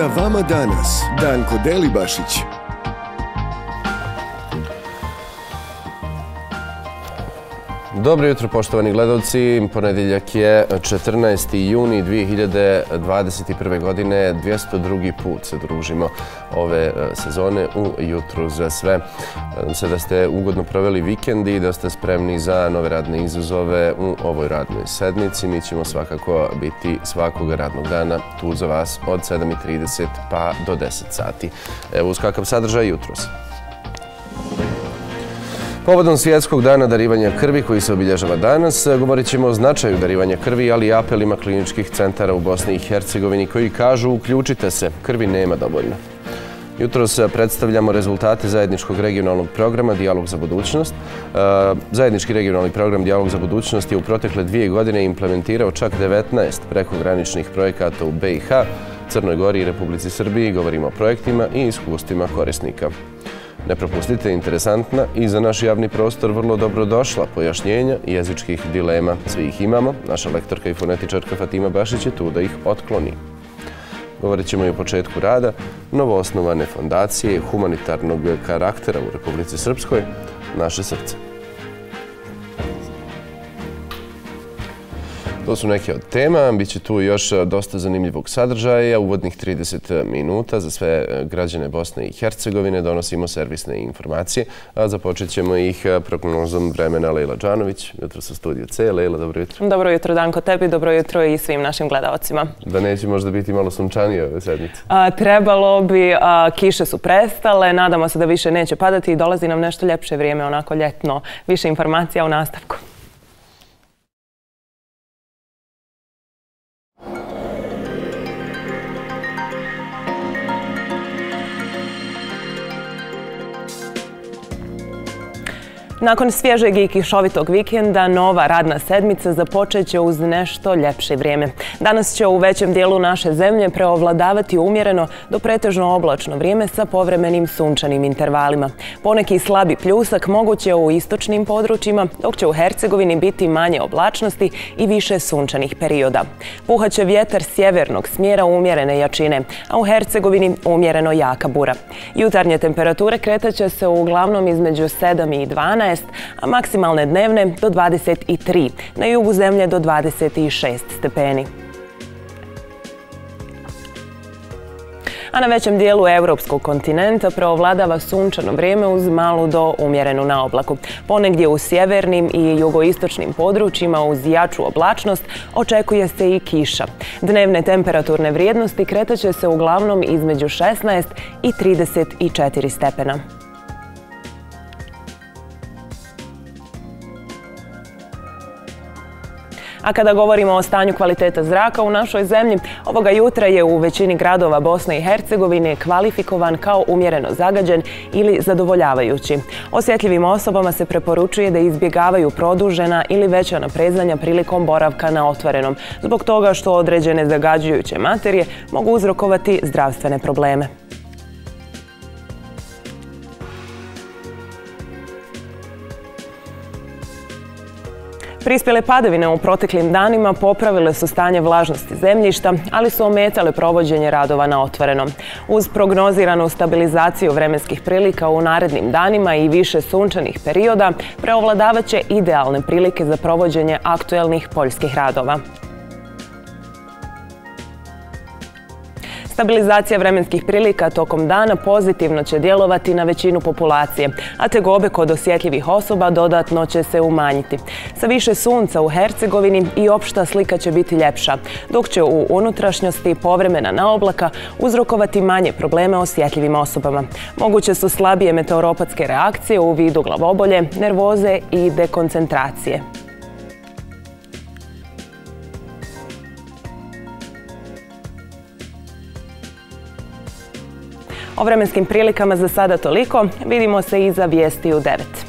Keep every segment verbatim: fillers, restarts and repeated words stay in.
vama danas, Danko Delibašić. Dobro jutro, poštovani gledalci. Ponedjeljak je četrnaesti juni dvije hiljade dvadeset prve. godine. dvjesto drugi put se družimo ove sezone u Jutru za sve. Nadam se da ste ugodno proveli vikend i da ste spremni za nove radne izazove u ovoj radnoj sedmici. Mi ćemo svakako biti svakog radnog dana tu za vas od sedam i trideset pa do deset sati. Evo uz kakav sadržaj jutros. Povodom Svjetskog dana darivanja krvi koji se obilježava danas, govorit ćemo o značaju darivanja krvi, ali i apelima kliničkih centara u Bosni i Hercegovini koji kažu uključite se, krvi nema dovoljno. Jutros predstavljamo rezultate zajedničkog regionalnog programa Dijalog za budućnost. Zajednički regionalni program Dijalog za budućnost je u protekle dvije godine implementirao čak devetnaest prekograničnih projekata u B i H, Crnoj Gori i Republici Srbiji. Govorimo o projektima i iskustvima korisnika. Ne propustite interesantna i za naš javni prostor vrlo dobrodošla pojašnjenja jezičkih dilema. Svi ih imamo. Naša lektorka i fonetičarka Fatima Bašić je tu da ih otkloni. Govorit ćemo i o početku rada novoosnovane fondacije humanitarnog karaktera u Republici Srpskoj, Naše srce. To su neke od tema. Biće tu još dosta zanimljivog sadržaja. Uvodnih trideset minuta za sve građane Bosne i Hercegovine donosimo servisne informacije. A započet ćemo ih prognozom vremena. Lejla Đanović, jutro sa studiju C. Lejla, dobro jutro. Dobro jutro, Danko, tebi. Dobro jutro i svim našim gledalcima. Da neće možda biti malo sunčanije ove sedmice? A, trebalo bi. A, kiše su prestale. Nadamo se da više neće padati i dolazi nam nešto ljepše vrijeme, onako ljetno. Više informacija u nastavku. Nakon svježeg i kišovitog vikenda, nova radna sedmica započet će uz nešto ljepše vrijeme. Danas će u većem dijelu naše zemlje preovladavati umjereno do pretežno oblačno vrijeme sa povremenim sunčanim intervalima. Poneki slabi pljusak moguće u istočnim područjima, dok će u Hercegovini biti manje oblačnosti i više sunčanih perioda. Puhaće vjetar sjevernog smjera umjerene jačine, a u Hercegovini umjereno jaka bura. Jutarnje temperature kretaće se uglavnom između sedam i dvanaest, a maksimalne dnevne do dvadeset tri, na jugu zemlje do dvadeset šest stepeni. A na većem dijelu europskog kontinenta preovladava sunčano vrijeme uz malu do umjerenu naoblaku. Ponegdje u sjevernim i jugoistočnim područjima uz jaču oblačnost očekuje se i kiša. Dnevne temperaturne vrijednosti kretaće se uglavnom između šesnaest i trideset četiri stepena. A kada govorimo o stanju kvaliteta zraka u našoj zemlji, ovoga jutra je u većini gradova Bosne i Hercegovine kvalifikovan kao umjereno zagađen ili zadovoljavajući. Osjetljivim osobama se preporučuje da izbjegavaju produžena ili veća naprezanja prilikom boravka na otvorenom, zbog toga što određene zagađujuće materije mogu uzrokovati zdravstvene probleme. Prispjele padavine u proteklim danima popravile su stanje vlažnosti zemljišta, ali su ometale provođenje radova na otvorenom. Uz prognoziranu stabilizaciju vremenskih prilika u narednim danima i više sunčanih perioda, preovladavat će idealne prilike za provođenje aktuelnih poljskih radova. Stabilizacija vremenskih prilika tokom dana pozitivno će djelovati na većinu populacije, a tegobe kod osjetljivih osoba dodatno će se umanjiti. Sa više sunca u Hercegovini i opšta slika će biti ljepša, dok će u unutrašnjosti povremena naoblaka uzrokovati manje probleme osjetljivim osobama. Moguće su slabije meteoropatske reakcije u vidu glavobolje, nervoze i dekoncentracije. O vremenskim prilikama za sada toliko. Vidimo se iza vijesti u devet.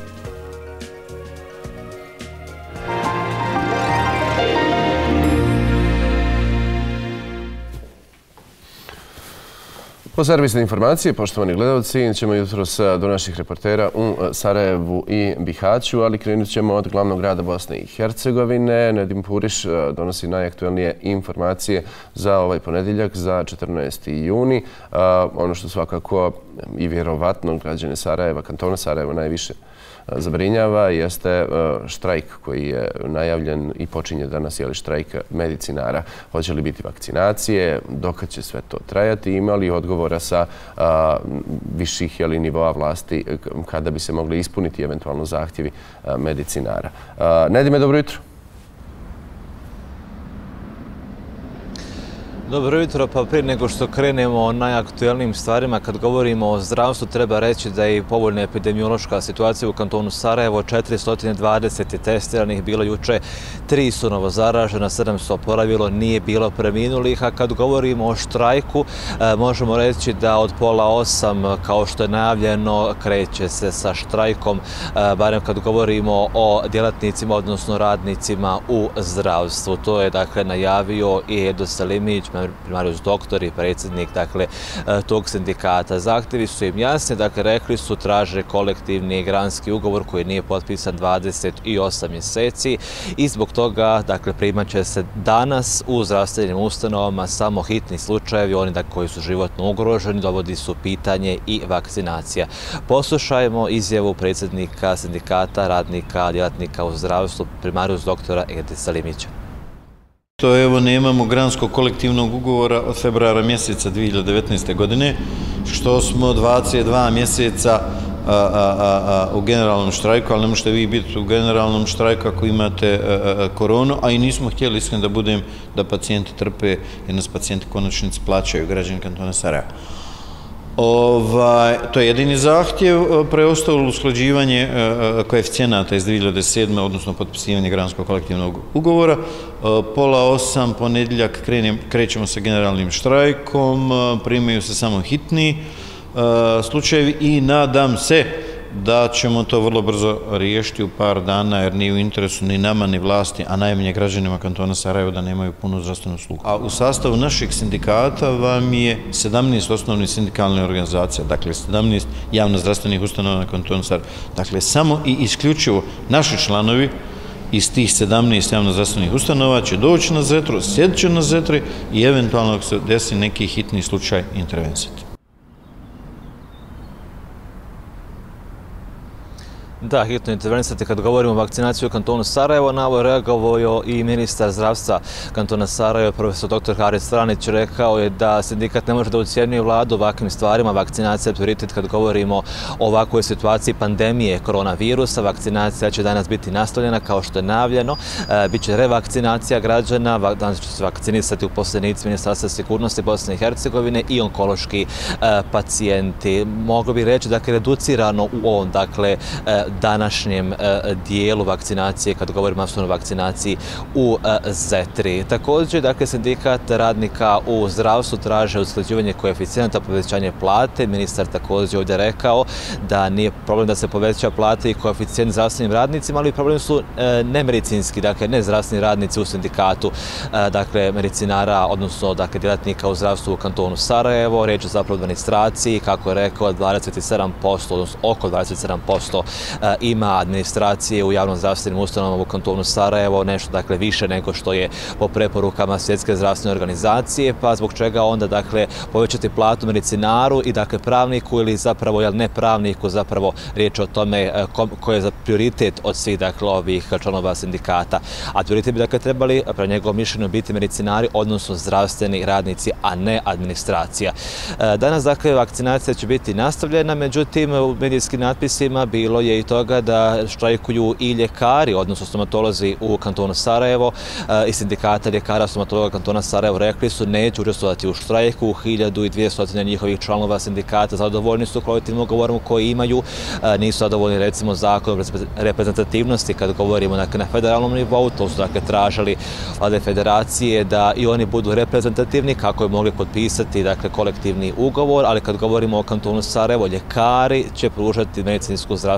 Po servisne informacije, poštovani gledalci, ćemo jutros do naših reportera u Sarajevu i Bihaću, ali krenut ćemo od glavnog grada Bosne i Hercegovine. Nedim Puriš donosi najaktualnije informacije za ovaj ponedjeljak, za četrnaesti juni. Ono što svakako i vjerovatno građane Sarajeva, kantona Sarajeva najviše zabrinjava jeste štrajk koji je najavljen i počinje danas, je li štrajk medicinara. Hoće li biti vakcinacije, dokad će sve to trajati, ima li odgovora sa viših nivoa vlasti kada bi se mogli ispuniti eventualno zahtjevi medicinara. Nedime, dobro jutro. Dobro jutro, pa prije nego što krenemo o najaktuelnijim stvarima, kad govorimo o zdravstvu, treba reći da je i povoljna epidemiološka situacija u kantonu Sarajevo. četiristo dvadeset je testiranih, bilo juče, tri su novo zaražena, sedam se oporavilo, nije bilo preminulih. A kad govorimo o štrajku, možemo reći da od pola osam, kao što je najavljeno, kreće se sa štrajkom, barem kad govorimo o djelatnicima, odnosno radnicima u zdravstvu. To je dakle najavio i Edo Selimić, primarius doktor i predsjednik dakle, tog sindikata. Zahtjevi su im jasni, dakle rekli su traže kolektivni granski ugovor koji nije potpisan dvadeset osam mjeseci i zbog toga dakle, primat će se danas u zdravstvenim ustanovama samo hitni slučajevi, oni dakle, koji su životno ugroženi, dovodi su pitanje i vakcinacija. Poslušajmo izjavu predsjednika sindikata radnika, djelatnika u zdravstvu, primarius doktora Ede Selimića. To evo nemamo granskog kolektivnog ugovora od februara mjeseca dvije hiljade devetnaeste. godine, što smo dvadeset dva mjeseca a, a, a, u generalnom štrajku, ali ne možete vi biti u generalnom štrajku ako imate a, a, koronu, a i nismo htjeli iskreno da budem da pacijenti trpe, jer nas pacijenti konačnici plaćaju, građani kantona Sarajeva. Ovaj, to je jedini zahtjev, preostalo usklađivanje koeficijenata iz dvije hiljade sedme. odnosno potpisivanje granskog kolektivnog ugovora. Pola osam ponedjeljak krećemo sa generalnim štrajkom, primaju se samo hitni slučajevi i nadam se da ćemo to vrlo brzo riješiti u par dana, jer nije u interesu ni nama, ni vlasti, a najmanje građanima kantona Sarajeva da nemaju punu zdravstvenu uslugu. A u sastavu našeg sindikata vam je sedamnaest osnovnih sindikalnih organizacija, dakle sedamnaest javno zdravstvenih ustanova na kantonu Sarajeva. Dakle, samo i isključivo naši članovi iz tih sedamnaest javno zdravstvenih ustanova će doći na zetru, sjedit će na zetri i eventualno ako se desi neki hitni slučaj intervencijati. Da, hitno intervenisati. Kad govorimo o vakcinaciji u kantonu Sarajevo, na ovo reagovao i ministar zdravstva kantona Sarajevo, profesor doktor Haris Franić, rekao je da sindikat ne može da ucijenjuje vladu ovakvim stvarima. Vakcinacija je prioritet kad govorimo o ovakvoj situaciji pandemije koronavirusa. Vakcinacija će danas biti nastavljena kao što je najavljeno. E, Biće revakcinacija građana, danas će se vakcinisati uposlenici Ministarstva sigurnosti Bosne i Hercegovine i onkološki e, pacijenti. Moglo bi reći da je reducirano u ovom, dakle, e, današnjem dijelu vakcinacije, kad govorimo o masovnoj vakcinaciji u Zetri. Također, dakle, sindikat radnika u zdravstvu traže usklađivanje koeficijenata, povećanje plate. Ministar također ovdje rekao da nije problem da se poveća plate i koeficijent zdravstvenim radnicima, ali problem su nemedicinski, dakle, ne zdravstveni radnici u sindikatu, dakle, medicinara, odnosno, dakle, djelatnika u zdravstvu u kantonu Sarajevo. Riječ je zapravo o administraciji, kako je rekao, dvadeset sedam posto, odnosno oko dvadeset sedam posto ima administracije u javnom zdravstvenim ustanovama u kantonu Sarajevo, nešto dakle više nego što je po preporukama Svjetske zdravstvene organizacije, pa zbog čega onda dakle povećati platu medicinaru i dakle pravniku ili zapravo jel ne pravniku, zapravo riječ o tome ko je za prioritet od svih dakle ovih članova sindikata. A prioritet bi dakle trebali prema njegovom mišljenju biti medicinari, odnosno zdravstveni radnici, a ne administracija. Danas dakle vakcinacija će biti nastavljena, međutim u medijskim natpisima bilo je i toga da štrajkuju i ljekari, odnosno stomatolozi u kantonu Sarajevo. I sindikata ljekara stomatologa kantona Sarajevo rekli su neće učestvovati u štrajku. hiljadu dvjesto njihovih članova sindikata zadovoljni su kolektivnim ugovorom koji imaju. Nisu zadovoljni recimo zakonom reprezentativnosti kad govorimo dakle, na federalnom nivou. To su dakle tražili vlade federacije da i oni budu reprezentativni kako bi mogli potpisati dakle, kolektivni ugovor, ali kad govorimo o kantonu Sarajevo, ljekari će pružati medicinsku zdravstvenu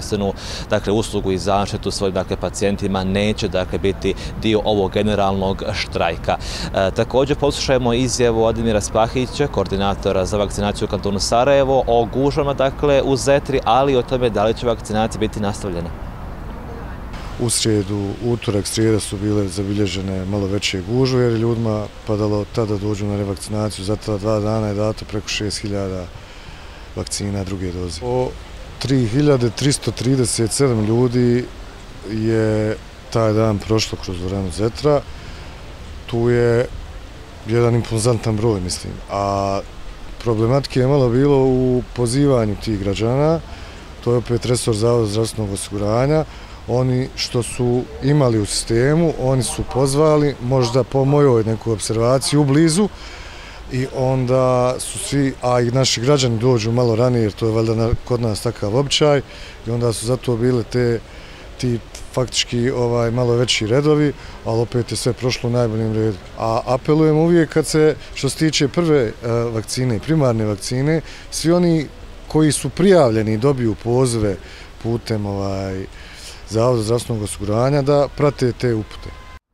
dakle, uslugu i zaštitu svojim dakle, pacijentima, neće dakle, biti dio ovog generalnog štrajka. E, također poslušajmo izjavu Vladimira Spahića, koordinatora za vakcinaciju u kantonu Sarajevo, o gužvama dakle, u Zetri, ali o tome da li će vakcinacija biti nastavljena. U srijedu, utorak, srijeda su bile zabilježene malo veće gužve jer je ljudima padalo tada dođu na revakcinaciju. Za ta dva dana je dato preko šest hiljada vakcina druge doze. O tri hiljade tristo trideset sedam ljudi je taj dan prošlo kroz dvoranu Zetra. Tu je jedan impozantan broj, mislim. A problematike je malo bilo u pozivanju tih građana. To je opet resor Zavoda zdravstvenog osiguranja. Oni što su imali u sistemu, oni su pozvali, možda po mojoj nekoj observaciji u blizu, i onda su svi, a i naši građani dođu malo ranije, jer to je valjda kod nas takav običaj, i onda su zato bile te, ti faktički ovaj, malo veći redovi, ali opet je sve prošlo u najboljem redu. A apelujem uvijek kad se, što se tiče prve uh, vakcine, primarne vakcine, svi oni koji su prijavljeni i dobiju pozive putem ovaj, Zavoda zdravstvenog osiguranja da prate te upute.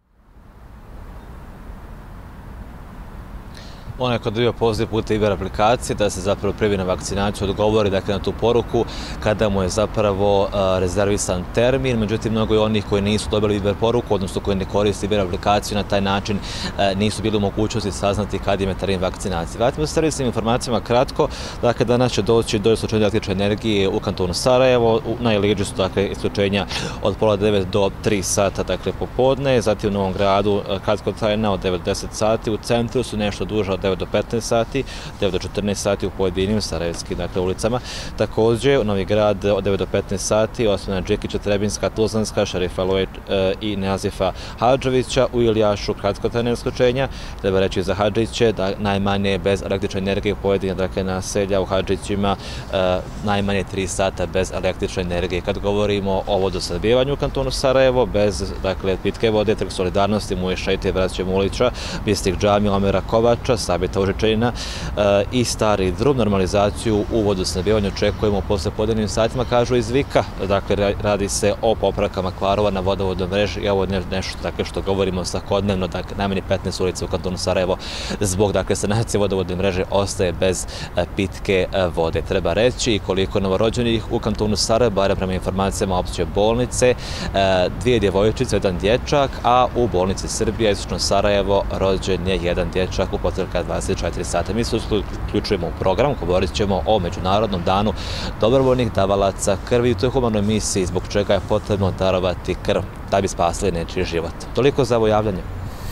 Onaj ko dobio poziv putem Iber aplikacije da se zapravo prijavi na vakcinaciju, odgovori dakle, na tu poruku kada mu je zapravo uh, rezervisan termin. Međutim, mnogo je onih koji nisu dobili Iber poruku, odnosno koji ne koriste Iber aplikaciju, na taj način uh, nisu bili u mogućnosti saznati kad im je termin vakcinacije. Vratimo se servisnim informacijama kratko. Dakle, danas će doći do isključenja električne energije u kantonu Sarajevo. Na Iliđu su dakle, isključenja od pola devet do tri sata dakle, popodne. Zatim u Novom Gradu uh, kratkotrajna od devet do deset sati. U centru su nešto duže od devet do petnaest sati, devet do četrnaest sati u pojedinim sarajevskim dakle, ulicama. Također, u Novi Grad od devet do petnaest sati, Osmana Džekića, Trebinska, Tuzlanska, Šarifa Loj e, i Nazifa Hadžovića. U Ilijašu kratkotrajna isključenja. Treba reći za Hadžiće da najmanje bez električne energije pojedine dakle, naselja u Hadžićima e, najmanje tri sata bez električne energije. Kad govorimo o vodosnabdijevanju u kantonu Sarajevo, bez dakle, pitke vode, trg solidarnosti, Muje Šajte, Vraće Mulića, Bistik Džami, Omera Kovača, Sabita Užičanina e, i Stari Drub. Normalizaciju u vodosnabdijevanju očekujemo posle podnevnim satima, kažu iz Vika. Dakle, radi se o popravkama kvarova na vodovodnoj mreži i ovo je nešto dakle, što govorimo svakodnevno, dakle, najmanje petnaest ulica u kantonu Sarajevo zbog dakle, sanacije vodovodne mreže ostaje bez e, pitke e, vode. Treba reći i koliko novorođenih u kantonu Sarajevo, barem prema informacijama opće bolnice, e, dvije djevojčice, jedan dječak, a u bolnici Srbija, istočno Sarajevo, rođen je jedan dječak u potrka dvadeset četiri sata. Mi se uključujemo u program, govorit ćemo o Međunarodnom danu dobrovoljnih davalaca krvi. U toj humanoj misiji zbog čega je potrebno darovati krv da bi spasili nečiji život. Toliko za ovo javljanje.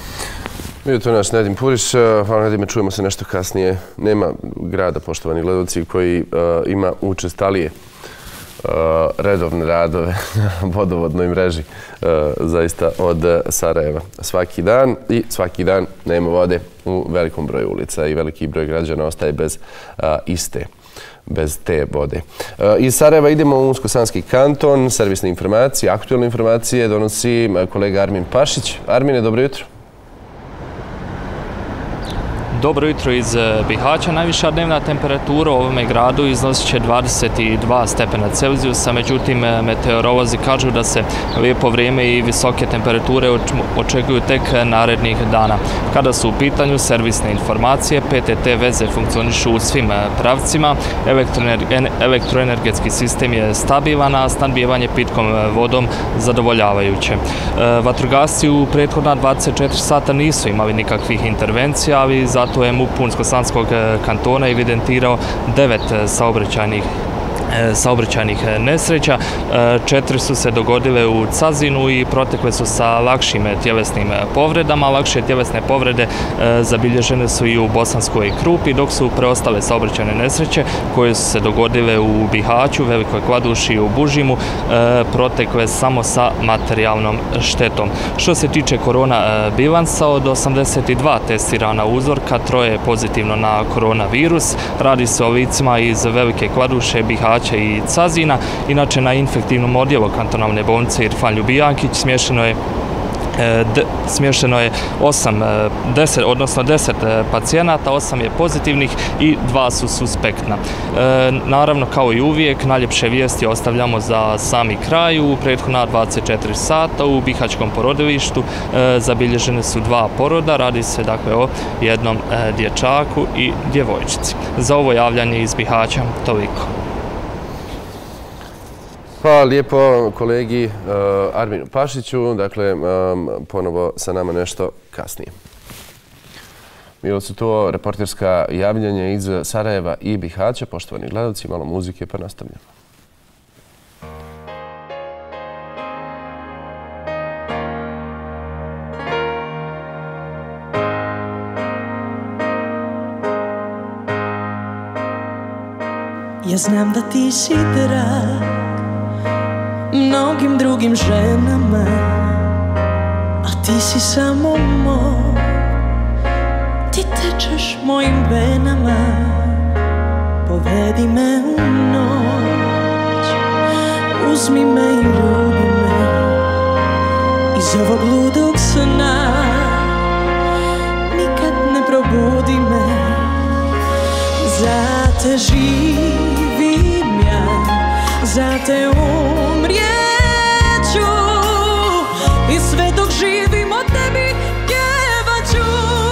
Bio to naš Nedim Puriš. Hvala Nedime, čujemo se nešto kasnije. Nema grada, poštovani gledalci, koji uh, ima učestalije uh, redovne radove na vodovodnoj mreži uh, zaista od Sarajeva. Svaki dan i svaki dan nema vode u velikom broju ulica i veliki broj građana ostaje bez uh, iste, bez te vode. Uh, iz Sarajeva idemo u Unsko-Sanski kanton. Servisne informacije, aktualne informacije donosi kolega Armin Pašić. Armine, dobro jutro. Dobro jutro iz Bihaća. Najviša dnevna temperatura u ovome gradu iznosit će dvadeset dva stepena Celzijusa, međutim meteorolozi kažu da se lijepo vrijeme i visoke temperature očekuju tek narednih dana. Kada su u pitanju servisne informacije, P T T veze funkcionišu u svim pravcima, elektroenergetski sistem je stabilan, a snabdijevanje pitkom vodom zadovoljavajuće. Vatrogasci u prethodna dvadeset četiri sata nisu imali nikakvih intervencija, ali zato to je M U P Unsko-Sanskog kantona evidentirao devet saobraćajnih saobraćajnih nesreća. Četiri su se dogodile u Cazinu i protekle su sa lakšim tjelesnim povredama. Lakše tjelesne povrede zabilježene su i u Bosanskoj Krupi, dok su preostale saobraćajne nesreće koje su se dogodile u Bihaću, Velikoj Kladuši i u Bužimu protekle samo sa materijalnom štetom. Što se tiče korona bilansa, od osamdeset dva testirana uzorka, troje je pozitivno na koronavirus. Radi se o licima iz Velike Kladuše, Bihaća i Cazina. Inače, na infektivnom odjelu kantonalne bolnice Irfan Ljubijankić smješteno je smješteno je osam, deset, odnosno deset pacijenata, osam je pozitivnih i dva su suspektna. Naravno, kao i uvijek, najljepše vijesti ostavljamo za sami kraj. U prethodna dvadeset četiri sata u Bihaćkom porodilištu zabilježene su dva poroda. Radi se dakle o jednom dječaku i djevojčici. Za ovo javljanje iz Bihaća toliko. Hvala lijepo kolegi Arminu Pašiću, dakle ponovo sa nama nešto kasnije. Bilo su to reporterska javljanja iz Sarajeva i Bihaća. Poštovani gledalci, malo muzike pa nastavljamo. Ja znam da ti si drag mnogim drugim ženama, a ti si samo moj, ti tečeš mojim venama, povedi me u noć, uzmi me i ljubi me, iz ovog ludog sna, nikad ne probudi me, za te živim ja, za te umrijeću i sve dok živim o tebi pjevat ću.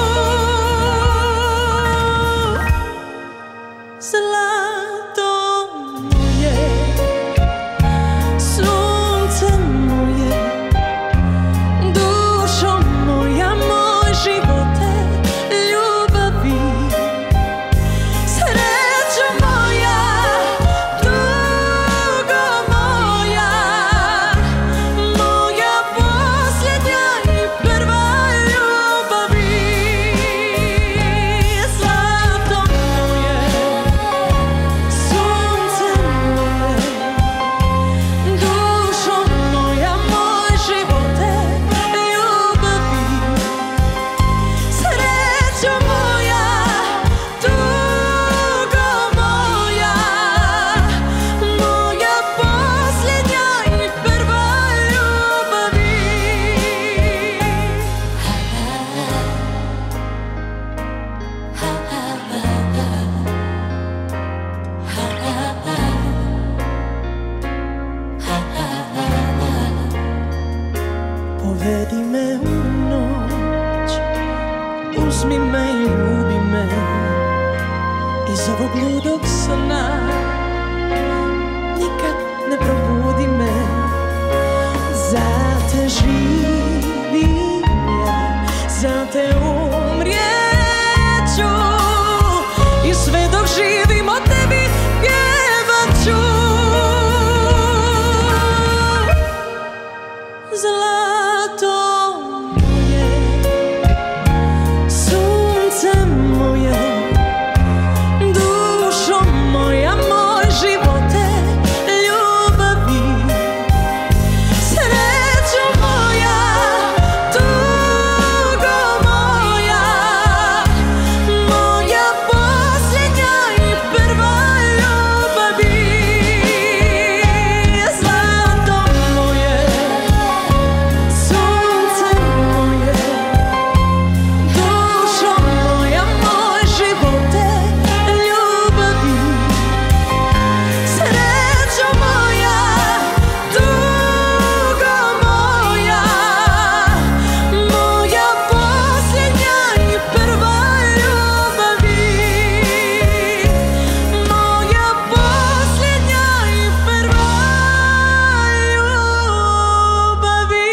Zlato moje, sunce moje, dušo moja, moj živote, ljubavi, srećo moja, povedi me u noć, uzmi me i ljubi me, iz ovog ludog sna, nikad ne probudi me, za te živim ja, za te umrijeću i sve dok živim o tebi pjevat ću. Zlato moje, sunce moje, dušo moja, moj živote, ljubavi, srećo moja, tugo moja, moja posljednja i prva ljubavi. Zlato moje, sunce moje, dušo moja, moj živote, ljubavi, srećo moja, tugo moja, moja posljednja i prva ljubavi, moja posljednja i prva ljubavi.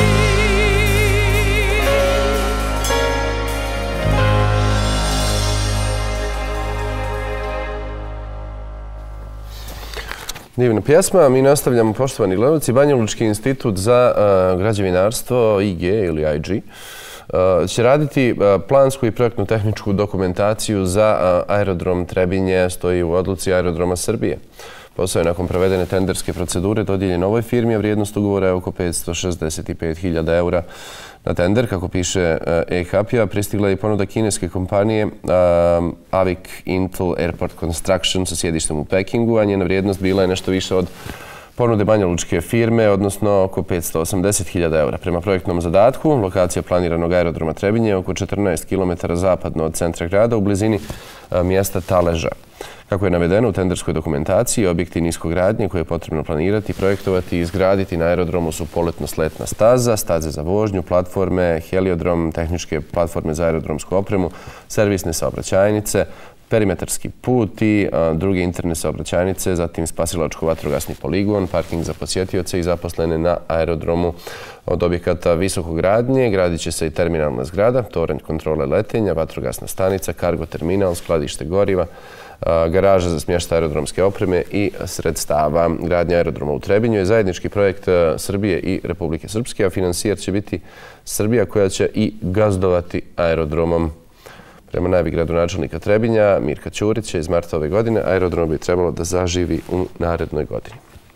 Divna pjesma. Mi nastavljamo, poštovani gledalci. Banjalučki institut za uh, građevinarstvo, I G ili I G, uh, će raditi uh, plansku i projektnu tehničku dokumentaciju za uh, aerodrom Trebinje, stoji u odluci Aerodroma Srbije. Posao je nakon provedene tenderske procedure dodijeljen ovoj firmi, a vrijednost ugovora je oko petsto šezdeset pet hiljada eura. Na tender, kako piše E-Hapija, pristigla je i ponuda kineske kompanije um, Avic Intel Airport Construction sa sjedištem u Pekingu, a njena vrijednost bila je nešto više od ponude banjalučke firme, odnosno oko petsto osamdeset hiljada eura. Prema projektnom zadatku, lokacija planiranog aerodroma Trebinje je oko četrnaest kilometara zapadno od centra grada u blizini mjesta Taleža. Kako je navedeno u tenderskoj dokumentaciji, objekti niskogradnje koje je potrebno planirati, projektovati i izgraditi na aerodromu su poletno-sletna staza, staze za vožnju, platforme, heliodrom, tehničke platforme za aerodromsku opremu, servisne saobraćajnice, perimetarski put i druge interne saobraćajnice, zatim spasilačko-vatrogasni poligon, parking za posjetioce i zaposlene na aerodromu. Od objekata visokogradnje gradit će se i terminalna zgrada, toranj kontrole letenja, vatrogasna stanica, kargo terminal, skladište goriva, garaža za smještaj aerodromske opreme i sredstava. Gradnja aerodroma u Trebinju je zajednički projekt Srbije i Republike Srpske, a financijer će biti Srbija koja će i gazdovati aerodromom. Prema najavi gradonačelnika Trebinja, Mirka Ćurića, iz marta ove godine, aerodrom bi trebalo da zaživi u narednoj godini.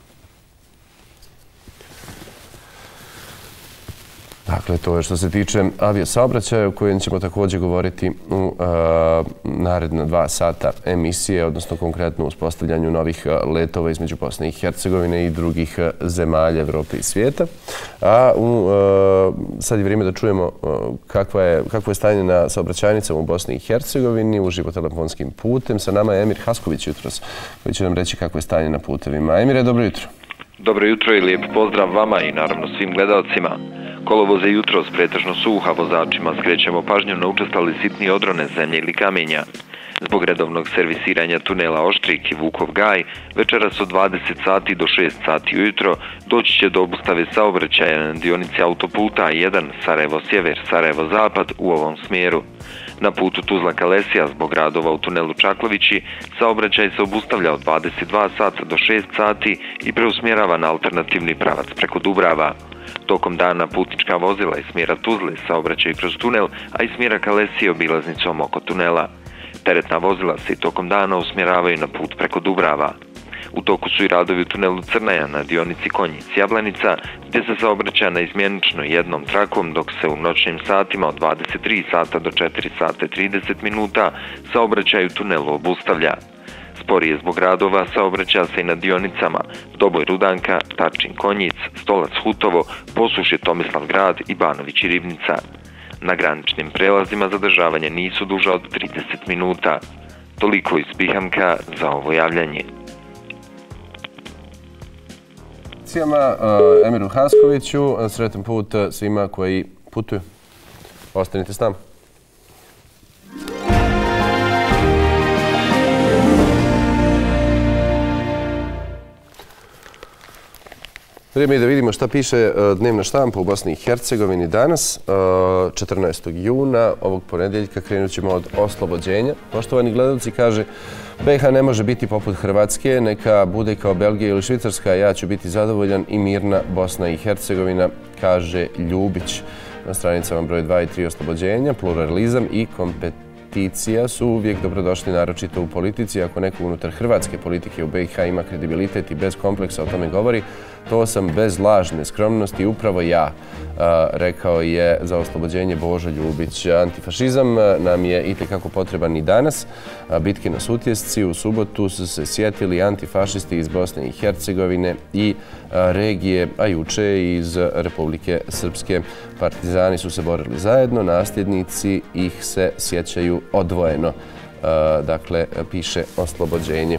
Dakle, to je što se tiče aviosaobraćaja, o kojem ćemo također govoriti u naredna dva sata emisije, odnosno konkretno u uspostavljanju novih letova između Bosne i Hercegovine i drugih zemalja Evrope i svijeta. A sad je vrijeme da čujemo kakvo je stanje na saobraćajnicama u Bosni i Hercegovini uživo telefonskim putem. Sa nama je Emir Hasković jutros, koji će nam reći kako je stanje na putevima. Emire, dobro jutro. Dobro jutro i lijep pozdrav vama i naravno svim gledalcima. Kolovoze jutros pretežno suha, vozačima skrećemo pažnju na učestali sitni odrone zemlje ili kamenja. Zbog redovnog servisiranja tunela Oštrik i Vukov Gaj, večeras od dvadeset sati do šest sati ujutro doći će do obustave saobraćaja na dionici autoputa A jedan Sarajevo-Sjever, Sarajevo-Zapad u ovom smjeru. Na putu Tuzla-Kalesija zbog radova u tunelu Čaklovići saobraćaj se obustavlja od dvadeset dva sata do šest sati i preusmjerava na alternativni pravac preko Dubrava. Tokom dana putnička vozila iz smjera Tuzle saobraćaju kroz tunel, a iz smjera Kalesije obilaznicom oko tunela. Teretna vozila se i tokom dana usmjeravaju na put preko Dubrava. U toku su i radovi u tunelu Crnaja na dionici Konjic-Jablanica, gdje se saobraća naizmjenično jednom trakom, dok se u noćnim satima od dvadeset tri sata do četiri sata i trideset minuta saobraćaj u tunelu obustavlja. Sporije zbog radova saobraća se i na dionicama Doboj-Rudanka, Tačin-Konjic, Stolac-Hutovo, Posušje-Tomislav-Grad i Banović-Ribnica. Na graničnim prelazima zadržavanje nisu duža od trideset minuta. Toliko iz Bihamka za ovo javljanje. Emiru Haskoviću, sretan put svima koji putuju. Ostanite s nama. Vrijeme je da vidimo šta piše dnevna štampa u Bosni i Hercegovini danas, četrnaestog juna, ovog ponedjeljka. Krenut ćemo od oslobođenja. Poštovani gledalci, kaže, B i H ne može biti poput Hrvatske, neka bude kao Belgija ili Švicarska, ja ću biti zadovoljan i mirna Bosna i Hercegovina, kaže Ljubić. Na stranicama broj dva i tri oslobođenja, pluralizam i kompeticija su uvijek dobrodošli, naročito u politici. Ako neko unutar hrvatske politike u B i H ima kredibilitet i bez kompleksa o tome govori, to sam bez lažne skromnosti upravo ja, rekao je za oslobođenje Božo Ljubić. Antifašizam nam je itekako potreban i danas. Bitke na Sutjesci u subotu su se sjetili antifašisti iz Bosne i Hercegovine i regije, a juče iz Republike Srpske. Partizani su se borili zajedno, nasljednici ih se sjećaju odvojeno. Dakle, piše oslobođenje.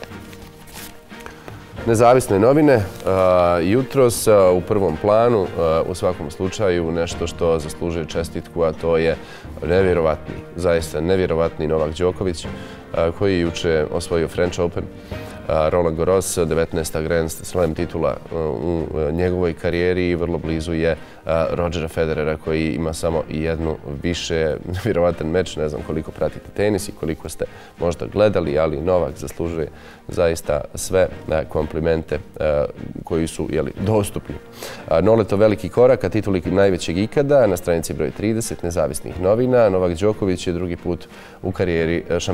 Nezavisne novine, jutros u prvom planu, u svakom slučaju nešto što zaslužuje čestitku, a to je nevjerovatni, zaista nevjerovatni Novak Đoković, koji je juče osvojio French Open. Roland Garros, devetnaesta Grand Slam titula u njegovoj karijeri i vrlo blizu je Rodgera Federera, koji ima samo jednu više. Nevjerovatan meč, ne znam koliko pratite tenis i koliko ste možda gledali, ali Novak zaslužuje zaista sve komplimente koji su dostupni. Noleto veliki korak, a tituli najvećeg ikada, na stranici broj trideset nezavisnih novina. Novak Đoković je drugi put u karijeri šampion Roland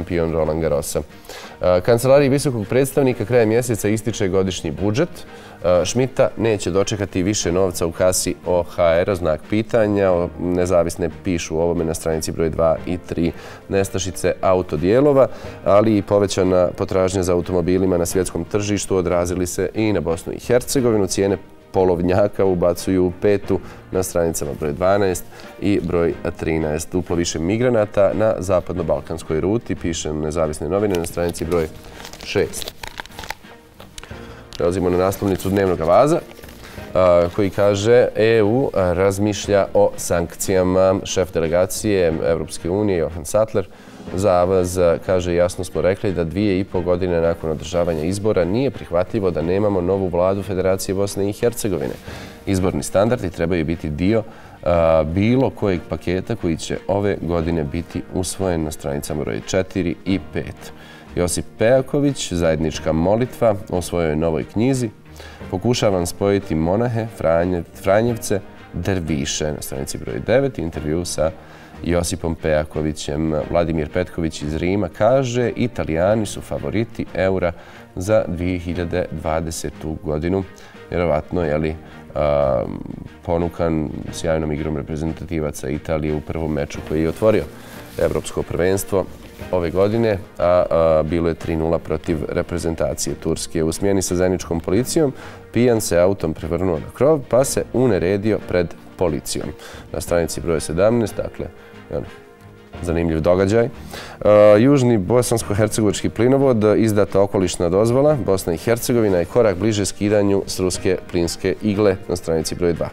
Roland Garrosa. Kancelariji visokog predstavnika krajem mjeseca ističe godišnji budžet. Šmita neće dočekati više novca u kasi O H R-a, znak pitanja. Nezavisne pišu o ovome na stranici broj dva i tri. Nestašice autodijelova, ali i povećana potražnja za automobilima na svjetskom tržištu odrazili se i na Bosnu i Hercegovinu. Cijene polovnjaka ubacuju u petu na stranicama broj dvanaest i broj trinaest. Duplo više migranata na zapadno-balkanskoj ruti, piše Nezavisne novine na stranici broj šest. Prelazimo na naslovnicu Dnevnog avaza koji kaže E U razmišlja o sankcijama. Šef delegacije Evropske unije Johan Sattler za avaz kaže jasno smo rekli da dvije i po godine nakon održavanja izbora nije prihvatljivo da nemamo novu vladu Federacije Bosne i Hercegovine. Izborni standardi trebaju biti dio bilo kojeg paketa koji će ove godine biti usvojen na stranicama broj četiri i pet. Josip Pejaković, zajednička molitva o svojoj novoj knjizi. Pokušavam spojiti monahe, Franjevce, derviše. Na stranici broj devet, intervju sa Josipom Pejakovićem. Vladimir Petković iz Rima kaže Italijani su favoriti eura za dvije hiljade dvadesetu godinu. Vjerovatno je li ponukan sjajnom igrom reprezentativaca Italije u prvom meču koji je otvorio evropsko prvenstvo ove godine, a bilo je tri nula protiv reprezentacije Turske. U smjeni sa zajedničkom policijom pijan se autom prevrnuo na krov pa se uneredio pred policijom. Na stranici broj sedamnaest, dakle, zanimljiv događaj. Južni bosansko-hercegovački plinovod, izdata okolišna dozvola. Bosna i Hercegovina je korak bliže skidanju s ruske plinske igle na stranici broj dva.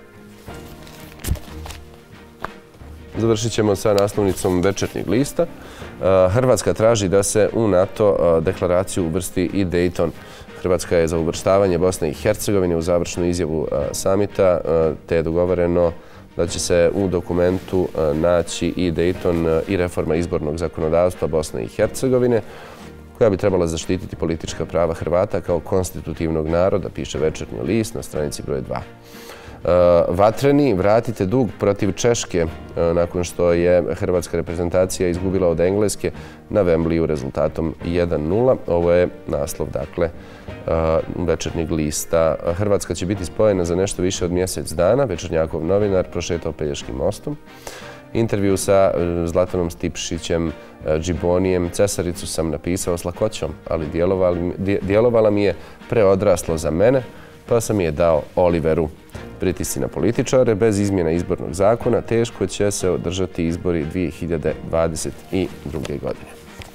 Završit ćemo sa naslovnicom Večernjeg lista. Hrvatska traži da se u NATO deklaraciju uvrsti i Dayton. Hrvatska je za uvrštavanje Bosne i Hercegovine u završnu izjavu samita, te je dogovoreno da će se u dokumentu naći i Dayton i reforma izbornog zakonodavstva Bosne i Hercegovine, koja bi trebala zaštititi politička prava Hrvata kao konstitutivnog naroda, piše Večernji list na stranici broj dva. Vatreni, vratite dug protiv Češke nakon što je hrvatska reprezentacija izgubila od Engleske na Wembleyu rezultatom jedan nula. Ovo je naslov, dakle, Večernjeg lista. Hrvatska će biti spojena za nešto više od mjesec dana. Večernjakov novinar prošetao Pelješkim mostom. Intervju sa Zlatanom Stipšićem, Džibonijem. Cesaricu sam napisao s lakoćom, ali djelovala mi je preodraslo za mene, pa sam je dao Oliveru. Pritisci na političare, bez izmjena izbornog zakona, teško će se održati izbori dvije hiljade dvadeset druge. godine.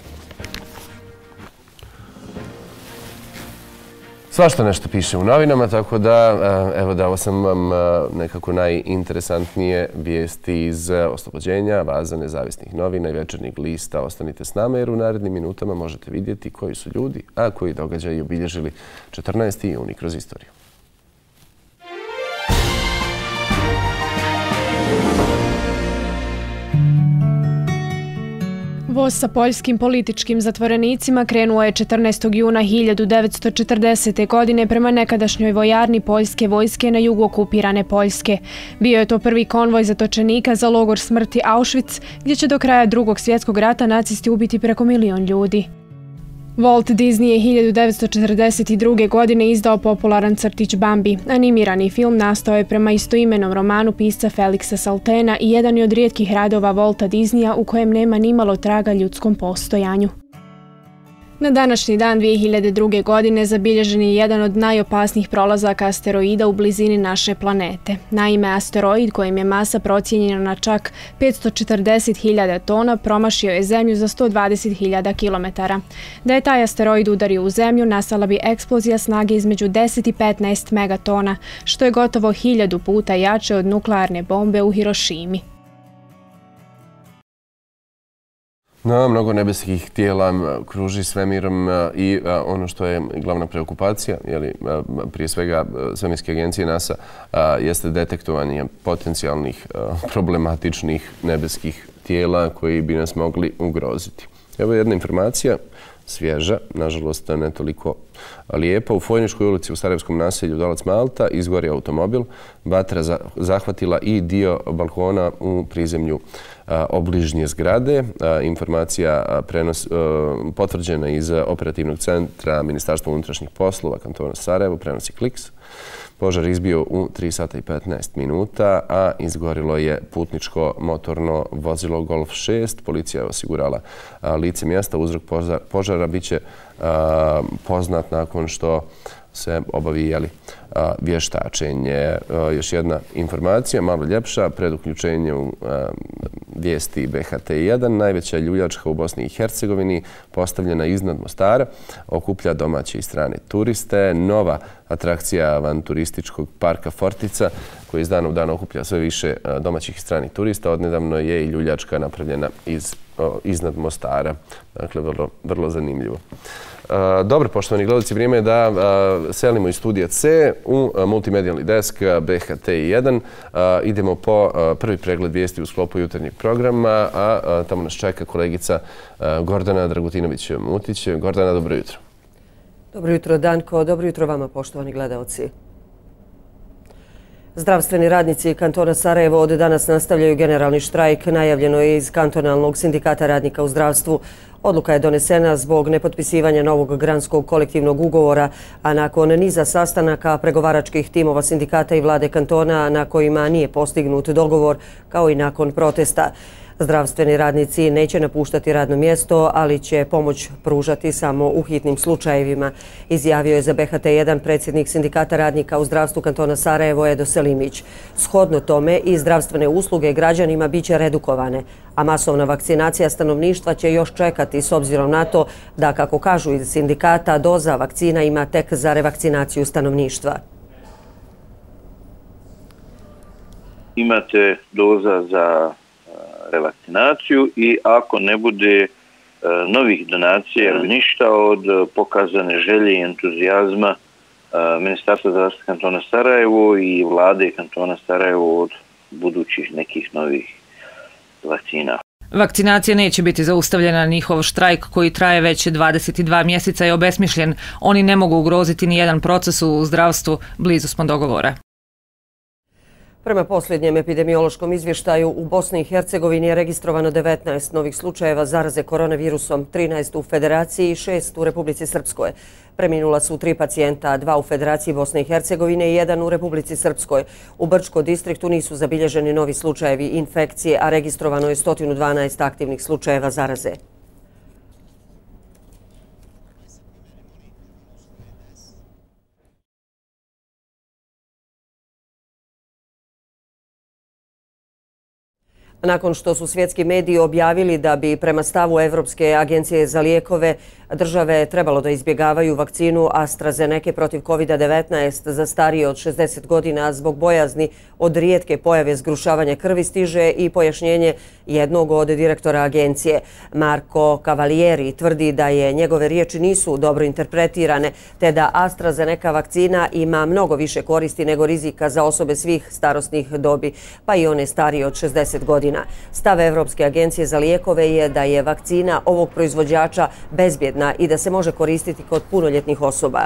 Svašta nešto piše u novinama, tako da evo dao sam vam nekako najinteresantnije vijesti iz oslobođenja, avaza Nezavisnih novina i Večernjeg lista. Ostanite s nama jer u narednim minutama možete vidjeti koji su ljudi, a koji događaji obilježili četrnaesti juni kroz istoriju. Voz sa poljskim političkim zatvorenicima krenuo je četrnaestog juna hiljadu devetsto četrdesete. godine prema nekadašnjoj vojarni poljske vojske na jugu okupirane Poljske. Bio je to prvi konvoj zatočenika za logor smrti Auschwitz, gdje će do kraja drugog svjetskog rata nacisti ubiti preko milion ljudi. Walt Disney je hiljadu devetsto četrdeset druge. godine izdao popularan crtić Bambi. Animirani film nastao je prema istoimenom romanu pisca Felixa Saltena i jedan je od rijetkih radova Walta Disneya u kojem nema nimalo traga ljudskom postojanju. Na današnji dan dvije hiljade druge. godine zabilježen je jedan od najopasnijih prolazaka asteroida u blizini naše planete. Naime, asteroid kojim je masa procijenjena na čak petsto četrdeset hiljada tona promašio je Zemlju za sto dvadeset hiljada kilometara. Da je taj asteroid udario u Zemlju, nastala bi eksplozija snage između deset i petnaest megatona, što je gotovo hiljadu puta jače od nuklearne bombe u Hirošimi. No, mnogo nebeskih tijela kruži svemirom i ono što je glavna preokupacija, prije svega svemirske agencije NASA, jeste detektovanje potencijalnih problematičnih nebeskih tijela koji bi nas mogli ugroziti. Evo jedna informacija. svježa, nažalost ne toliko lijepa. U Fojničkoj ulici u Sarajevskom naselju Dolac Malta izgori automobil, vatra zahvatila i dio balkona u prizemlju obližnje zgrade. Informacija prenos, potvrđena iz operativnog centra Ministarstva unutrašnjih poslova kantona Sarajevo, prenosi Kliks. Požar izbio u tri sata i petnaest minuta, a izgorilo je putničko motorno vozilo Golf šest. Policija je osigurala lice mjesta. Uzrok požara biće poznat nakon što se obavi jeli, vještačenje. Još jedna informacija, malo ljepša, pred uključenje u vijesti B H T jedan. Najveća ljuljačka u Bosni i Hercegovini, postavljena iznad Mostara, okuplja domaće i strane turiste. Nova atrakcija van turističkog parka Fortica, koji iz dana u dan okuplja sve više domaćih i stranih turista. Odnedavno je i ljuljačka napravljena iz, iznad Mostara. Dakle, vrlo, vrlo zanimljivo. Dobro, poštovani gledalci, vrijeme je da selimo iz studija C u multimedijalni desk B H T jedan. Idemo po prvi pregled vijesti u sklopu jutarnjeg programa, a tamo nas čeka kolegica Gordana Dragutinović-Mutić. Gordana, dobro jutro. Dobro jutro, Danko. Dobro jutro vama, poštovani gledalci. Zdravstveni radnici kantona Sarajevo od danas nastavljaju generalni štrajk. Najavljeno je iz kantonalnog sindikata radnika u zdravstvu. Odluka je donesena zbog nepotpisivanja novog granskog kolektivnog ugovora, a nakon niza sastanaka pregovaračkih timova sindikata i vlade kantona na kojima nije postignut dogovor, kao i nakon protesta. Zdravstveni radnici neće napuštati radno mjesto, ali će pomoć pružati samo u hitnim slučajevima, izjavio je za B H T jedan predsjednik sindikata radnika u zdravstvu kantona Sarajevo Edo Selimić. Shodno tome i zdravstvene usluge građanima biće redukovane, a masovna vakcinacija stanovništva će još čekati s obzirom na to da, kako kažu iz sindikata, doza vakcina ima tek za revakcinaciju stanovništva. Imate doza za revakcinaciju i ako ne bude e, novih donacija ili ništa od pokazane želje i entuzijazma e, Ministarstva zdravstva kantona Sarajevo i vlade kantona Sarajevo od budućih nekih novih vakcina. Vakcinacija neće biti zaustavljena, njihov štrajk koji traje već dvadeset dva mjeseca je obesmišljen. Oni ne mogu ugroziti ni jedan proces u zdravstvu, blizu smo dogovora. Prema posljednjem epidemiološkom izvještaju u Bosni i Hercegovini je registrovano devetnaest novih slučajeva zaraze koronavirusom, trinaest u Federaciji i šest u Republici Srpskoj. Preminula su tri pacijenta, dva u Federaciji Bosne i Hercegovine i jedan u Republici Srpskoj. U Brčko distriktu nisu zabilježeni novi slučajevi infekcije, a registrovano je sto dvanaest aktivnih slučajeva zaraze. Nakon što su svjetski mediji objavili da bi prema stavu Evropske agencije za lijekove države trebalo da izbjegavaju vakcinu AstraZeneca protiv kovid devetnaest za starije od šezdeset godina zbog bojazni od rijetke pojave zgrušavanja krvi, stiže i pojašnjenje jednog od direktora agencije. Marko Cavalieri tvrdi da je njegove riječi nisu dobro interpretirane, te da AstraZeneca vakcina ima mnogo više koristi nego rizika za osobe svih starosnih dobi, pa i one starije od šezdeset godina. Stav Evropske agencije za lijekove je da je vakcina ovog proizvođača bezbjedna i da se može koristiti kod punoljetnih osoba.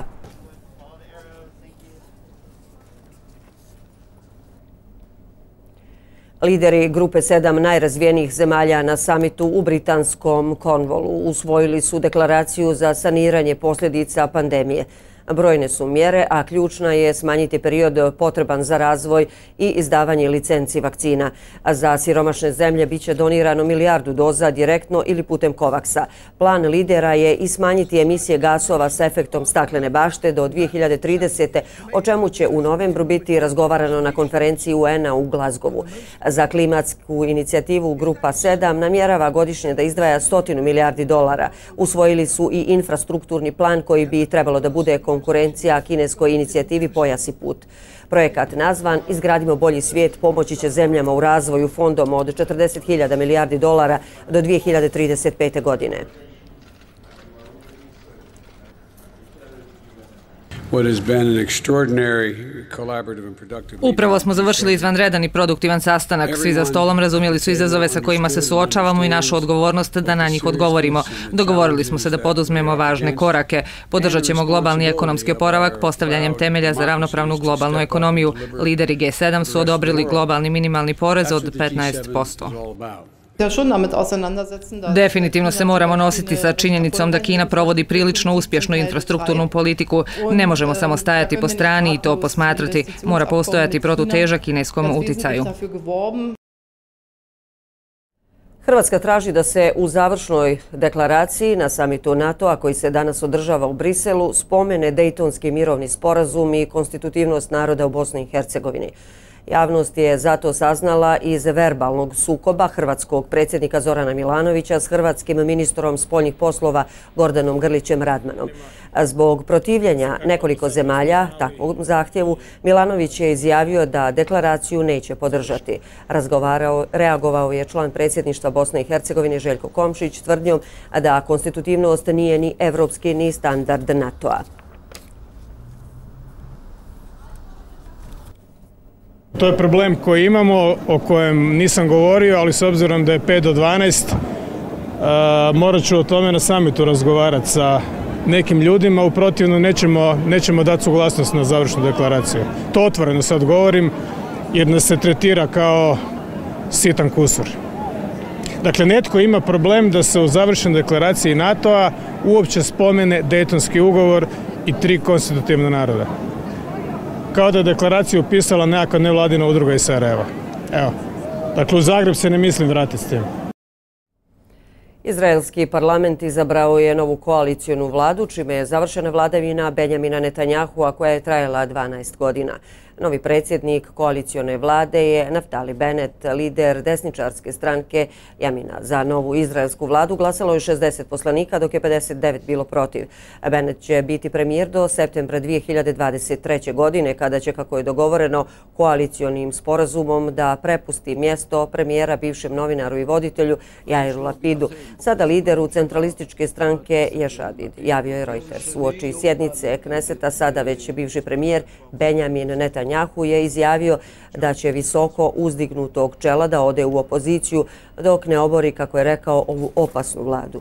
Lideri grupe sedam najrazvijenijih zemalja na samitu u britanskom Cornwallu usvojili su deklaraciju za saniranje posljedica pandemije. Brojne su mjere, a ključna je smanjiti period potreban za razvoj i izdavanje licenci vakcina. A za siromašne zemlje biće donirano milijardu doza direktno ili putem Covaxa. Plan lidera je i smanjiti emisije gasova s efektom staklene bašte do dvije hiljade tridesete. o čemu će u novembru biti razgovarano na konferenciji U N-a u Glazgovu. Za klimatsku inicijativu Grupa sedam namjerava godišnje da izdvaja stotinu milijardi dolara. Usvojili su i infrastrukturni plan koji bi trebalo da bude konkurencija kineskoj inicijativi Pojas i put. Projekat nazvan Izgradimo bolji svijet pomoći će zemljama u razvoju fondom od četrdeset hiljada milijardi dolara do dvije hiljade trideset pete. godine. Upravo smo završili izvanredan i produktivan sastanak. Svi za stolom razumjeli su izazove sa kojima se suočavamo i našu odgovornost da na njih odgovorimo. Dogovorili smo se da poduzmemo važne korake. Podržat ćemo globalni ekonomski oporavak postavljanjem temelja za ravnopravnu globalnu ekonomiju. Lideri G sedam su odobrili globalni minimalni porez od petnaest posto. Definitivno se moramo nositi sa činjenicom da Kina provodi prilično uspješnu infrastrukturnu politiku. Ne možemo samo stajati po strani i to posmatrati. Mora postojati protuteža kineskom uticaju. Hrvatska traži da se u završnoj deklaraciji na samitu NATO-a koji se danas održava u Briselu spomene Dejtonski mirovni sporazum i konstitutivnost naroda u Bosni i Hercegovini. Javnost je zato saznala iz verbalnog sukoba hrvatskog predsjednika Zorana Milanovića s hrvatskim ministrom spoljnih poslova Gordanom Grlićem Radmanom. Zbog protivljenja nekoliko zemalja takvom zahtjevu, Milanović je izjavio da deklaraciju neće podržati. Razgovarao, reagovao je član predsjedništva Bosne i Hercegovine Željko Komšić tvrdnjom da konstitutivnost nije ni evropski ni standard NATO-a. To je problem koji imamo, o kojem nisam govorio, ali s obzirom da je pet do dvanaest, morat ću o tome na samitu razgovarati sa nekim ljudima, u protivno nećemo, nećemo dati suglasnost na završnu deklaraciju. To otvoreno sad govorim, jer nas se tretira kao sitan kusur. Dakle, netko ima problem da se u završnoj deklaraciji NATO-a uopće spomene Dejtonski ugovor i tri konstitutivna naroda. Kao da je deklaraciju upisala nekakva nevladina udruga iz Sarajeva. Evo, dakle u Zagreb se ne mislim vratiti s tim. Izraelski parlament izabrao je novu koalicijonu vladu, čime je završena vladavina Benjamina Netanjahua koja je trajala dvanaest godina. Novi predsjednik koalicijone vlade je Naftali Bennett, lider desničarske stranke Jamina. Za novu izraelsku vladu glasalo je šezdeset poslanika, dok je pedeset devet bilo protiv. Bennett će biti premijer do septembra dvije hiljade dvadeset treće. godine, kada će, kako je dogovoreno, koalicijonim sporazumom da prepusti mjesto premijera bivšem novinaru i voditelju Jairu Lapidu. Sada lideru centralističke stranke Yesh Atid, javio je Reuters. Uoči sjednice Kneseta sada već bivši premijer Benjamin Netanjahu Netanjahu je izjavio da će visoko uzdignutog čela da ode u opoziciju dok ne obori, kako je rekao, ovu opasnu vladu.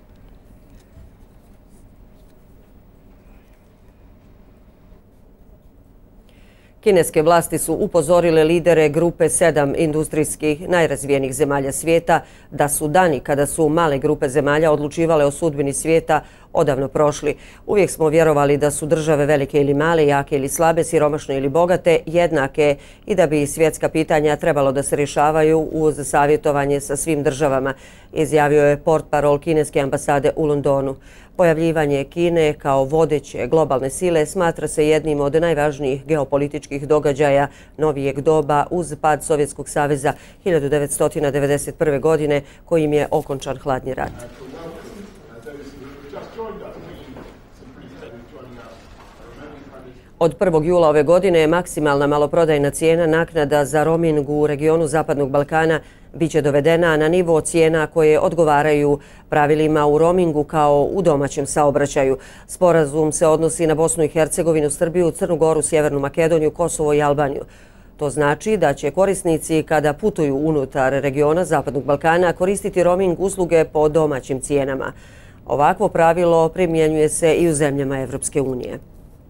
Kineske vlasti su upozorile lidere grupe sedam industrijskih najrazvijenijih zemalja svijeta da su dani kada su male grupe zemalja odlučivale o sudbini svijeta odavno prošli. Uvijek smo vjerovali da su države velike ili male, jake ili slabe, siromašne ili bogate, jednake i da bi svjetska pitanja trebalo da se rješavaju uz savjetovanje sa svim državama, izjavio je portparol kineske ambasade u Londonu. Pojavljivanje Kine kao vodeće globalne sile smatra se jednim od najvažnijih geopolitičkih događaja novijeg doba uz pad Sovjetskog saveza hiljadu devetsto devedeset prve. godine kojim je okončan hladni rat. Od prvog jula ove godine maksimalna maloprodajna cijena naknada za roaming u regionu Zapadnog Balkana biće dovedena na nivo cijena koje odgovaraju pravilima u roamingu kao u domaćem saobraćaju. Sporazum se odnosi na Bosnu i Hercegovinu, Srbiju, Crnu Goru, Sjevernu Makedoniju, Kosovo i Albaniju. To znači da će korisnici kada putuju unutar regiona Zapadnog Balkana koristiti roaming usluge po domaćim cijenama. Ovakvo pravilo primjenjuje se i u zemljama Evropske unije.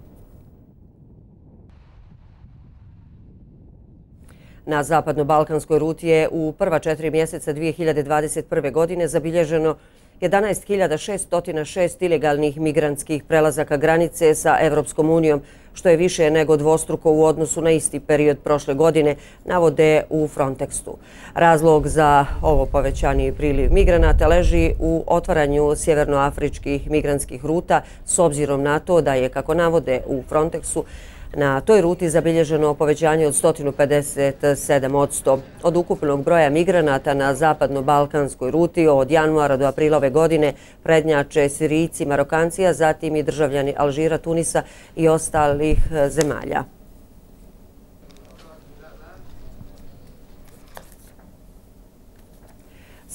Na zapadno-balkanskoj ruti je u prva četiri mjeseca dvije hiljade dvadeset prve. godine zabilježeno jedanaest hiljada šesto šest ilegalnih migrantskih prelazaka granice sa Evropskom unijom, što je više nego dvostruko u odnosu na isti period prošle godine, navode u Frontexu. Razlog za ovo povećani priliv migranata leži u otvaranju sjevernoafričkih migrantskih ruta s obzirom na to da je, kako navode u Frontexu, na toj ruti zabilježeno povećanje od sto pedeset sedam posto. Od ukupnog broja migranata na zapadno-balkanskoj ruti od januara do aprila ove godine prednjače Sirijci, Marokanci, a zatim i državljani Alžira, Tunisa i ostalih zemalja.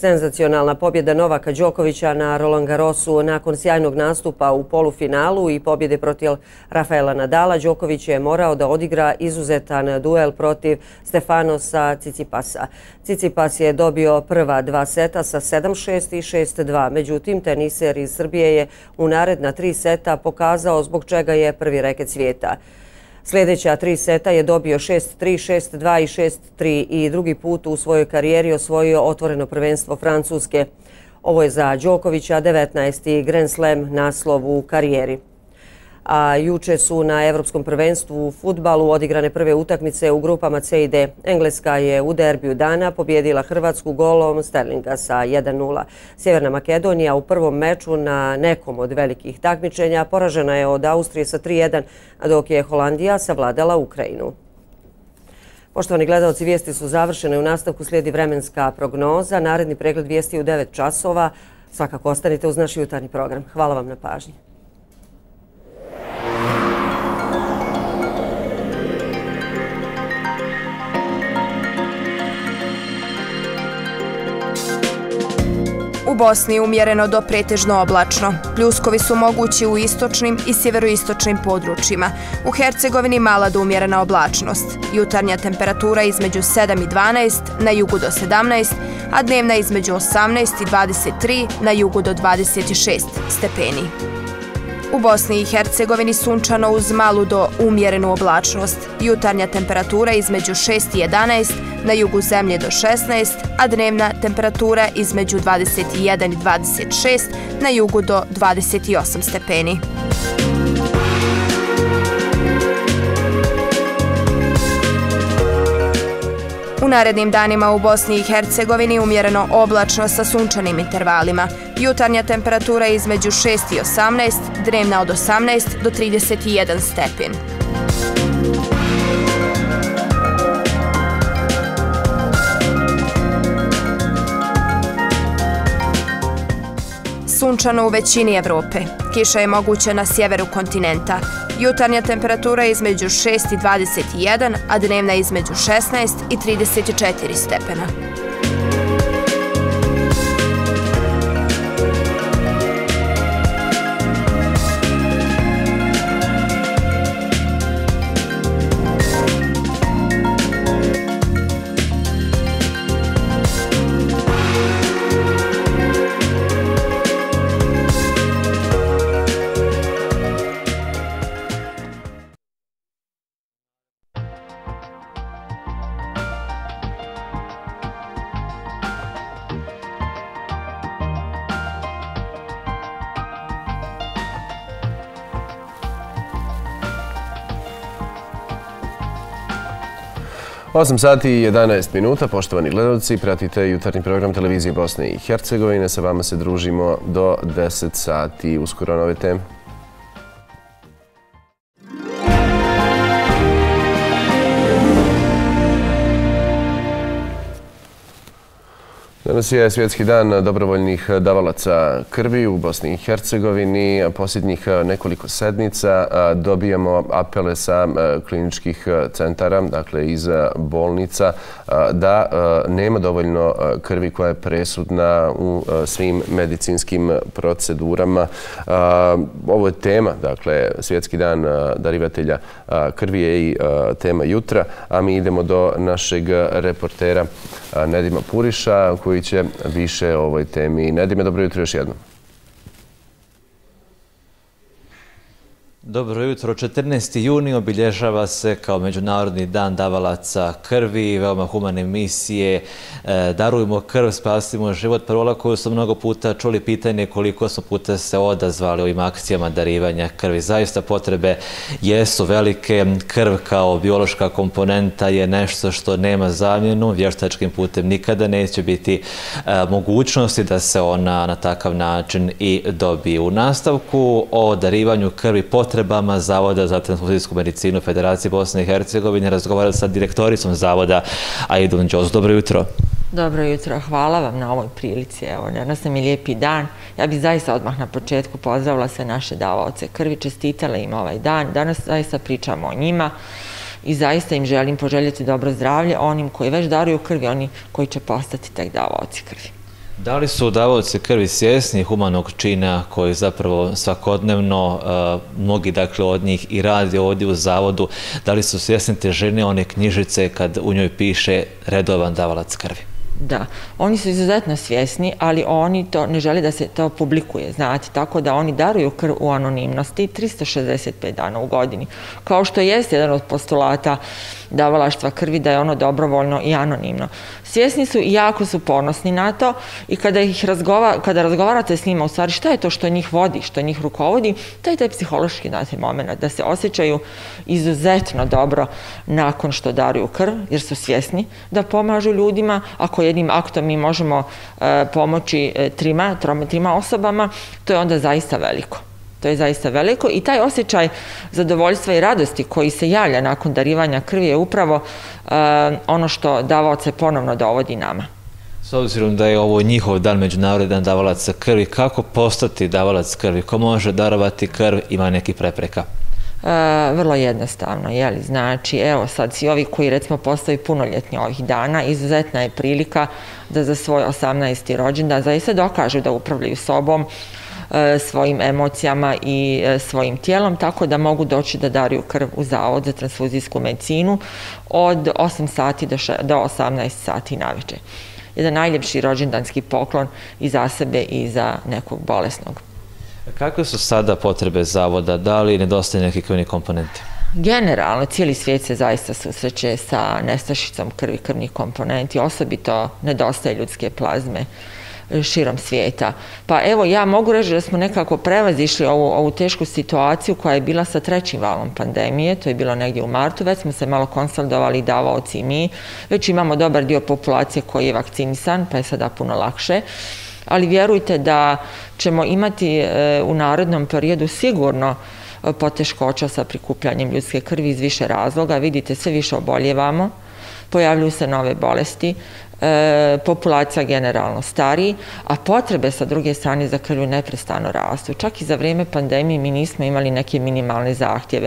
Senzacionalna pobjeda Novaka Đokovića na Roland Garrosu nakon sjajnog nastupa u polufinalu i pobjede protiv Rafaela Nadala. Đoković je morao da odigra izuzetan duel protiv Stefanosa Cicipasa. Cicipas je dobio prva dva seta sa sedam šest i šest dva. Međutim, teniser iz Srbije je u naredna tri seta pokazao zbog čega je prvi reket svijeta. Sljedeća tri seta je dobio šest tri, šest dva i šest tri i drugi put u svojoj karijeri osvojio otvoreno prvenstvo Francuske. Ovo je za Đokovića devetnaesti Grand Slam naslov u karijeri. A juče su na Evropskom prvenstvu u fudbalu odigrane prve utakmice u grupama C i D. Engleska je u derbiju dana pobjedila Hrvatsku golom Sterlinga sa jedan nula. Sjeverna Makedonija u prvom meču na nekom od velikih takmičenja poražena je od Austrije sa tri jedan, dok je Holandija savladala Ukrajinu. Poštovani gledalci, vijesti su završene. U nastavku slijedi vremenska prognoza. Naredni pregled vijesti u devet časova. Svakako ostanite uz naš jutarnji program. Hvala vam na pažnji. U Bosni umjereno do pretežno oblačno. Pljuskovi su mogući u istočnim i sjeveroistočnim područjima. U Hercegovini mala do umjerena oblačnost. Jutarnja temperatura između sedam i dvanaest, na jugu do sedamnaest, a dnevna između osamnaest i dvadeset tri, na jugu do dvadeset šest stepeni. U Bosni i Hercegovini sunčano uz malu do umjerenu oblačnost. Jutarnja temperatura između šest i jedanaest, na jugu zemlje do šesnaest, a dnevna temperatura između dvadeset jedan i dvadeset šest, na jugu do dvadeset osam stepeni. U narednim danima u Bosni i Hercegovini umjereno oblačno sa sunčanim intervalima. Jutarnja temperatura između šest i osamnaest, dnevna od osamnaest do trideset jedan stepen. Sunčano u većini Evrope. Kiša je moguća na sjeveru kontinenta. Jutarnja temperatura između šest i dvadeset jedan, a dnevna između šesnaest i trideset četiri stepena. osam sati i jedanaest minuta, poštovani gledalci, pratite jutarnji program televizije Bosne i Hercegovine. Sa vama se družimo do deset sati. Uskoro nove teme. Danas je svjetski dan dobrovoljnih davalaca krvi u Bosni i Hercegovini. Posljednjih nekoliko sedmica dobijamo apele sa kliničkih centara, dakle iz bolnica, da nema dovoljno krvi koja je presudna u svim medicinskim procedurama. Ovo je tema, dakle, svjetski dan darivatelja krvi je i tema jutra, a mi idemo do našeg reportera Nedima Puriša, koji će više o ovoj temi. Nedime, dobro jutro još jednom. Dobro jutro. četrnaesti juni obilježava se kao Međunarodni dan davalaca krvi, veoma humane misije. Darujmo krv, spasimo život. Parola koju smo mnogo puta čuli, pitanje koliko smo puta se odazvali ovim akcijama darivanja krvi. Zaista potrebe jesu velike. Krv kao biološka komponenta je nešto što nema zamjenu. Vještačkim putem nikada neće biti mogućnosti da se ona na takav način i dobije. U nastavku o darivanju krvi potrebama Zavoda za transfuzijsku medicinu Federacije Bosne i Hercegovine razgovarali sa direktoricom Zavoda Aidun Đoz. Dobro jutro. Dobro jutro, hvala vam na ovoj prilici. Evo, danas nam je lijepi dan. Ja bih zaista odmah na početku pozdravila sve naše davaoce krvi, čestitala im ovaj dan. Danas zaista pričamo o njima i zaista im želim poželjeti dobro zdravlje onim koji već daruju krvi, oni koji će postati tek davaoci krvi. Da li su davaoci krvi svjesni humanog čina koji zapravo svakodnevno mnogi dakle od njih i radi ovdje u zavodu, da li su svjesni težine one knjižice kad u njoj piše redovan davalac krvi? Da, oni su izuzetno svjesni, ali oni to ne žele da se to publikuje, znate, tako da oni daruju krv u anonimnosti tristo šezdeset pet dana u godini. Kao što jeste jedan od postulata davalaštva krvi, da je ono dobrovoljno i anonimno. Svjesni su i jako su ponosni na to i kada, ih razgova, kada razgovarate s njima, u stvari šta je to što njih vodi, što njih rukovodi, to je taj psihološki znate, moment, da se osjećaju izuzetno dobro nakon što daruju krv, jer su svjesni da pomažu ljudima. Ako jednim aktom mi možemo e, pomoći e, trima, troma, trima osobama, to je onda zaista veliko. To je zaista veliko i taj osjećaj zadovoljstva i radosti koji se javlja nakon darivanja krvi je upravo uh, ono što davaoce ponovno dovodi nama. S obzirom da je ovo njihov dan, međunarodni dan davalaca krvi, kako postati davalac krvi? Ko može darovati krv, ima neki prepreka? Uh, vrlo jednostavno, jeli, znači, evo sad svi ovi koji recimo postaju punoljetni ovih dana, izuzetna je prilika da za svoj osamnaesti rođendan zaista dokažu da upravljaju sobom, svojim emocijama i svojim tijelom, tako da mogu doći da daruju krv u Zavod za transfuzijsku medicinu od osam sati do osamnaest sati navečer. Jedan najljepši rođendanski poklon i za sebe i za nekog bolesnog. Kakve su sada potrebe Zavoda? Da li nedostaje neki krvni komponenti? Generalno, cijeli svijet se zaista susreće sa nestašicom krvi, krvnih komponenti, osobito nedostaje ljudske plazme širom svijeta. Pa evo, ja mogu reći da smo nekako prevazišli ovu, ovu tešku situaciju koja je bila sa trećim valom pandemije, to je bilo negdje u martu, već smo se malo konsolidovali davaoci i mi, već imamo dobar dio populacije koji je vakcinisan, pa je sada puno lakše, ali vjerujte da ćemo imati e, u narednom periodu sigurno poteškoća sa prikupljanjem ljudske krvi iz više razloga. Vidite, sve više oboljevamo, pojavljuju se nove bolesti, e, populacija generalno stariji, a potrebe sa druge strane za krvju neprestano rastu. Čak i za vrijeme pandemije mi nismo imali neke minimalne zahtjeve.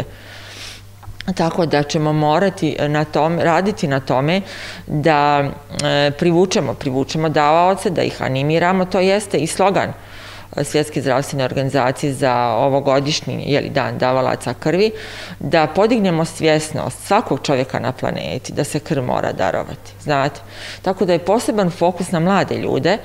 Tako da ćemo morati na tom, raditi na tome da e, privučemo, privučemo davaoce, da ih animiramo. To jeste i slogan Svjetske zdravstvene organizacije za ovogodišnji jeli, dan davalaca krvi, da podignemo svjesnost svakog čovjeka na planeti da se krv mora darovati. Znate? Tako da je poseban fokus na mlade ljude,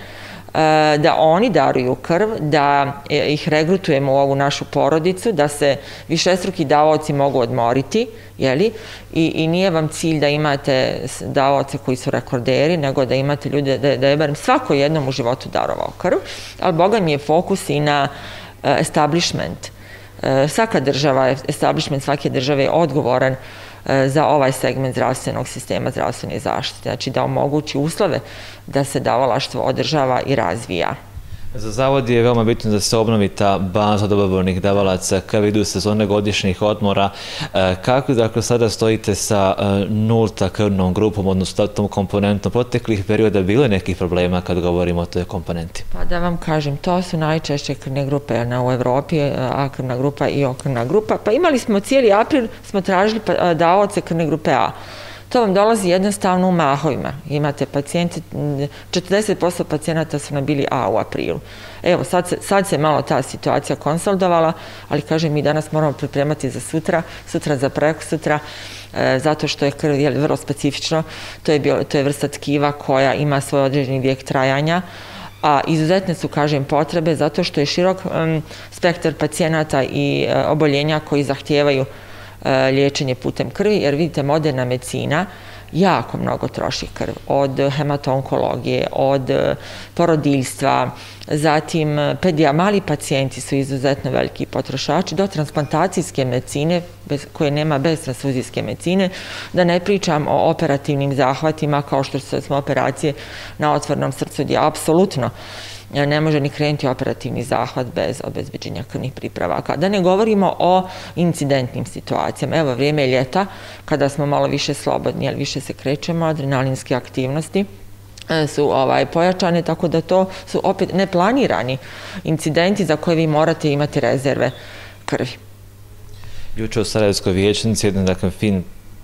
da oni daruju krv, da ih regrutujemo u ovu našu porodicu, da se višestruki davaoci mogu odmoriti, jeli? I, i nije vam cilj da imate davaoce koji su rekorderi, nego da imate ljude, da, da je barem svako jednom u životu darovao krv, ali Boga mi je fokus i na uh, establishment. Uh, svaka država, establishment svake države je odgovoran za ovaj segment zdravstvenog sistema, zdravstvene zaštite, znači da omogući uslove da se davalaštvo održava i razvija. Za Zavod je veoma bitno da se obnovi ta baza dobrovoljnih davalaca krvi, idu sezone godišnjih odmora. Kako dakle sada stojite sa nulta krvnom grupom, odnosno tom komponentom? Proteklih perioda bilo je nekih problema kad govorimo o toj komponenti? Pa da vam kažem, to su najčešće krvne grupe na, u Evropi, A krvna grupa i O krvna grupa. Pa imali smo cijeli april, smo tražili davaoce krvne grupe A. To vam dolazi jednostavno u mahovima. Imate pacijente, četrdeset posto pacijenata su nam bili A u aprilu. Evo, sad se, sad se malo ta situacija konsolidovala, ali kažem, mi danas moramo pripremati za sutra, sutra za preko sutra, e, zato što je krv je vrlo specifično. To je, bio, to je vrsta tkiva koja ima svoj određeni vijek trajanja, a izuzetne su, kažem, potrebe zato što je širok um, spektar pacijenata i uh, oboljenja koji zahtijevaju liječenje putem krvi, jer vidite, moderna medicina jako mnogo troši krv, od hematonkologije, od porodiljstva, zatim pedija, mali pacijenti su izuzetno veliki potrošači, do transplantacijske medicine, bez, koje nema bez transfuzijske medicine, da ne pričam o operativnim zahvatima, kao što smo operacije na otvornom srcu, gdje apsolutno ne može ni krenuti operativni zahvat bez obezbeđenja krvnih pripravaka. Da ne govorimo o incidentnim situacijama. Evo, vrijeme je ljeta, kada smo malo više slobodni, ali više se krećemo, adrenalinske aktivnosti su ovaj, pojačane, tako da to su opet neplanirani incidenti za koje vi morate imati rezerve krvi. Juče u Sarajevskoj vijećnici jedan dakle fin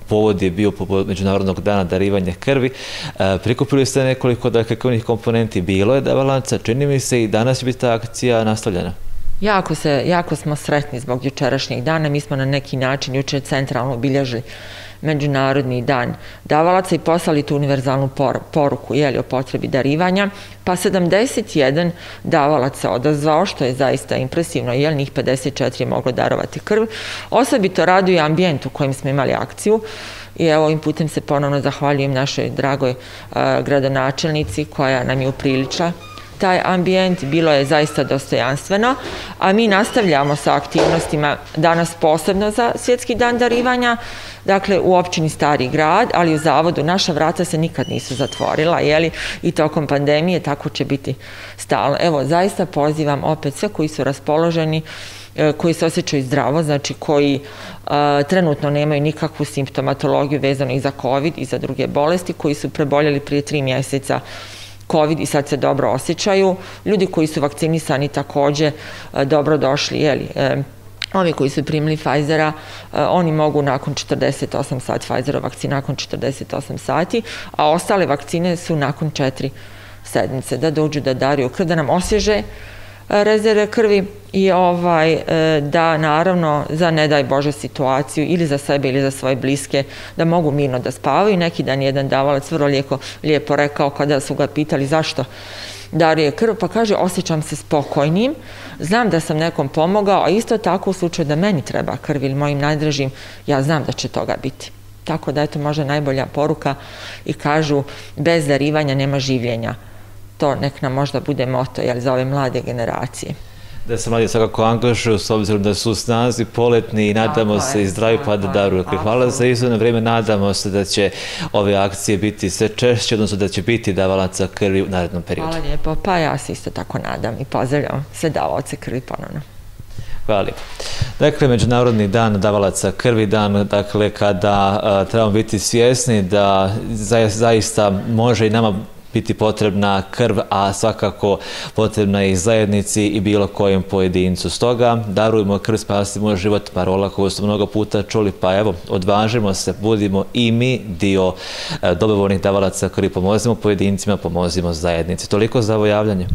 povod je bio povod Međunarodnog dana darivanja krvi. Prikupili ste nekoliko dakle krvnih komponenti, bilo je davalaca, čini mi se i danas će biti ta akcija nastavljena. Jako, se, jako smo sretni zbog jučerašnjeg dana. Mi smo na neki način jučer centralno obilježili Međunarodni dan davalaca i poslali tu univerzalnu poruku jeli, o potrebi darivanja, pa sedamdeset jedan davalac se odazvao, što je zaista impresivno, jer njih pedeset četiri je moglo darovati krv. Osobito raduje ambijent u kojem smo imali akciju i evo ovim putem se ponovno zahvaljujem našoj dragoj uh, gradonačelnici koja nam je upriličila taj ambijent, bilo je zaista dostojanstveno, a mi nastavljamo sa aktivnostima danas posebno za Svjetski dan darivanja, dakle u općini Stari grad, ali u zavodu naša vrata se nikad nisu zatvorila, jeli, i tokom pandemije tako će biti stalno. Evo, zaista pozivam opet sve koji su raspoloženi, koji se osjećaju zdravo, znači koji uh, trenutno nemaju nikakvu simptomatologiju vezano i za COVID i za druge bolesti, koji su preboljeli prije tri mjeseca COVID i sad se dobro osjećaju. Ljudi koji su vakcinisani također dobro došli, jeli, ovi koji su primili Pfizera, oni mogu nakon četrdeset osam sati, Pfizerova vakcina nakon četrdeset osam sati, a ostale vakcine su nakon četiri sedmice, da dođu da daruju krv, da nam osvježe rezerve krvi i ovaj, da naravno za ne daj Bože situaciju ili za sebe ili za svoje bliske da mogu mirno da spavaju. Neki dan jedan davalac vrlo lijepo, lijepo rekao kada su ga pitali zašto daruje krv, pa kaže osjećam se spokojnim, znam da sam nekom pomogao, a isto tako u slučaju da meni treba krv ili mojim najdražim, ja znam da će toga biti. Tako da je to možda najbolja poruka i kažu bez darivanja nema življenja. To nek nam možda bude moto jel, za ove mlade generacije. Da se mladi svakako angažuju s obzirom da su u snazi poletni i nadamo se i zdravi pa da daruju. Hvala za izvodno vrijeme, nadamo se da će ove akcije biti sve češće, odnosno da će biti davalaca krvi u narednom periodu. Hvala lijepo, pa ja se isto tako nadam i pozdravljam sve davaoce krvi ponovno. Hvala lijepo. Dakle, Međunarodni dan davalaca krvi, dan dakle, kada a, trebamo biti svjesni da zaista može i nama biti potrebna krv, a svakako potrebna je i zajednici i bilo kojem pojedincu. Stoga darujmo krv, spasimo život, parola koju smo mnogo puta čuli, pa evo, odvažimo se, budimo i mi dio e, dobrovoljnih davalaca krvi, pomozimo pojedincima, pomozimo zajednici. Toliko za ovo javljanje.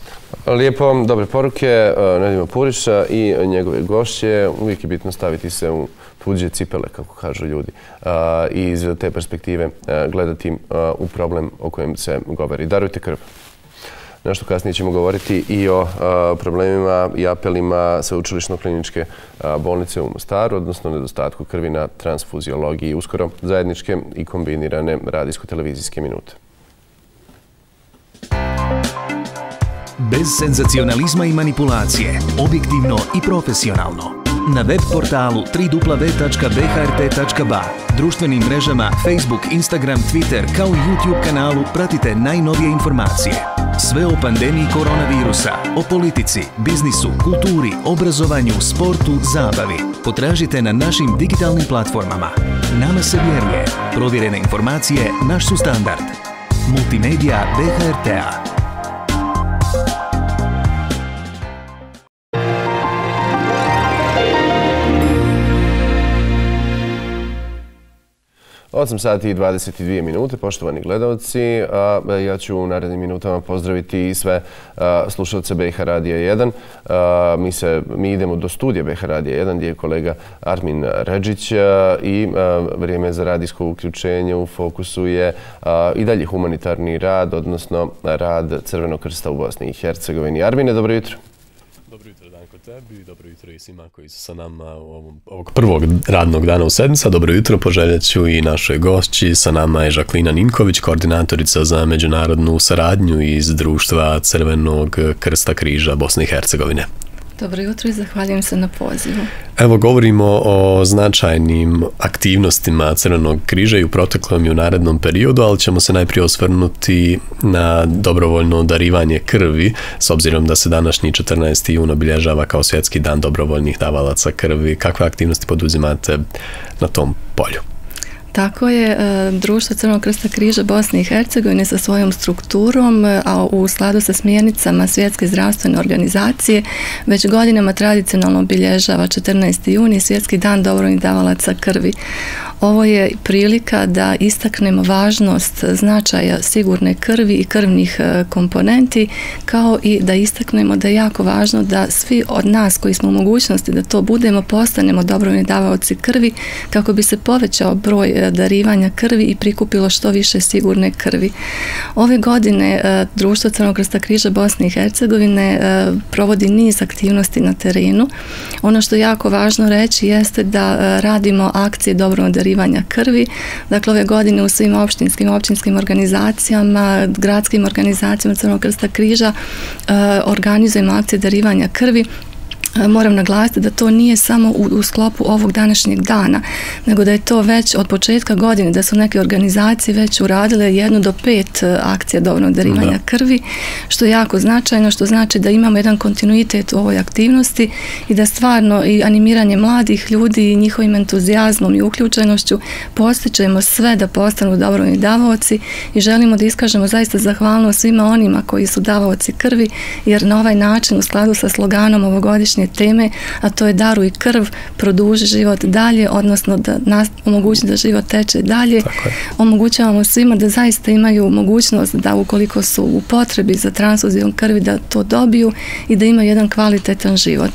Lijepo, dobre poruke Nedima Puriša i njegove gošće. Uvijek je bitno staviti se u tuđe cipele, kako kažu ljudi, i iz te perspektive gledati u problem o kojem se govori. Darujte krv. Nešto kasnije ćemo govoriti i o problemima i apelima Sveučilišno-kliničke bolnice u Mostaru, odnosno nedostatku krvi na transfuziologiji. Uskoro zajedničke i kombinirane radijsko-televizijske minute. Bez senzacionalizma i manipulacije, objektivno i profesionalno. Na web portalu w w w tačka b h r t tačka b a, društvenim mrežama Facebook, Instagram, Twitter kao i YouTube kanalu pratite najnovije informacije. Sve o pandemiji koronavirusa, o politici, biznisu, kulturi, obrazovanju, sportu, zabavi. Potražite na našim digitalnim platformama. Nama se vjeruje. Provjerene informacije naš su standard. Multimedija B H R T-a. osam sati i dvadeset dvije minute, poštovani gledalci. Ja ću u narednim minutama pozdraviti i sve slušalce B H Radija jedan. Mi, se, mi idemo do studija B H Radija jedan gdje je kolega Armin Redžić i vrijeme za radijsko uključenje u fokusu je i dalje humanitarni rad, odnosno rad Crvenog krsta u Bosni i Hercegovini. Armine, dobro jutro. Dobro jutro, Danko, tebi. Dobro jutro i svima koji su sa nama ovom, ovog prvog radnog dana u sedmica. Dobro jutro, poželjet ću i našoj gošći. Sa nama je Žaklina Ninković, koordinatorica za međunarodnu saradnju iz Društva Crvenog krsta križa Bosne i Hercegovine. Dobro jutro i zahvaljujem se na pozivu. Evo, govorimo o značajnim aktivnostima Crvenog križa i u proteklom i u narednom periodu, ali ćemo se najprije osvrnuti na dobrovoljno darivanje krvi, s obzirom da se današnji četrnaesti jun obilježava kao Svjetski dan dobrovoljnih davalaca krvi. Kakve aktivnosti poduzimate na tom polju? Tako je, Društvo Crvenog krsta križa Bosne i Hercegovine sa svojom strukturom, a u skladu sa smjernicama Svjetske zdravstvene organizacije, već godinama tradicionalno obilježava četrnaesti juni Svjetski dan dobrovoljnih davalaca krvi. Ovo je prilika da istaknemo važnost značaja sigurne krvi i krvnih komponenti, kao i da istaknemo da je jako važno da svi od nas koji smo u mogućnosti da to budemo, postanemo dobrovoljni davaoci krvi kako bi se povećao broj darivanja krvi i prikupilo što više sigurne krvi. Ove godine Društvo Crvenog krsta križa Bosne i Hercegovine provodi niz aktivnosti na terenu. Ono što je jako važno reći jeste da radimo akcije dobrovoljnog darivanja krvi. Dakle, ove godine u svim opštinskim, općinskim organizacijama, gradskim organizacijama Crvenog krsta križa organizujemo akcije darivanja krvi. Moram naglasiti da to nije samo u, u sklopu ovog današnjeg dana, nego da je to već od početka godine, da su neke organizacije već uradile jednu do pet akcija dobrovoljnog darivanja da. krvi, što je jako značajno, što znači da imamo jedan kontinuitet u ovoj aktivnosti i da stvarno i animiranje mladih ljudi i njihovim entuzijazmom i uključenošću postičemo sve da postanu dobrovoljni davaoci i želimo da iskažemo zaista zahvalnost svima onima koji su davaoci krvi, jer na ovaj način u skladu sa sloganom ovogodišnje teme, a to je daruj krv, produži život dalje, odnosno da nas omogući da život teče dalje. Omogućavamo svima da zaista imaju mogućnost da ukoliko su u potrebi za transfuzijom krvi da to dobiju i da imaju jedan kvalitetan život.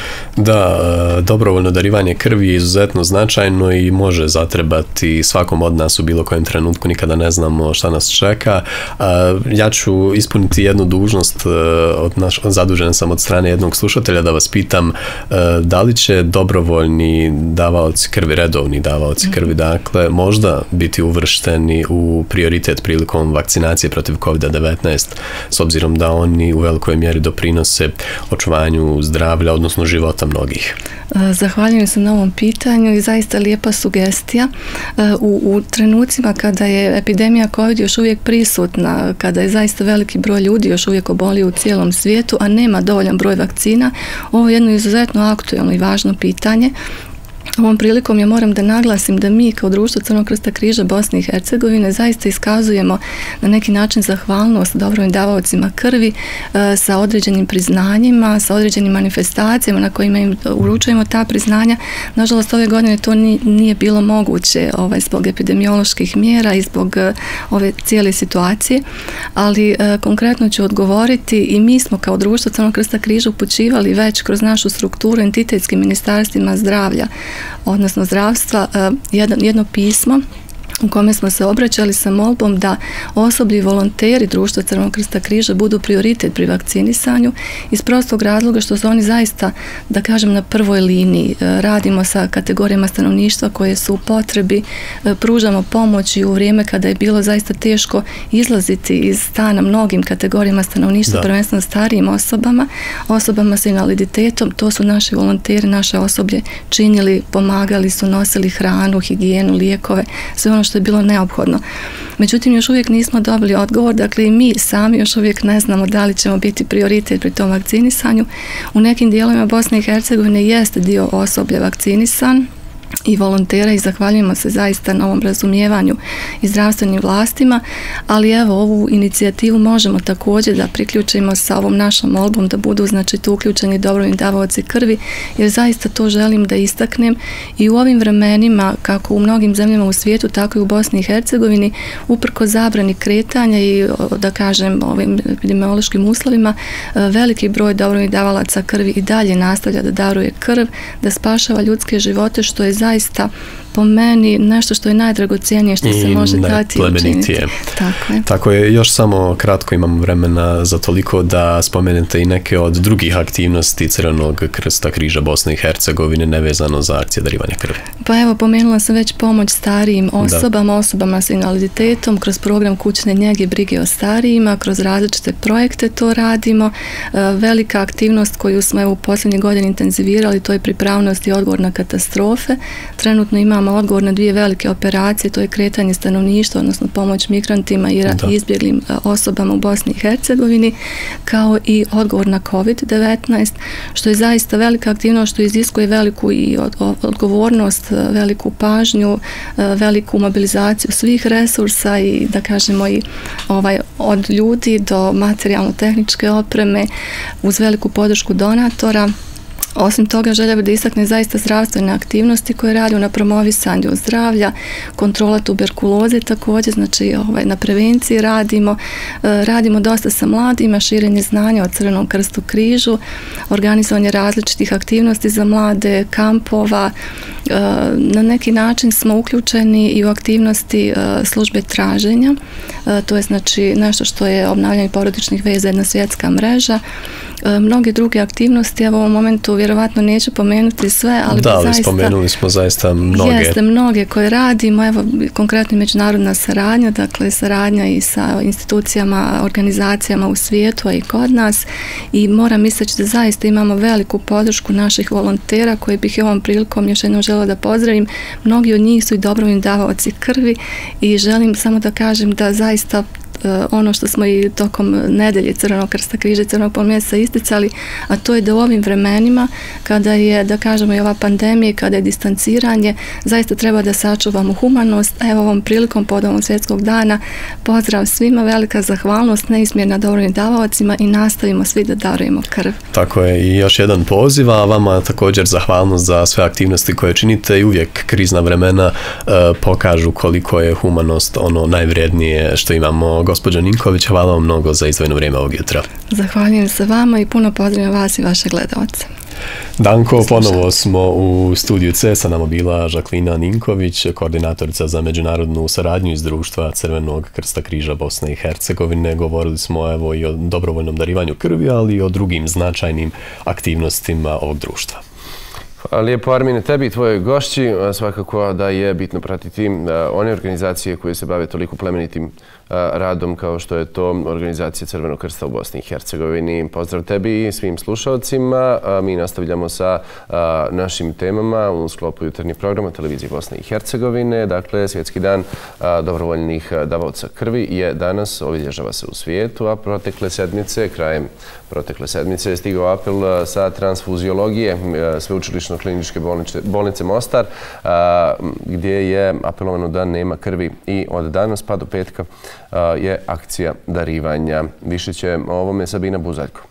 Da, dobrovoljno darivanje krvi je izuzetno značajno i može zatrebati svakom od nas u bilo kojem trenutku, nikada ne znamo šta nas čeka. Ja ću ispuniti jednu dužnost, od naš, zadužen sam od strane jednog slušatelja da vas pitam da li će dobrovoljni davaoci krvi, redovni davaoci krvi, dakle, možda biti uvršteni u prioritet prilikom vakcinacije protiv kovid devetnaest, s obzirom da oni u velikoj mjeri doprinose očuvanju zdravlja, odnosno života mnogih. Zahvaljujem se na ovom pitanju i zaista lijepa sugestija. U, u trenucima kada je epidemija COVID još uvijek prisutna, kada je zaista veliki broj ljudi još uvijek obolio u cijelom svijetu, a nema dovoljan broj vakcina, ovo je jedno izuzetno aktuelno i važno pitanje. Ovom prilikom ja moram da naglasim da mi kao Društvo Crvenog krsta križa Bosne i Hercegovine zaista iskazujemo na neki način zahvalnost dobrovoljnim davaocima krvi e, sa određenim priznanjima, sa određenim manifestacijama na kojima im uručujemo ta priznanja. Nažalost, ove godine to ni, nije bilo moguće ovaj, zbog epidemioloških mjera i zbog e, ove cijele situacije, ali e, konkretno ću odgovoriti i mi smo kao Društvo Crvenog krsta križa upućivali već kroz našu strukturu entitetskim ministarstvima zdravlja, odnosno zdravstva, jedno, jedno pismo u kome smo se obraćali sa molbom da osoblje i volonteri Društva Crvenog krsta križa budu prioritet pri vakcinisanju iz prostog razloga što su oni zaista, da kažem, na prvoj liniji. Radimo sa kategorijama stanovništva koje su u potrebi, pružamo pomoć i u vrijeme kada je bilo zaista teško izlaziti iz stana mnogim kategorijama stanovništva, da. prvenstveno starijim osobama, osobama sa invaliditetom, to su naši volonteri, naše osoblje činili, pomagali su, nosili hranu, higijenu, lijekove, sve ono što je bilo neophodno. Međutim, još uvijek nismo dobili odgovor, dakle i mi sami još uvijek ne znamo da li ćemo biti prioritet pri tom vakcinisanju. U nekim dijelovima Bosne i Hercegovine jeste dio osoblja vakcinisan i volontera i zahvaljujemo se zaista na ovom razumijevanju i zdravstvenim vlastima, ali evo ovu inicijativu možemo također da priključimo sa ovom našom molbom da budu znači tu uključeni dobrovoljni davaoci krvi, jer zaista to želim da istaknem i u ovim vremenima kako u mnogim zemljama u svijetu, tako i u Bosni i Hercegovini, uprko zabrani kretanja i da kažem ovim epidemiološkim uslovima, veliki broj dobrovoljnih davalaca krvi i dalje nastavlja da daruje krv, da spašava ljudske živote, što je zaista po meni nešto što je najdragocijenije što se može dati i učiniti. Tako je. Tako je, još samo kratko imam vremena za toliko da spomenete i neke od drugih aktivnosti Crvenog krsta križa Bosne i Hercegovine nevezano za akcije darivanja krvi. Pa evo, pomenula sam već pomoć starijim osobama, da. osobama sa invaliditetom, kroz program kućne njege, brige o starijima, kroz različite projekte to radimo. Velika aktivnost koju smo evo u posljednjih godina intenzivirali, to je pripravnost i odgovor na katastrofe. Trenutno imamo nama odgovor na dvije velike operacije, to je kretanje stanovništva, odnosno pomoć migrantima i izbjeglim osobama u Bosni i Hercegovini, kao i odgovor na kovid devetnaest, što je zaista velika aktivnost, što iziskuje veliku i odgovornost, veliku pažnju, veliku mobilizaciju svih resursa i, da kažemo, i ovaj, od ljudi do materijalno-tehničke opreme uz veliku podršku donatora. Osim toga, želja bi da istakne zaista zdravstvene aktivnosti koje radi na promovisanju zdravlja, kontrola tuberkuloze također, znači ovaj, na prevenciji radimo. E, radimo dosta sa mladima, širenje znanja o Crvenom krstu križu, organizovanje različitih aktivnosti za mlade, kampova. E, na neki način smo uključeni i u aktivnosti e, službe traženja. E, to je znači nešto što je obnavljanje porodičnih veza, jedna svjetska mreža. E, mnoge druge aktivnosti, evo u ovom momentu vjerovatno neću pomenuti sve, ali da, ali zaista, spomenuli smo zaista mnoge. Jeste, mnoge koje radimo, evo konkretno međunarodna saradnja, dakle saradnja i sa institucijama, organizacijama u svijetu, a i kod nas, i moram misleći da zaista imamo veliku podršku naših volontera koje bih i ovom prilikom još jednom željela da pozdravim. Mnogi od njih su i dobrovoljni davaoci krvi i želim samo da kažem da zaista ono što smo i tokom nedelje Crvenog krsta križa i Crvenog polumjeseca isticali, a to je da u ovim vremenima kada je, da kažemo, i ova pandemija, kada je distanciranje, zaista treba da sačuvamo humanost. Evo ovom prilikom povodom Svjetskog dana pozdrav svima, velika zahvalnost, neizmjerna dobrovoljnim davaocima i nastavimo svi da darujemo krv. Tako je, i još jedan poziv, a vama također zahvalnost za sve aktivnosti koje činite i uvijek krizna vremena e, pokažu koliko je humanost ono najvrijednije što imamo. Gospođo Ninković, hvala vam mnogo za izdvojeno vrijeme ovog jutra. Zahvaljujem se vama i puno pozdravljam vas i vaše gledalce. Danko, ponovo smo u studiju C, sa nama bila Žaklina Ninković, koordinatorica za međunarodnu saradnju iz društva Crvenog krsta križa Bosne i Hercegovine. Govorili smo evo i o dobrovoljnom darivanju krvi, ali i o drugim značajnim aktivnostima ovog društva. Hvala lijepo, Armine, tebi i tvojoj gošći. Svakako da je bitno pratiti one organizacije koje se bave toliko plemenitim radom kao što je to organizacija Crvenog krsta u Bosni i Hercegovini. Pozdrav tebi i svim slušalcima. Mi nastavljamo sa našim temama u sklopu jutarnjeg programa Televizije Bosne i Hercegovine. Dakle, Svjetski dan dobrovoljnih davaoca krvi je danas, obilježava se u svijetu, a protekle sedmice, krajem protekle sedmice je stigao apel sa transfuziologije Sveučilišno kliničke bolnice Mostar, gdje je apelovano da nema krvi i od danas pa do petka je akcija darivanja. Više će o ovome Sabina Buzaljko.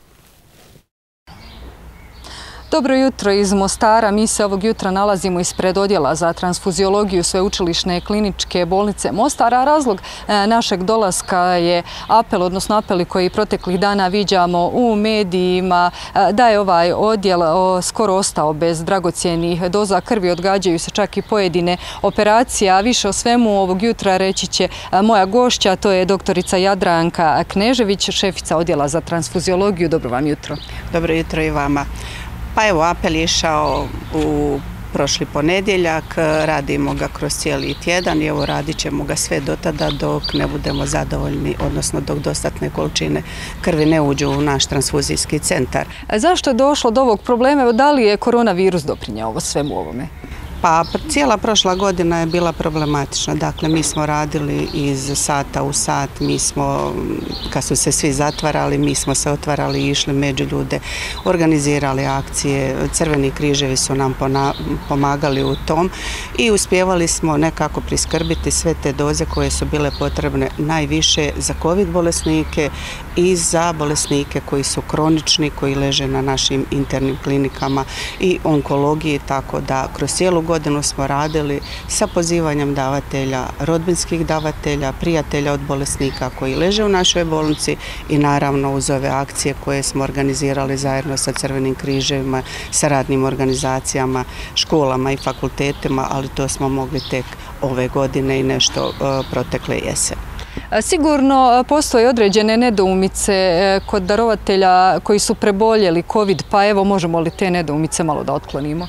Dobro jutro iz Mostara. Mi se ovog jutra nalazimo ispred odjela za transfuziologiju Sveučilišne kliničke bolnice Mostar, a razlog našeg dolaska je apel, odnosno apeli koji proteklih dana viđamo u medijima, da je ovaj odjel skoro ostao bez dragocjenih doza krvi, odgađaju se čak i pojedine operacije, a više o svemu ovog jutra reći će moja gošća, to je doktorica Jadranka Knežević, šefica odjela za transfuziologiju. Dobro vam jutro. Dobro jutro i vama. Pa evo, apel je išao u prošli ponedjeljak, radimo ga kroz cijeli tjedan i evo radit ćemo ga sve do tada dok ne budemo zadovoljni, odnosno dok dostatne količine krvi ne uđu u naš transfuzijski centar. A zašto je došlo do ovog problema? Da li je koronavirus doprinjao ovo svemu ovome? Pa cijela prošla godina je bila problematična. Dakle, mi smo radili iz sata u sat, mi smo, kad su se svi zatvarali, mi smo se otvarali i išli među ljude, organizirali akcije, Crveni križevi su nam pomagali u tom i uspjevali smo nekako priskrbiti sve te doze koje su bile potrebne najviše za COVID bolesnike i za bolesnike koji su kronični, koji leže na našim internim klinikama i onkologiji, tako da kroz cijelu godinu smo radili sa pozivanjem davatelja, rodbinskih davatelja, prijatelja od bolesnika koji leže u našoj bolnici i naravno uz ove akcije koje smo organizirali zajedno sa Crvenim križevima, sa radnim organizacijama, školama i fakultetima, ali to smo mogli tek ove godine i nešto protekle jesen. Sigurno postoje određene nedoumice kod darovatelja koji su preboljeli COVID, pa evo možemo li te nedoumice malo da otklonimo?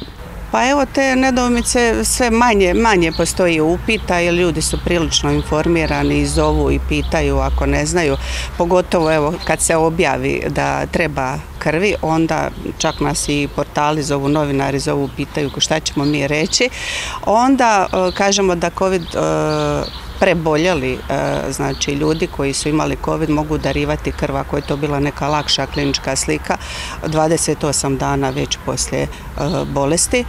Pa evo, te nedoumice sve manje, manje postoji upita jer ljudi su prilično informirani i zovu i pitaju ako ne znaju. Pogotovo evo kad se objavi da treba krvi, onda čak nas i portali zovu, novinari zovu, pitaju šta ćemo mi reći. Onda kažemo da COVID preboljeli, znači ljudi koji su imali COVID mogu darivati krv ako je to bila neka lakša klinička slika dvadeset osam dana već poslije bolesti.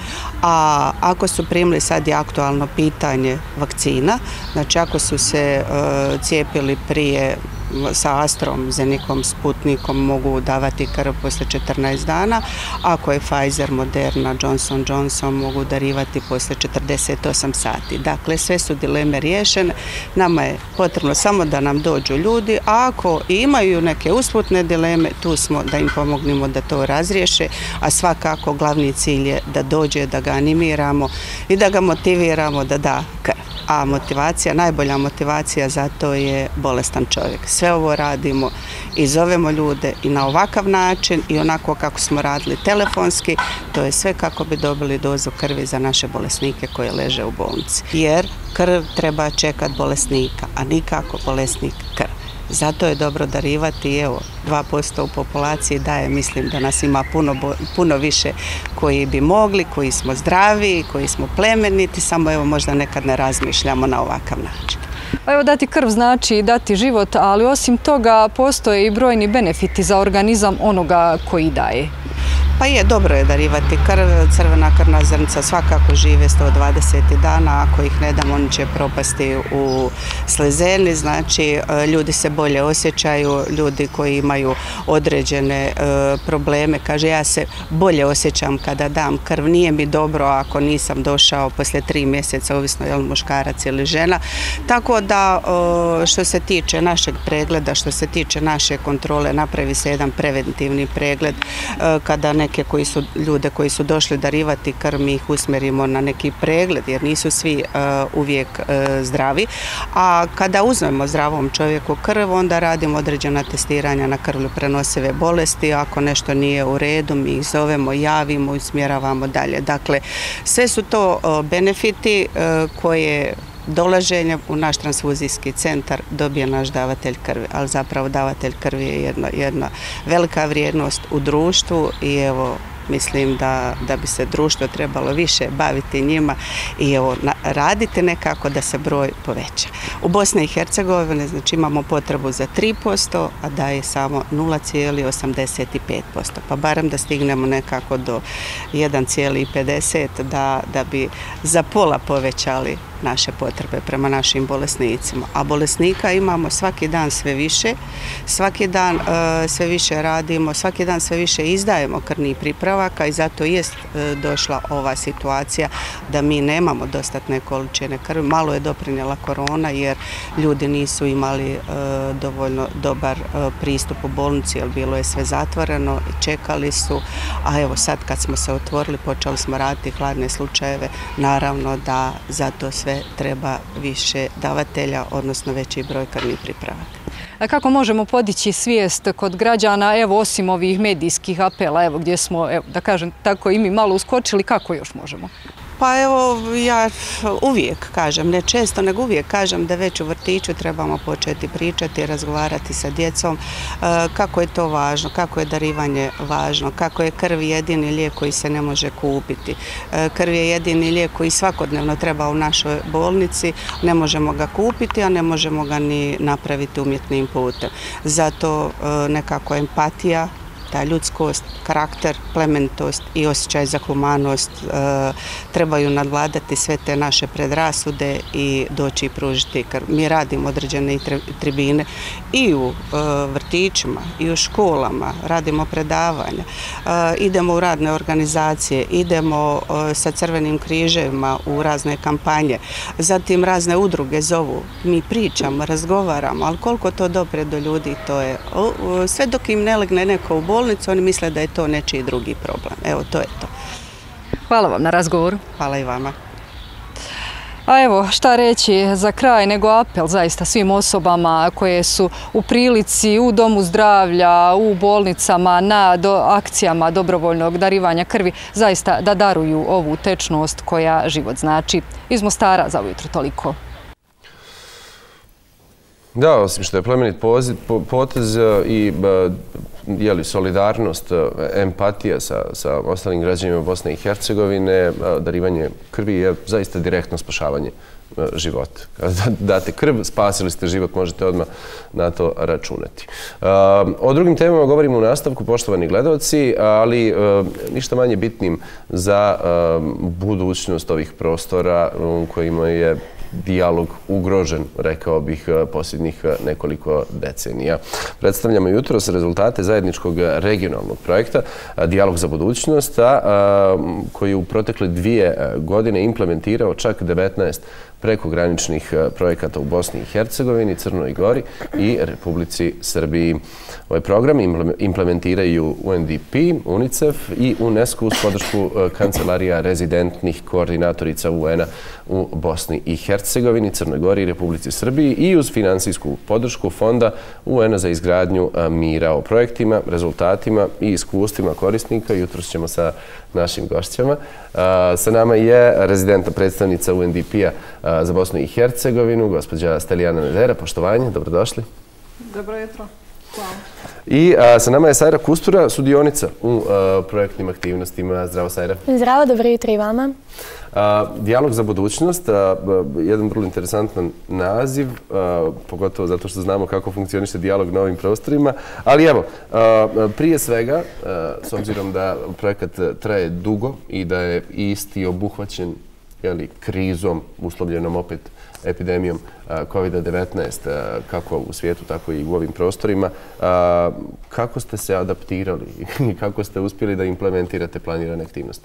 A ako su primili, sad je aktualno pitanje vakcina, znači ako su se cijepili prije sa AstraZenecom, Sputnikom mogu davati krv poslije četrnaest dana, ako je Pfizer, Moderna, Johnson and Johnson mogu darivati poslije četrdeset osam sati. Dakle, sve su dileme riješene, nama je potrebno samo da nam dođu ljudi, a ako imaju neke usputne dileme, tu smo da im pomognemo da to razriješe, a svakako glavni cilj je da dođe, da ga animiramo i da ga motiviramo da da krv. A motivacija, najbolja motivacija za to je bolestan čovjek. Sve ovo radimo i zovemo ljude i na ovakav način i onako kako smo radili telefonski, to je sve kako bi dobili dozu krvi za naše bolesnike koji leže u bolnici. Jer krv treba čekati bolesnika, a nikako bolesnik krv. Zato je dobro darivati, evo, dva posto u populaciji daje, mislim da nas ima puno, puno više koji bi mogli, koji smo zdravi, koji smo plemeniti, samo evo možda nekad ne razmišljamo na ovakav način. Pa evo, dati krv znači dati život, ali osim toga postoje i brojni benefiti za organizam onoga koji daje. Pa je, dobro je darivati krv, crvena krvna zrnca svakako žive sto dvadeset dana, ako ih ne damo oni će propasti u slezeni, znači ljudi se bolje osjećaju, ljudi koji imaju određene probleme, kaže ja se bolje osjećam kada dam krv, nije mi dobro ako nisam došao poslije tri mjeseca, ovisno je li muškarac ili žena, tako da što se tiče našeg pregleda, što se tiče naše kontrole, napravi se jedan preventivni pregled kada neke koji su, ljude koji su došli darivati krv, mi ih usmjerimo na neki pregled jer nisu svi uh, uvijek uh, zdravi. A kada uzmemo zdravom čovjeku krv, onda radimo određena testiranja na krvlju prenosive bolesti. Ako nešto nije u redu, mi ih zovemo, javimo i usmjeravamo dalje. Dakle, sve su to uh, benefiti uh, koje dolaženjem u naš transfuzijski centar dobije naš davatelj krvi, ali zapravo davatelj krvi je jedna, jedna velika vrijednost u društvu i evo mislim da, da bi se društvo trebalo više baviti njima i evo na, raditi nekako da se broj poveća. U Bosni i Hercegovini znači imamo potrebu za tri posto, a daje samo nula zarez osamdeset pet posto, pa barem da stignemo nekako do jedan zarez pedeset da, da bi za pola povećali naše potrebe prema našim bolesnicima. A bolesnika imamo svaki dan sve više, svaki dan uh, sve više radimo, svaki dan sve više izdajemo krvnih pripravaka i zato jest uh, došla ova situacija da mi nemamo dostatne količine krvi. Malo je doprinijela korona jer ljudi nisu imali uh, dovoljno dobar uh, pristup u bolnici jer bilo je sve zatvoreno i čekali su, a evo sad kad smo se otvorili počeli smo raditi hladne slučajeve, naravno da zato sve treba više davatelja, odnosno veći broj krvnih pripravaka. A kako možemo podići svijest kod građana, evo osim ovih medijskih apela, evo gdje smo, evo, da kažem tako i mi malo uskočili, kako još možemo? Pa evo, ja uvijek kažem, ne često, nego uvijek kažem da već u vrtiću trebamo početi pričati, razgovarati sa djecom kako je to važno, kako je darivanje važno, kako je krv jedini lijek koji se ne može kupiti. Krv je jedini lijek koji svakodnevno treba u našoj bolnici, ne možemo ga kupiti, a ne možemo ga ni napraviti umjetnim putem. Zato nekako empatija, ta ljudskost, karakter, plemenitost i osjećaj za humanost e, trebaju nadvladati sve te naše predrasude i doći i pružiti krv. Mi radimo određene tribine i u e, vrtićima i u školama, radimo predavanja, e, idemo u radne organizacije, idemo e, sa crvenim križevima u razne kampanje, zatim razne udruge zovu, mi pričamo, razgovaramo, ali koliko to dopre do ljudi, to je o, o, sve dok im ne legne neko u bolnicu, oni misle da je to nečiji drugi problem. Evo, to je to. Hvala vam na razgovoru. Hvala i vama. A evo, šta reći za kraj nego apel zaista svim osobama koje su u prilici u domu zdravlja, u bolnicama, na do, akcijama dobrovoljnog darivanja krvi, zaista da daruju ovu tečnost koja život znači. Iz Mostara za ujutro toliko. Da, osim što je plemenit potez i jeli, solidarnost, empatija sa, sa ostalim građanima Bosne i Hercegovine, darivanje krvi je zaista direktno spašavanje života. Kada date krv, spasili ste život, možete odmah na to računati. O drugim temama govorimo u nastavku, poštovani gledalci, ali ništa manje bitnim za budućnost ovih prostora u kojima je dijalog ugrožen, rekao bih, posljednjih nekoliko decenija. Predstavljamo jutros rezultate zajedničkog regionalnog projekta Dijalog za budućnost, koji u protekle dvije godine implementirao čak devetnaest prekograničnih projekata u Bosni i Hercegovini, Crnoj Gori i Republici Srbiji. Ovaj program implementiraju U N D P, UNICEF i UNESCO uz podršku Kancelarija rezidentnih koordinatorica U N-a u Bosni i Hercegovini, Crnoj Gori i Republici Srbiji i uz finansijsku podršku Fonda U N-a za izgradnju mira. O projektima, rezultatima i iskustvima korisnika jutros ćemo sa našim gošćama. Sa nama je rezidentna predstavnica U N D P-a za Bosnu i Hercegovinu, gospođa Steljana Nedera. Poštovanje, dobrodošli. Dobro jutro. Hvala. I a, sa nama je Sajra Kustura, sudionica u a, projektnim aktivnostima. Zdravo, Sajra. Zdravo, dobro jutro i vama. A, Dijalog za budućnost, a, jedan vrlo interesantan naziv, a, pogotovo zato što znamo kako funkcioniše dijalog na ovim prostorima. Ali evo, a, prije svega, a, s obzirom da projekat traje dugo i da je isti obuhvaćen jeli, krizom, uslovljenom opet epidemijom kovid devetnaest, kako u svijetu, tako i u ovim prostorima. Kako ste se adaptirali i kako ste uspjeli da implementirate planirane aktivnosti?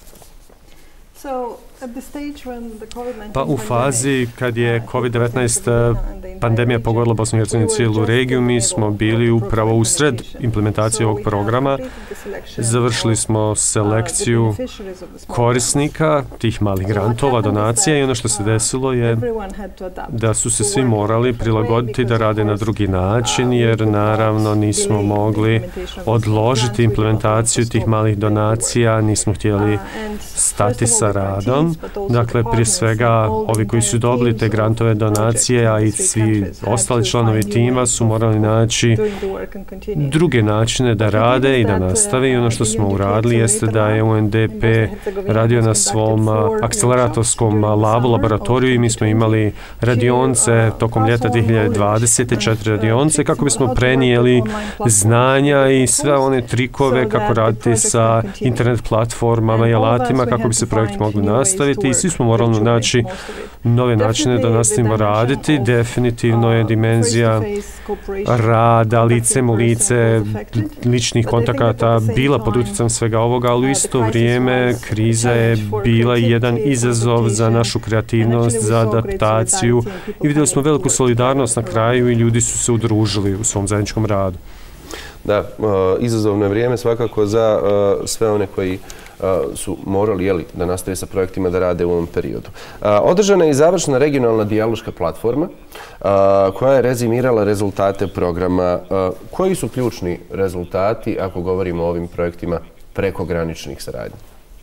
Pa u fazi kad je kovid devetnaest pandemija pogodila Bosnu i Hercegovinu cijelu regiju, mi smo bili upravo u sred implementacije ovog programa. Završili smo selekciju korisnika tih malih grantova, donacija i ono što se desilo je da su se svi morali prilagoditi da rade na drugi način jer naravno nismo mogli odložiti implementaciju tih malih donacija, nismo htjeli stati sa radom. Dakle, prije svega, ovi koji su dobili te grantove donacije, a i svi ostali članovi tima su morali naći druge načine da rade i da nastave. I ono što smo uradili jeste da je U N D P radio na svom akceleratorskom labu, laboratoriju i mi smo imali radionce tokom ljeta dvije hiljade dvadesete. četiri radionce kako bismo prenijeli znanja i sve one trikove kako raditi sa internet platformama i alatima kako bi se projekti mogli nastaviti i svi smo morali naći nove načine da nastavimo raditi. Definitivno je dimenzija rada, licem u lice, ličnih kontakata bila pod utjecajem svega ovoga, ali u isto vrijeme kriza je bila jedan izazov za našu kreativnost, za adaptaciju i vidjeli smo veliku solidarnost na kraju i ljudi su se udružili u svom zajedničkom radu. Da, izazovno je vrijeme svakako za sve one koji su morali jeli, da nastave sa projektima da rade u ovom periodu. Održana je i završna regionalna dijaloška platforma koja je rezimirala rezultate programa. Koji su ključni rezultati ako govorimo o ovim projektima prekograničnih saradnja?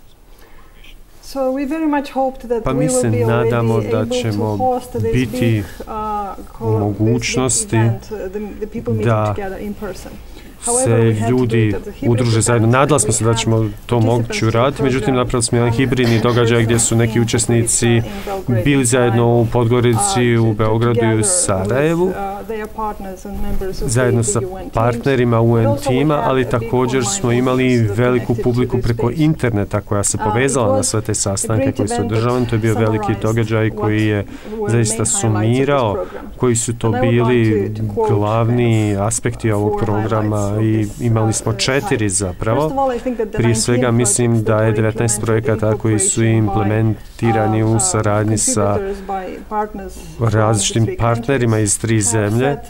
Pa mi se nadamo da ćemo biti u mogućnosti da se ljudi udruže zajedno. Nadali smo se da ćemo to moguće uraditi, međutim napravili smo jedan hibridni događaj gdje su neki učesnici bili zajedno u Podgorici, u Beogradu i u Sarajevu, zajedno sa partnerima U N tima, ali također smo imali veliku publiku preko interneta koja se povezala na sve te sastanke koji su održavani. To je bio veliki događaj koji je zaista sumirao koji su to bili glavni aspekti ovog programa i imali smo četiri zapravo. Prije svega mislim da je devetnaest projekata koji su implementirani u saradnji sa različitim partnerima iz tri zemlje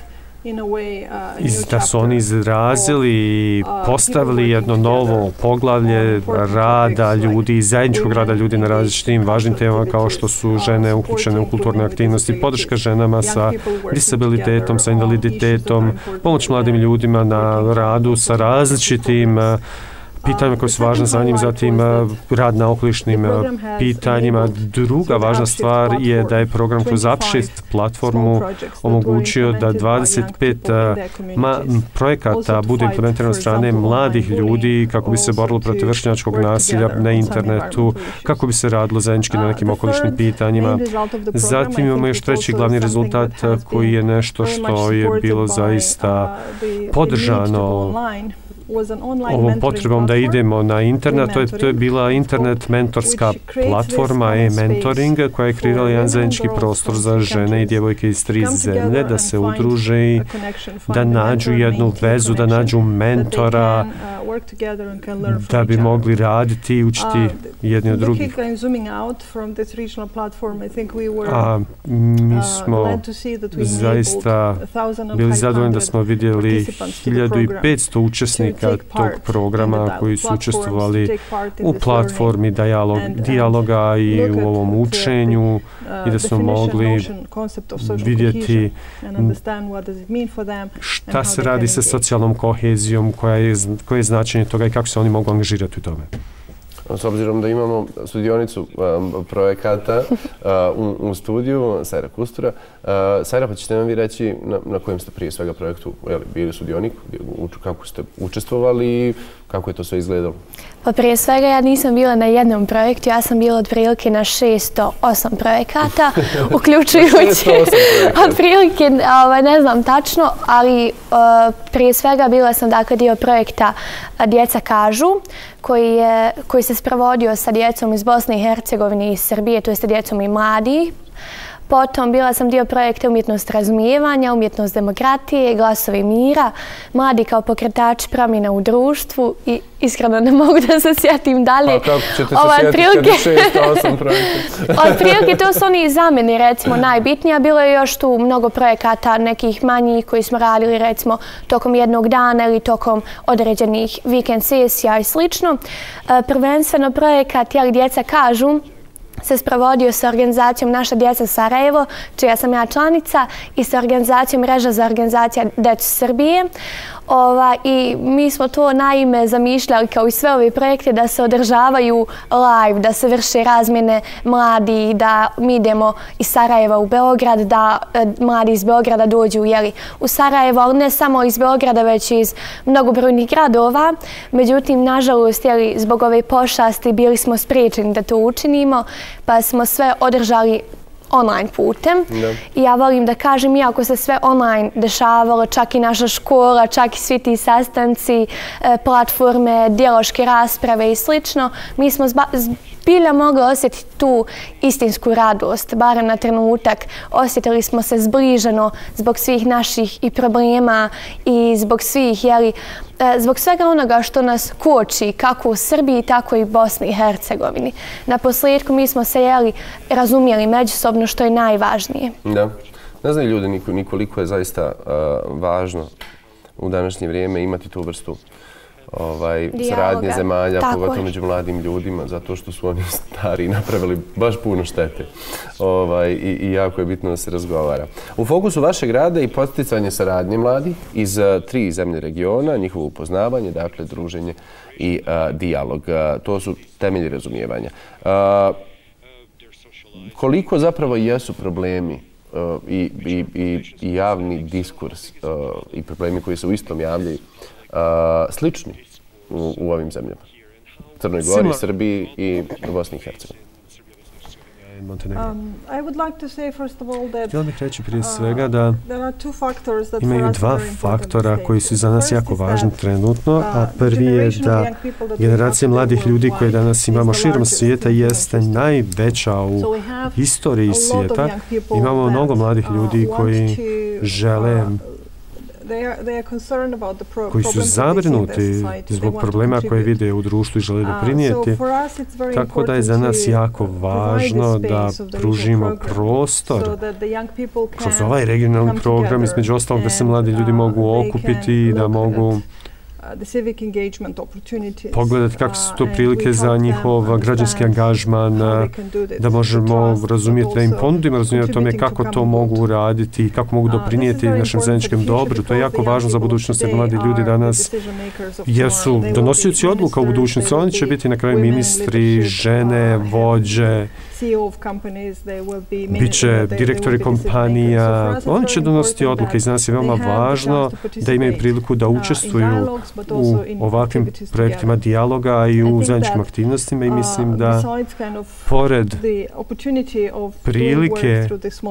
da su oni izrazili i postavili jedno novo poglavlje rada ljudi, zajedničkog rada ljudi na različitim važnim temama kao što su žene uključene u kulturne aktivnosti, podrška ženama sa disabilitetom, sa invaliditetom, pomoć mladim ljudima na radu sa različitim pitanjima koje su važne za njim, zatim rad na okolišnim pitanjima. Druga važna stvar je da je program kroz Upshift platformu omogućio da dvadeset pet ma, projekata bude implementirano od strane mladih ljudi kako bi se borilo protiv vršnjačkog nasilja na internetu, kako bi se radilo zajednički na nekim okolišnim pitanjima. Zatim imamo još treći glavni rezultat koji je nešto što je bilo zaista podržano ovom potrebom da idemo na internet. To je, to je bila internet mentorska platforma e-mentoring koja je kreirala jedan zajednički prostor za žene i djevojke iz tri zemlje da se udruže i da nađu jednu vezu, da nađu mentora, da bi mogli raditi i učiti jedni od drugih. A mi smo zaista bili zadovoljni da smo vidjeli hiljadu i petsto učesnika tog programa koji su učestvovali u platformi dijalog, dijaloga i u ovom učenju i da smo mogli vidjeti šta se radi sa socijalnom kohezijom, koja je, koje je značenje toga i kako se oni mogu angažirati u tome. S obzirom da imamo studionicu um, projekata uh, u, u studiju, Sajra Kustura. Uh, Sajra, pa ćete nam vi reći na, na kojem ste prije svega projektu jeli, bili sudionik, kako ste učestvovali i kako je to sve izgledalo? Pa prije svega ja nisam bila na jednom projektu, ja sam bila otprilike na šesto osam projekata, uključujući otprilike, ovaj, ne znam tačno, ali uh, prije svega bila sam dakle dio projekta Djeca kažu, koji, je, koji se sprovodio sa djecom iz Bosne i Hercegovine i Srbije, to jest djecom i mladih. Potom bila sam dio projekta Umjetnost razumijevanja, Umjetnost demokratije, Glasovi mira, mladi kao pokretači promjena u društvu i iskreno ne mogu da se sjetim dalje. A kako ćete se sjetiti kad je šest osam projekata? Otprilike to su oni za mene recimo najbitnija. Bilo je još tu mnogo projekata nekih manjih koji smo radili recimo tokom jednog dana ili tokom određenih vikend sesija i slično. Prvenstveno projekat jeli Djeca kažu se sprovodio sa organizacijom Naša djeca Sarajevo, čija sam ja članica, i sa organizacijom Mreža za organizacija Decu Srbije. Ova, I mi smo to naime zamišljali kao i sve ove projekte da se održavaju live, da se vrše razmjene mladi, da mi idemo iz Sarajeva u Beograd, da e, mladi iz Beograda dođu jeli, u Sarajevo, ali ne samo iz Beograda, već iz mnogobrojnih gradova. Međutim, nažalost, jeli, zbog ove pošasti bili smo spriječeni da to učinimo, pa smo sve održali online putem. Da. I ja volim da kažem, iako se sve online dešavalo, čak i naša škola, čak i svi ti sastanci, platforme, dijaloške rasprave i slično, mi smo zbilja mogli osjetiti tu istinsku radost, barem na trenutak. Osjetili smo se zbliženo zbog svih naših i problema i zbog svih, jeli, zbog svega onoga što nas koči kako u Srbiji, tako i u Bosni i Hercegovini. Na posljedku mi smo se jeli, razumjeli međusobno, što je najvažnije. Da. Ne znaju ljudi nikoliko je zaista uh, važno u današnje vrijeme imati tu vrstu ovaj, saradnje zemalja, pogotovo među mladim ljudima, zato što su oni stari napravili baš puno štete. Ovaj, i, I jako je bitno da se razgovara. U fokusu vašeg rada i podsticanje saradnje mladih iz uh, tri zemlje regiona, njihovo upoznavanje, dakle druženje i uh, dijalog. Uh, to su temelji razumijevanja. Uh, koliko zapravo jesu problemi uh, i, i, i, i javni diskurs uh, i problemi koji se u istom javljaju Uh, slični u, u ovim zemljama? Crnoj Gori, Srbiji i Bosni i Hercegovini. Um, I would like to say first of all that Htjela bih reći prije svega da uh, imaju dva faktora koji su za nas jako važni trenutno, a prvi je da generacija mladih ljudi koje danas imamo širom svijeta jeste najveća u istoriji svijeta. Imamo mnogo mladih ljudi koji žele koji su zabrinuti zbog problema koje vide u društvu i žele doprinijeti. Tako da je za nas jako važno da pružimo prostor kroz ovaj regionalni program, između ostalog da se mladi ljudi mogu okupiti i da mogu pogledati kako su to prilike za njihov građanski angažman, da možemo razumjeti, da im ponudimo razumjeti o tome kako to mogu uraditi i kako mogu doprinijeti našem zajedničkom dobru. To je jako važno za budućnost, jer mladi ljudi danas jesu donosioci odluka u budućnosti. Oni će biti na kraju ministri, žene, vođe, biće direktori kompanija. Oni će donositi odluke i za nas je veoma važno da imaju priliku da učestvuju u ovakvim projektima dijaloga i u zajedničkim aktivnostima i mislim da pored prilike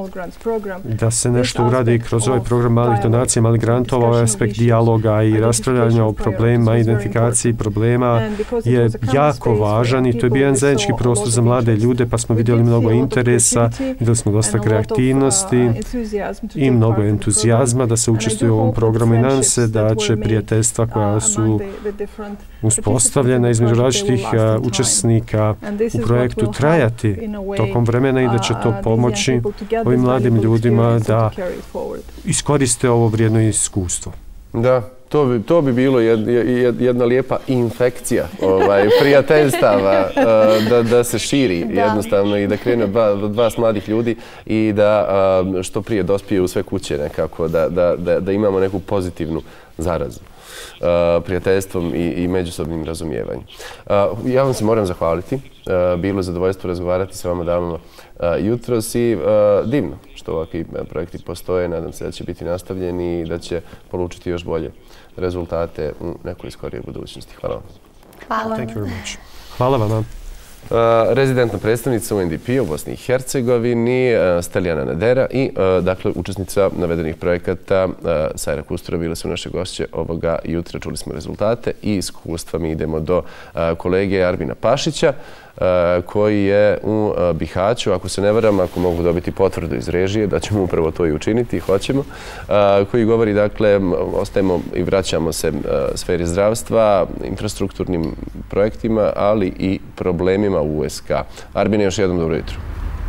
da se nešto uradi kroz ovaj program malih donacija, malih grantova, ovaj aspekt dijaloga i raspravljanja o problemima, identifikaciji problema je jako važan i to je bio jedan zajednički prostor za mlade ljude, pa smo vidjeli mnogo interesa, vidjeli smo dosta kreativnosti i mnogo entuzijazma da se učestvuje u ovom programu i nadam se da će prijateljstva koja su uspostavljena između različitih učesnika u projektu trajati tokom vremena i da će to pomoći ovim mladim ljudima da iskoriste ovo vrijedno iskustvo. Da. To bi, to bi bilo jed, jed, jedna lijepa infekcija ovaj, prijateljstava da, da se širi da. jednostavno i da krene od vas mladih ljudi i da što prije dospije u sve kuće nekako, da, da, da, da imamo neku pozitivnu zarazu prijateljstvom i, i međusobnim razumijevanjem. Ja vam se moram zahvaliti. Bilo je zadovoljstvo razgovarati sa vama damama jutros i divno što ovakvi projekti postoje. Nadam se da će biti nastavljeni i da će polučiti još bolje rezultate u nekoj skorijoj budućnosti. Hvala vam. Hvala. Thank you very much. Hvala vam. Uh, rezidentna predstavnica U N D P u Bosni i Hercegovini, uh, Steljana Nadera i uh, dakle učesnica navedenih projekata uh, Sajra Kustura bile su naše gošće ovoga jutra. Čuli smo rezultate i iskustva. Mi idemo do uh, kolege Armina Pašića Uh, koji je u uh, Bihaću, ako se ne varam, ako mogu dobiti potvrdu iz režije, da ćemo upravo to i učiniti, hoćemo, uh, koji govori, dakle, ostajemo i vraćamo se uh, sferi zdravstva, infrastrukturnim projektima, ali i problemima u U S K. Arbine, još jednom dobro jutro.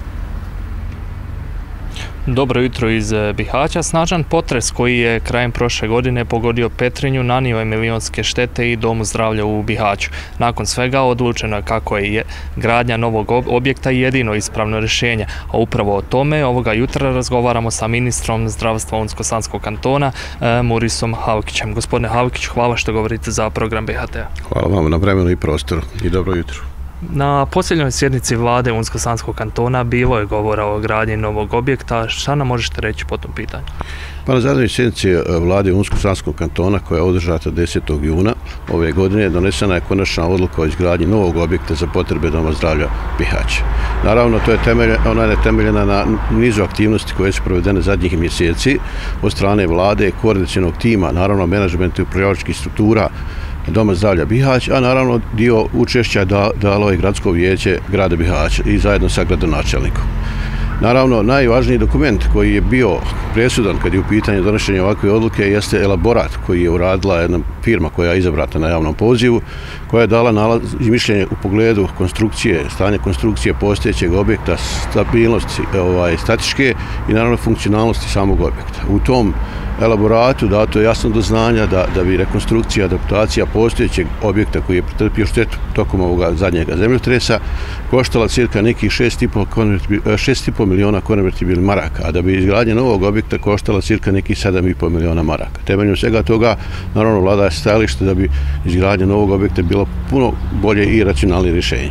Dobro jutro iz Bihaća. Snažan potres koji je krajem prošle godine pogodio Petrinju nanio je milionske štete i Domu zdravlja u Bihaću. Nakon svega odlučeno je kako je gradnja novog objekta jedino ispravno rješenje. A upravo o tome ovoga jutra razgovaramo sa ministrom zdravstva Unsko-Sanskog kantona Murisom Havkićem. Gospodine Havkić, hvala što govorite za program B H T-a. Hvala vam na vremenu i prostoru i dobro jutro. Na posljednjoj sjednici vlade Unsko-Sanskog kantona bilo je govora o gradnji novog objekta. Šta nam možete reći po tom pitanju? Pa na zadnjoj sjednici vlade Unsko-Sanskog kantona koja je održata desetog juna ove godine donesena je konačna odluka o izgradnji novog objekta za potrebe Doma zdravlja Bihać. Naravno, to je temelje, ona je temeljena na nizu aktivnosti koje su provedene zadnjih mjeseci od strane vlade, koordinacionog tima, naravno menadžmenta i upravljačkih struktura Doma zdravlja Bihać, a naravno dio učešća da, dalo je gradsko vijeće grada Bihać i zajedno sa gradonačelnikom. Naravno, najvažniji dokument koji je bio presudan kad je u pitanju donošenja ovakve odluke jeste elaborat koji je uradila jedna firma koja je izabrata na javnom pozivu, koja je dala nalaz i mišljenje u pogledu konstrukcije, stanje konstrukcije postojećeg objekta, stabilnosti ovaj, statičke i naravno funkcionalnosti samog objekta. U tom elaboratu dato je jasno do znanja da, da bi rekonstrukcija, adaptacija postojećeg objekta koji je pretrpio štetu tokom ovoga zadnjega zemljotresa koštala cirka nekih šest i po miliona konvertibilnih maraka, a da bi izgradnja novog objekta koštala cirka nekih sedam i po miliona maraka. Temeljem svega toga, naravno, vlada je stajalište da bi izgradnja novog objekta bilo puno bolje i racionalnije rješenje.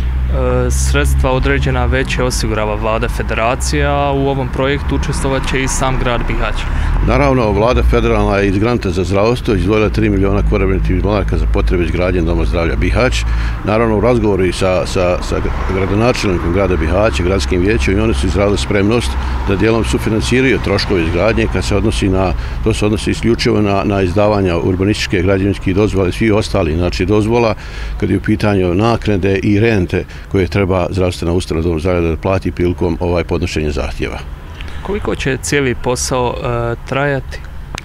Sredstva određena već je osigurava vlada federacija, a u ovom projektu učestvovat će i sam grad Bihać. Naravno, vlada federalna je iz granta za zdravstvo izdvojila tri miliona konvertibilnih maraka za potrebe izgradnje Doma zdravlja Bihać. Naravno, u razgovoru sa, sa, sa gradonačelnikom grada Bihaća, gradskim vijećem, i oni su izrazili spremnost da dijelom sufinansiraju troškove izgradnje kad se odnosi na, to se odnosi isključivo na, na izdavanja urbanističke, građevinskih dozvola i svi ostali, znači dozvola kad je u pitanju naknade i rente koje treba zdravstvena ustanova Doma zdravlja da plati prilikom ovaj podnošenja zahtjeva. Koliko će cijeli posao uh, trajati?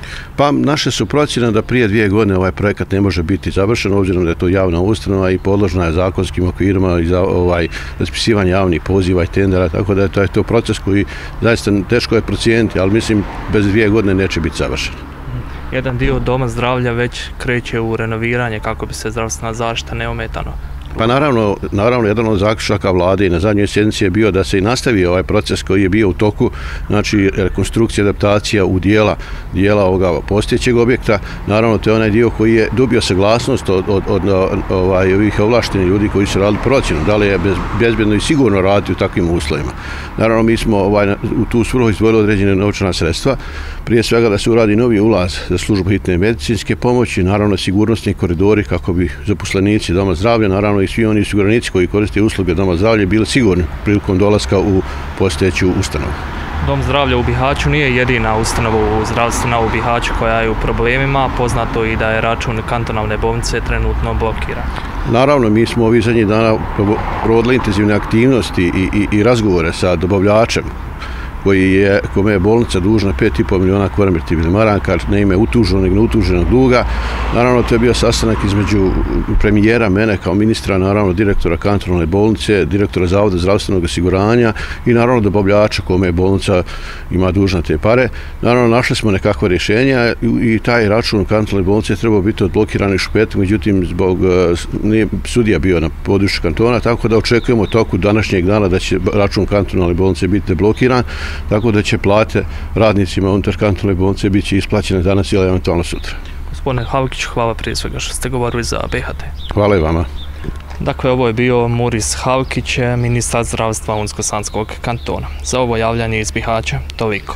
Pa naše su procjene da prije dvije godine ovaj projekat ne može biti završen, obzirom da je to javna ustanova i podložna je zakonskim okvirima i za ovaj raspisivanje javnih poziva i tendera, tako da je to, je to proces koji zaista teško je procijeniti, ali mislim bez dvije godine neće biti završen. Jedan dio doma zdravlja već kreće u renoviranje kako bi se zdravstvena zaštita neometano. Pa naravno, naravno, jedan od zaključaka vlade i na zadnjoj sjednici je bio da se i nastavi ovaj proces koji je bio u toku, znači rekonstrukcija, adaptacija u dijela, dijela ovoga postojećeg objekta. Naravno, to je onaj dio koji je dobio saglasnost od, od, od ovaj, ovih ovlaštenih ljudi koji su radili procjenu, da li je bez, bezbjedno i sigurno raditi u takvim uslovima. Naravno, mi smo ovaj, u tu svrhu izdvojili određene novčana sredstva, prije svega da se uradi novi ulaz za službu hitne medicinske pomoći, naravno sigurnosni koridori kako bi zaposlenici doma zdravlja, naravno i svi oni osiguranici koji koriste usluge doma zdravlja bili sigurni prilikom dolaska u postojeću ustanovu. Dom zdravlja u Bihaću nije jedina ustanova zdravstvena u Bihaću koja je u problemima, poznato i da je račun kantonalne bolnice trenutno blokiran. Naravno, mi smo ovih zadnjih dana provodili intenzivne aktivnosti i, i, i razgovore sa dobavljačem koji je, kome je bolnica dužna pet i pol miliona konvertibilnih maraka na ime utuženog i neutuženog duga. Naravno, to je bio sastanak između premijera, mene kao ministra, naravno direktora kantonalne bolnice, direktora Zavoda zdravstvenog osiguranja i naravno dobavljača kome je bolnica ima dužna te pare. Naravno, našli smo nekakva rješenja i taj račun kantonalne bolnice je trebao biti odblokiran još petak, međutim, zbog nije sudija bio na području kantona, tako da očekujemo toku današnjeg dana da će račun kantonalne bolnice biti deblokiran, tako da će plate radnicima unutar kantonalne bolnice biti isplaćene danas ili eventualno sutra. Gospodine Havkić, hvala prije svega što ste govorili za B H T. Hvala i vama. Dakle, ovo je bio Muris Havkić, ministar zdravstva Unsko-Sanskog kantona. Za ovo javljanje iz Bihaća, toliko.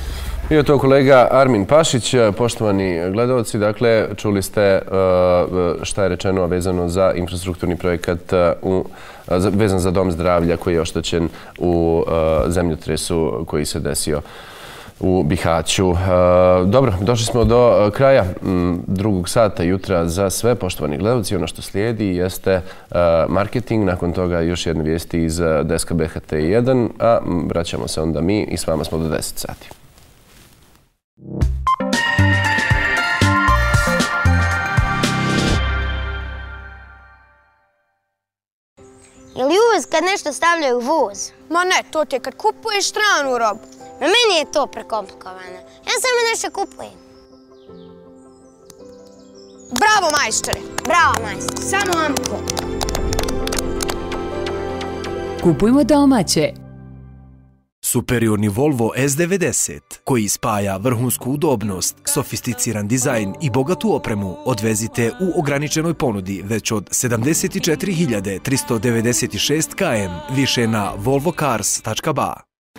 Bio to kolega Armin Pašić. Poštovani gledalci, dakle, čuli ste šta je rečeno vezano za infrastrukturni projekat u, vezan za dom zdravlja koji je oštećen u zemljotresu koji se desio u Bihaću. Dobro, došli smo do kraja drugog sata jutra za sve. Poštovani gledalci, ono što slijedi jeste marketing. Nakon toga još jedne vijesti iz deska B H T jedan, a vraćamo se onda mi i s vama smo do deset sati. Je li uvoz kad nešto stavljaju u voz? Ma ne, to ti je kad kupuješ stranu robu. Na meni je to prekomplikovano. Ja samo nešto kupujem. Bravo, majstore! Bravo, majstore! Samo vam to. Kupujmo domaće. Superiorni Volvo S devedeset, koji spaja vrhunsku udobnost, sofisticiran dizajn i bogatu opremu, odvezite u ograničenoj ponudi već od sedamdeset četiri hiljade tristo devedeset šest km, više na volvo cars tačka ba.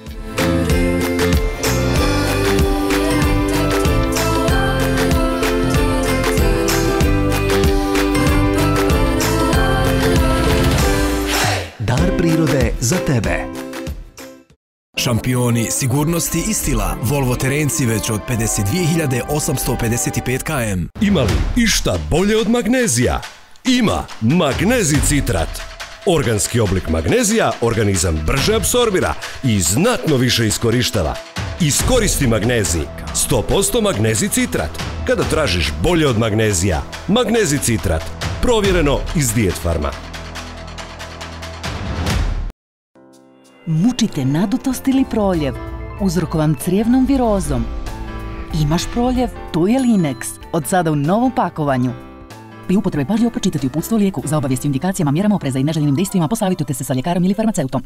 Dar prirode za tebe. Šampioni sigurnosti i stila, Volvo terenci već od pedeset dvije hiljade osamsto pedeset pet km. Ima li išta bolje od magnezija? Ima Magnezi Citrat. Organski oblik magnezija organizam brže apsorbira i znatno više iskorištava. Iskoristi magnezij. sto posto Magnezi Citrat. Kada tražiš bolje od magnezija, Magnezi Citrat. Provjereno iz Dijet Farma. Mučite nadutost ili proljev, uzrokovan crijevnom virozom. Imaš proljev, tu je Linex, od sada u novom pakovanju. Pri upotrebi pažljivo pročitati uputstvo o lijeku. Za obavijesti o indikacijama, mjerama opreza i neželjenim dejstvima posavitujte se sa ljekarom ili farmaceutom.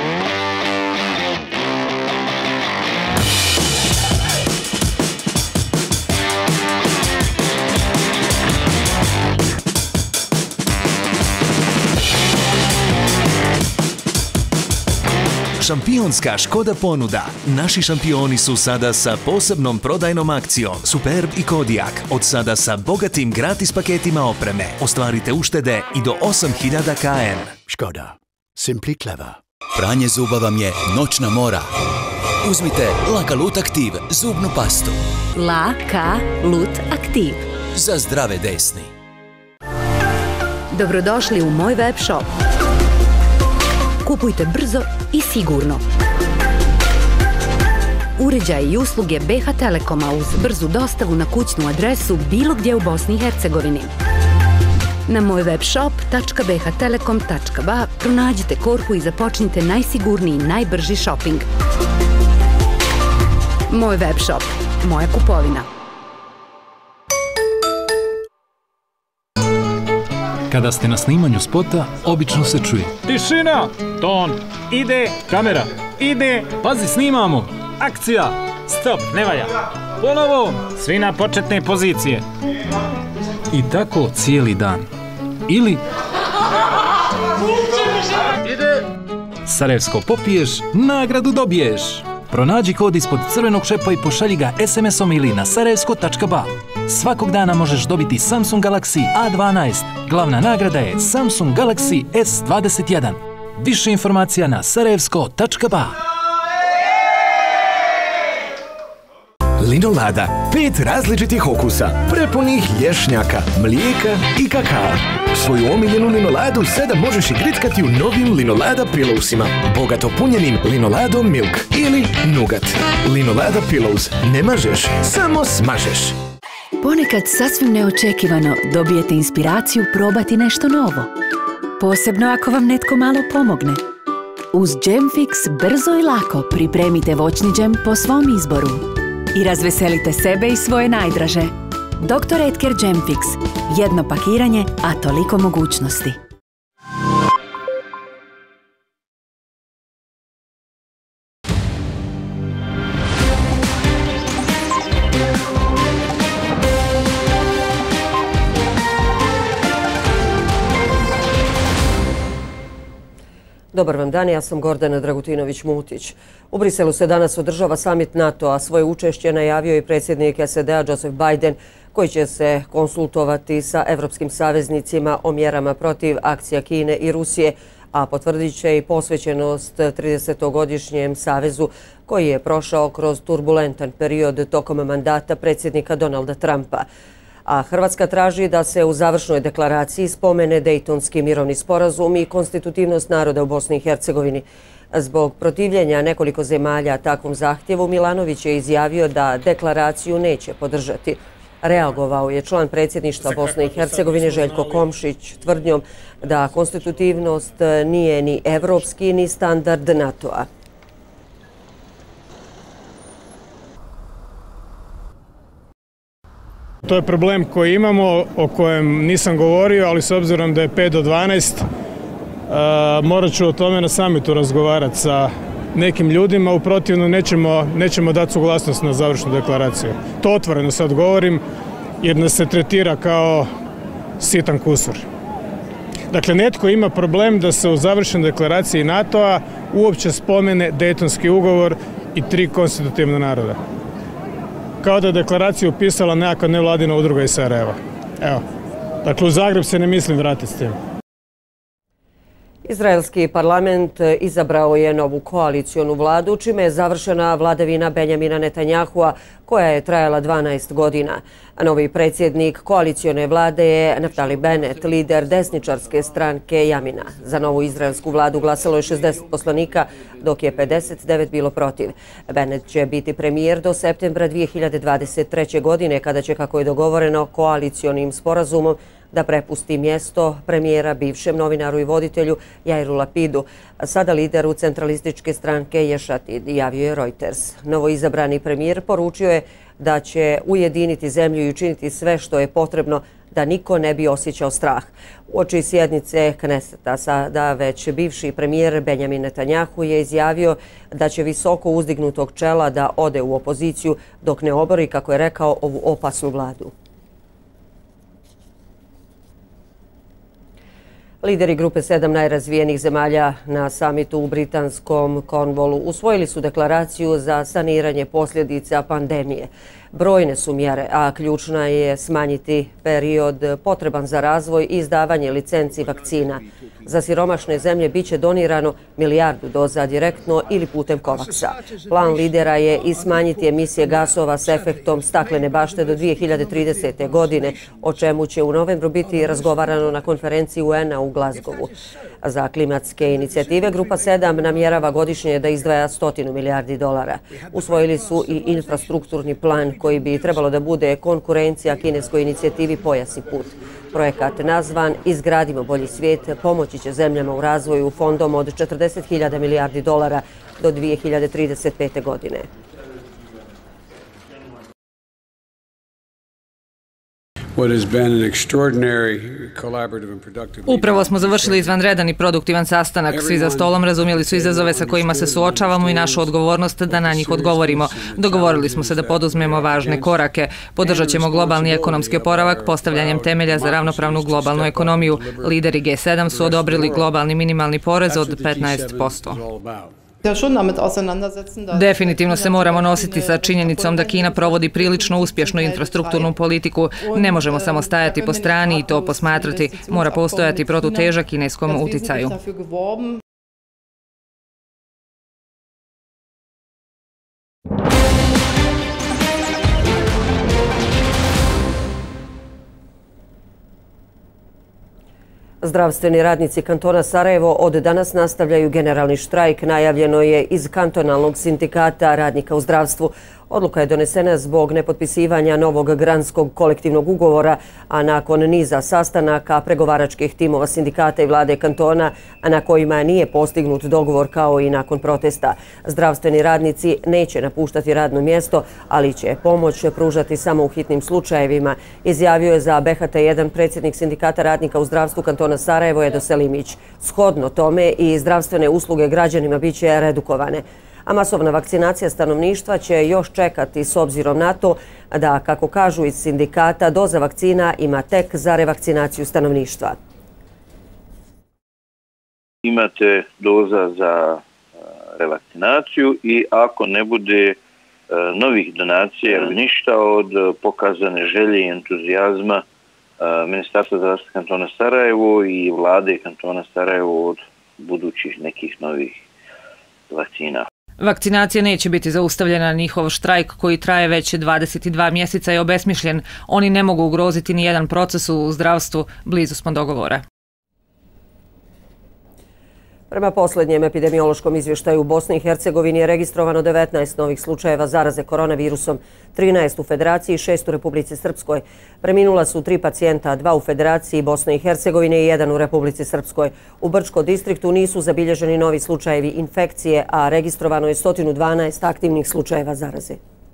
Šampionska Škoda ponuda. Naši šampioni su sada sa posebnom prodajnom akcijom Superb i Kodiaq. Od sada sa bogatim gratis paketima opreme. Ostvarite uštede i do osam hiljada km. Škoda. Simply clever. Pranje zuba vam je noćna mora. Uzmite Laka Lut Aktiv zubnu pastu. Laka Lut Aktiv. Za zdrave desni. Dobrodošli u moj web shop. Kupujte brzo i sigurno. uređaje i usluge B H Telekoma uz brzu dostavu na kućnu adresu bilo gdje u Bosni i Hercegovini. Na moj web shop tačka b h telekom tačka b a pronađite korpu i započnite najsigurniji i najbrži shopping. Moj web shop, moja kupovina. Kada ste na snimanju spota, obično se čuje. Tišina! Ton! Ide! Kamera! Ide! Pazi, snimamo! Akcija! Stop! Ne valja! Ponovo! Svi na početne pozicije. I tako cijeli dan. Ili... Ide! Sarajevsko popiješ, nagradu dobiješ. Pronađi kod ispod crvenog šepa i pošalji ga es em esom ili na sarajevsko tačka b a. Svakog dana možeš dobiti Samsung Galaxy A dvanaest. Glavna nagrada je Samsung Galaxy S dvadeset jedan. Više informacija na sarajevsko tačka b a. Linolada. Pet različitih okusa, prepunih lješnjaka, mlijeka i kakao. Svoju omiljenu linoladu sada možeš i grickati u novim Linolada Pillowsima, bogato punjenim Linoladom Milk ili Nougat. Linolada Pillows. Ne mažeš, samo smažeš. Ponekad sasvim neočekivano dobijete inspiraciju probati nešto novo. Posebno ako vam netko malo pomogne. Uz Gemfix brzo i lako pripremite voćni džem po svom izboru. I razveselite sebe i svoje najdraže. doktor Edgar Gemfix. Jedno pakiranje, a toliko mogućnosti. Dobar vam dan, ja sam Gordana Dragutinović-Mutić. U Briselu se danas održava samit NATO, a svoje učešće najavio i predsjednik es a de a Joseph Biden, koji će se konsultovati sa evropskim saveznicima o mjerama protiv akcija Kine i Rusije, a potvrdit će i posvećenost tridesetogodišnjem savezu koji je prošao kroz turbulentan period tokom mandata predsjednika Donalda Trumpa. A Hrvatska traži da se u završnoj deklaraciji spomene Dejtonski mirovni sporazum i konstitutivnost naroda u Bosni i Hercegovini. Zbog protivljenja nekoliko zemalja takvom zahtjevu, Milanović je izjavio da deklaraciju neće podržati. Reagovao je član predsjedništva Bosne i Hercegovine Željko Komšić tvrdnjom da konstitutivnost nije ni evropski ni standard NATO-a. To je problem koji imamo, o kojem nisam govorio, ali s obzirom da je pet do dvanaest, morat ću o tome na samitu razgovarati sa nekim ljudima, u protivno nećemo, nećemo dati suglasnost na završnu deklaraciju. To otvoreno sad govorim, jer nas se tretira kao sitan kusur. Dakle, netko ima problem da se u završnoj deklaraciji NATO-a uopće spomene Dejtonski ugovor i tri konstitutivna naroda. Kao da je deklaraciju pisala nekakva nevladina udruga iz Sarajeva. Evo, dakle u Zagreb se ne mislim vratiti s tim. Izraelski parlament izabrao je novu koalicionu vladu, čime je završena vladavina Benjamina Netanjahua, koja je trajala dvanaest godina. Novi predsjednik koalicione vlade je Naftali Bennett, lider desničarske stranke Jamina. Za novu izraelsku vladu glasalo je šezdeset poslanika, dok je pedeset devet bilo protiv. Bennett će biti premijer do septembra dvije hiljade dvadeset treće. godine, kada će, kako je dogovoreno, koalicionim sporazumom da prepusti mjesto premijera bivšem novinaru i voditelju Jairu Lapidu. Sada lideru centralističke stranke Ješatid, javio je Reuters. Novoizabrani premijer poručio je da će ujediniti zemlju i učiniti sve što je potrebno da niko ne bi osjećao strah. Uoči sjednice Kneseta sada već bivši premijer Benjamin Netanjahu je izjavio da će visoko uzdignutog čela da ode u opoziciju dok ne obori, kako je rekao, ovu opasnu vladu. Lideri grupe sedam najrazvijenijih zemalja na samitu u britanskom Cornwallu usvojili su deklaraciju za saniranje posljedica pandemije. Brojne su mjere, a ključna je smanjiti period potreban za razvoj i izdavanje licenci vakcina. Za siromašne zemlje biće donirano milijardu doza direktno ili putem Covaxa. Plan lidera je i smanjiti emisije gasova s efektom staklene bašte do dvije hiljade tridesete. godine, o čemu će u novembru biti razgovarano na konferenciji U N-a u Glazgovu. Za klimatske inicijative Grupa sedam namjerava godišnje da izdvaja stotinu milijardi dolara. Usvojili su i infrastrukturni plan koji bi trebalo da bude konkurencija kineskoj inicijativi Pojas i put. Projekat nazvan Izgradimo bolji svijet pomoći će zemljama u razvoju fondom od četrdeset hiljada milijardi dolara do dvije hiljade trideset pete. godine. Upravo smo završili izvanredan i produktivan sastanak. Svi za stolom razumjeli su izazove sa kojima se suočavamo i našu odgovornost da na njih odgovorimo. Dogovorili smo se da poduzmemo važne korake. Podržat ćemo globalni ekonomski oporavak postavljanjem temelja za ravnopravnu globalnu ekonomiju. Lideri G sedam su odobrili globalni minimalni porez od petnaest posto. Definitivno se moramo nositi sa činjenicom da Kina provodi prilično uspješnu infrastrukturnu politiku. Ne možemo samo stajati po strani i to posmatrati. Mora postojati protuteža kineskom uticaju. Zdravstveni radnici kantona Sarajevo od danas nastavljaju generalni štrajk. Najavljeno je iz kantonalnog sindikata radnika u zdravstvu. Odluka je donesena zbog nepotpisivanja novog granskog kolektivnog ugovora, a nakon niza sastanaka pregovaračkih timova sindikata i vlade kantona, a na kojima nije postignut dogovor kao i nakon protesta. Zdravstveni radnici neće napuštati radno mjesto, ali će pomoć pružati samo u hitnim slučajevima, izjavio je za B H T jedan predsjednik sindikata radnika u zdravstvu kantona Sarajevo Edo Selimić. Shodno tome i zdravstvene usluge građanima bit će redukovane. A masovna vakcinacija stanovništva će još čekati s obzirom na to da, kako kažu iz sindikata, doza vakcina ima tek za revakcinaciju stanovništva. Imate doza za revakcinaciju i ako ne bude novih donacija, ništa od pokazane želje i entuzijazma Ministarstva zdravstva kantona Sarajevo i vlade kantona Sarajevo od budućih nekih novih vakcina. Vakcinacija neće biti zaustavljena, njihov štrajk koji traje već dvadeset dva mjeseca je obesmišljen. Oni ne mogu ugroziti ni jedan proces u zdravstvu, blizu smo dogovora. Prema posljednjem epidemiološkom izvještaju u Bosni i Hercegovini je registrovano devetnaest novih slučajeva zaraze koronavirusom, trinaest u Federaciji i šest u Republici Srpskoj. Preminula su tri pacijenta, dva u Federaciji Bosne i Hercegovine i jedan u Republici Srpskoj. U Brčko distriktu nisu zabilježeni novi slučajevi infekcije, a registrovano je sto dvanaest aktivnih slučajeva zaraze.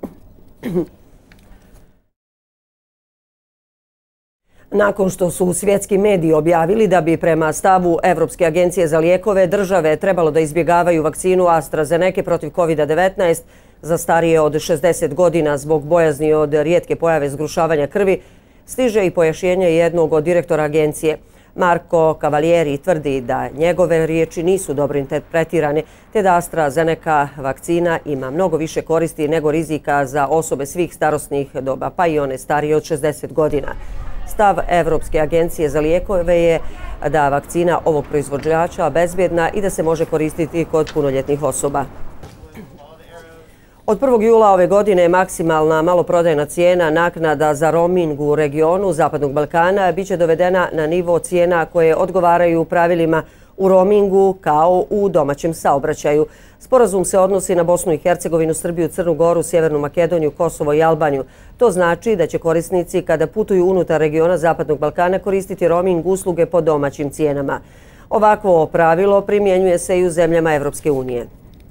Nakon što su svjetski mediji objavili da bi prema stavu Evropske agencije za lijekove države trebalo da izbjegavaju vakcinu AstraZeneca protiv kovid devetnaest za starije od šezdeset godina zbog bojazni od rijetke pojave zgrušavanja krvi, stiže i pojašnjenje jednog od direktora agencije. Marko Cavalieri tvrdi da njegove riječi nisu dobro interpretirane, te da AstraZeneca vakcina ima mnogo više koristi nego rizika za osobe svih starosnih doba, pa i one starije od šezdeset godina. Stav Evropske agencije za lijekove je da vakcina ovog proizvođača bezbjedna i da se može koristiti kod punoljetnih osoba. Od prvog jula ove godine maksimalna maloprodajna cijena naknada za roaming u regionu Zapadnog Balkana biće dovedena na nivo cijena koje odgovaraju pravilima u roamingu kao u domaćem saobraćaju. Sporazum se odnosi na Bosnu i Hercegovinu, Srbiju, Crnu Goru, Sjevernu Makedoniju, Kosovo i Albaniju. To znači da će korisnici kada putuju unutar regiona Zapadnog Balkana koristiti roaming usluge po domaćim cijenama. Ovakvo pravilo primjenjuje se i u zemljama Evropske unije.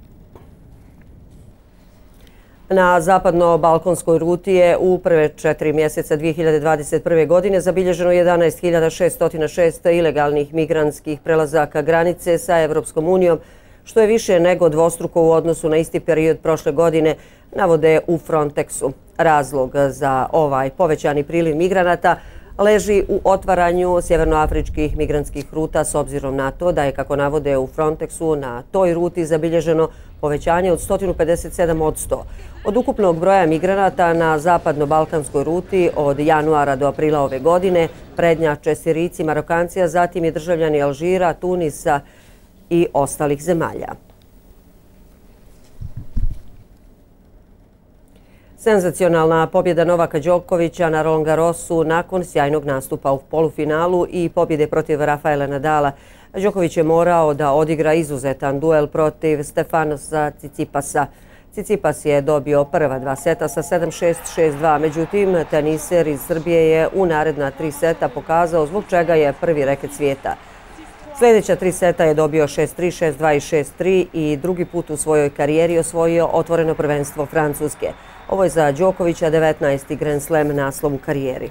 Na zapadno-balkonskoj ruti je u prve četiri mjeseca dvije hiljade dvadeset prve. godine zabilježeno jedanaest hiljada šeststo šest ilegalnih migrantskih prelazaka granice sa Evropskom unijom, što je više nego dvostruko u odnosu na isti period prošle godine, navode u Frontexu. Razlog za ovaj povećani priliv migranata leži u otvaranju sjevernoafričkih migrantskih ruta s obzirom na to da je, kako navode u Frontexu, na toj ruti zabilježeno povećanje od sto pedeset sedam posto. Od ukupnog broja migranata na zapadno-balkanskoj ruti od januara do aprila ove godine prednjače Sirijci, Marokanci, a zatim i državljani Alžira, Tunisa i ostalih zemalja. Senzacionalna pobjeda Novaka Đokovića na Roland Garrosu nakon sjajnog nastupa u polufinalu i pobjede protiv Rafaela Nadala. Đoković je morao da odigra izuzetan duel protiv Stefanosa Cicipasa. Cicipas je dobio prva dva seta sa sedam šest, šest dva, međutim teniser iz Srbije je u naredna tri seta pokazao zbog čega je prvi reket svijeta. Sljedeća tri seta je dobio šest tri, šest dva i šest tri i drugi put u svojoj karijeri osvojio otvoreno prvenstvo Francuske. Ovo je za Đokovića devetnaesti Grand Slam naslov u karijeri.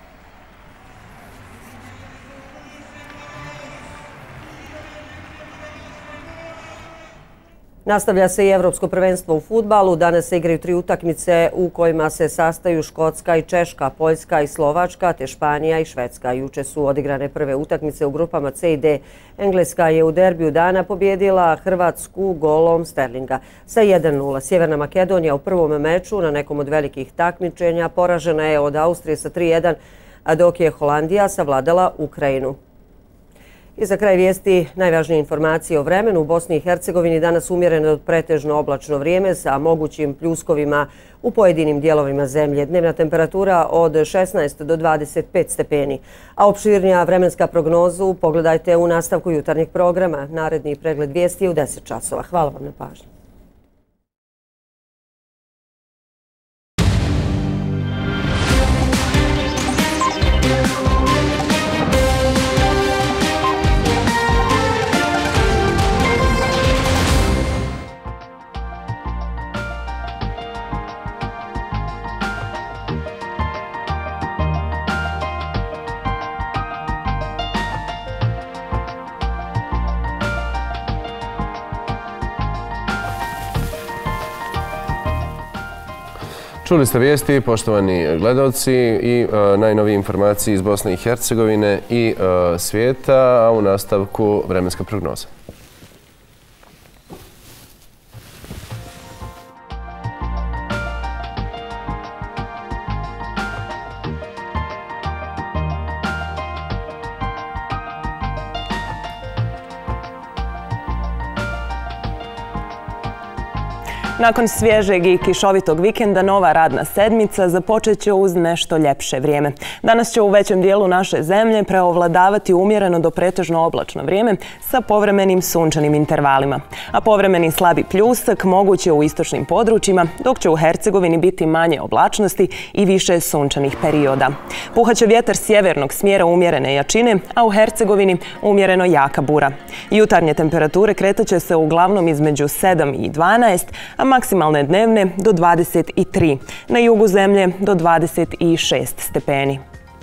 Nastavlja se i Evropsko prvenstvo u fudbalu. Danas se igraju tri utakmice u kojima se sastaju Škotska i Češka, Poljska i Slovačka, te Španija i Švedska. Juče su odigrane prve utakmice u grupama C i D. Engleska je u derbiju dana pobjedila Hrvatsku golom Sterlinga sa jedan nula. Sjeverna Makedonija u prvom meču na nekom od velikih takmičenja poražena je od Austrije sa tri jedan, a dok je Holandija savladala Ukrajinu. I za kraj vijesti najvažnije informacije o vremenu. U Bosni i Hercegovini danas umjereno pretežno oblačno vrijeme sa mogućim pljuskovima u pojedinim dijelovima zemlje. Dnevna temperatura od šesnaest do dvadeset pet stepeni. A opširnija vremenska prognozu pogledajte u nastavku jutarnjeg programa. Naredni pregled vijesti je u deset časova. Hvala vam na pažnju. Čuli ste vijesti, poštovani gledalci, i najnovije informacije iz Bosne i Hercegovine i svijeta, a u nastavku vremenska prognoza. Nakon svježeg i kišovitog vikenda, nova radna sedmica započet će uz nešto ljepše vrijeme. Danas će u većem dijelu naše zemlje preovladavati umjereno do pretežno oblačno vrijeme sa povremenim sunčanim intervalima. A povremeni slabi pljusak moguće u istočnim područjima, dok će u Hercegovini biti manje oblačnosti i više sunčanih perioda. Puhaće vjetar sjevernog smjera umjerene jačine, a u Hercegovini umjereno jaka bura. Jutarnje temperature kretaće se uglavnom između sedam i dvanaest, a maksimalne dnevne do dvadeset tri. Na jugu zemlje do dvadeset šest stepeni.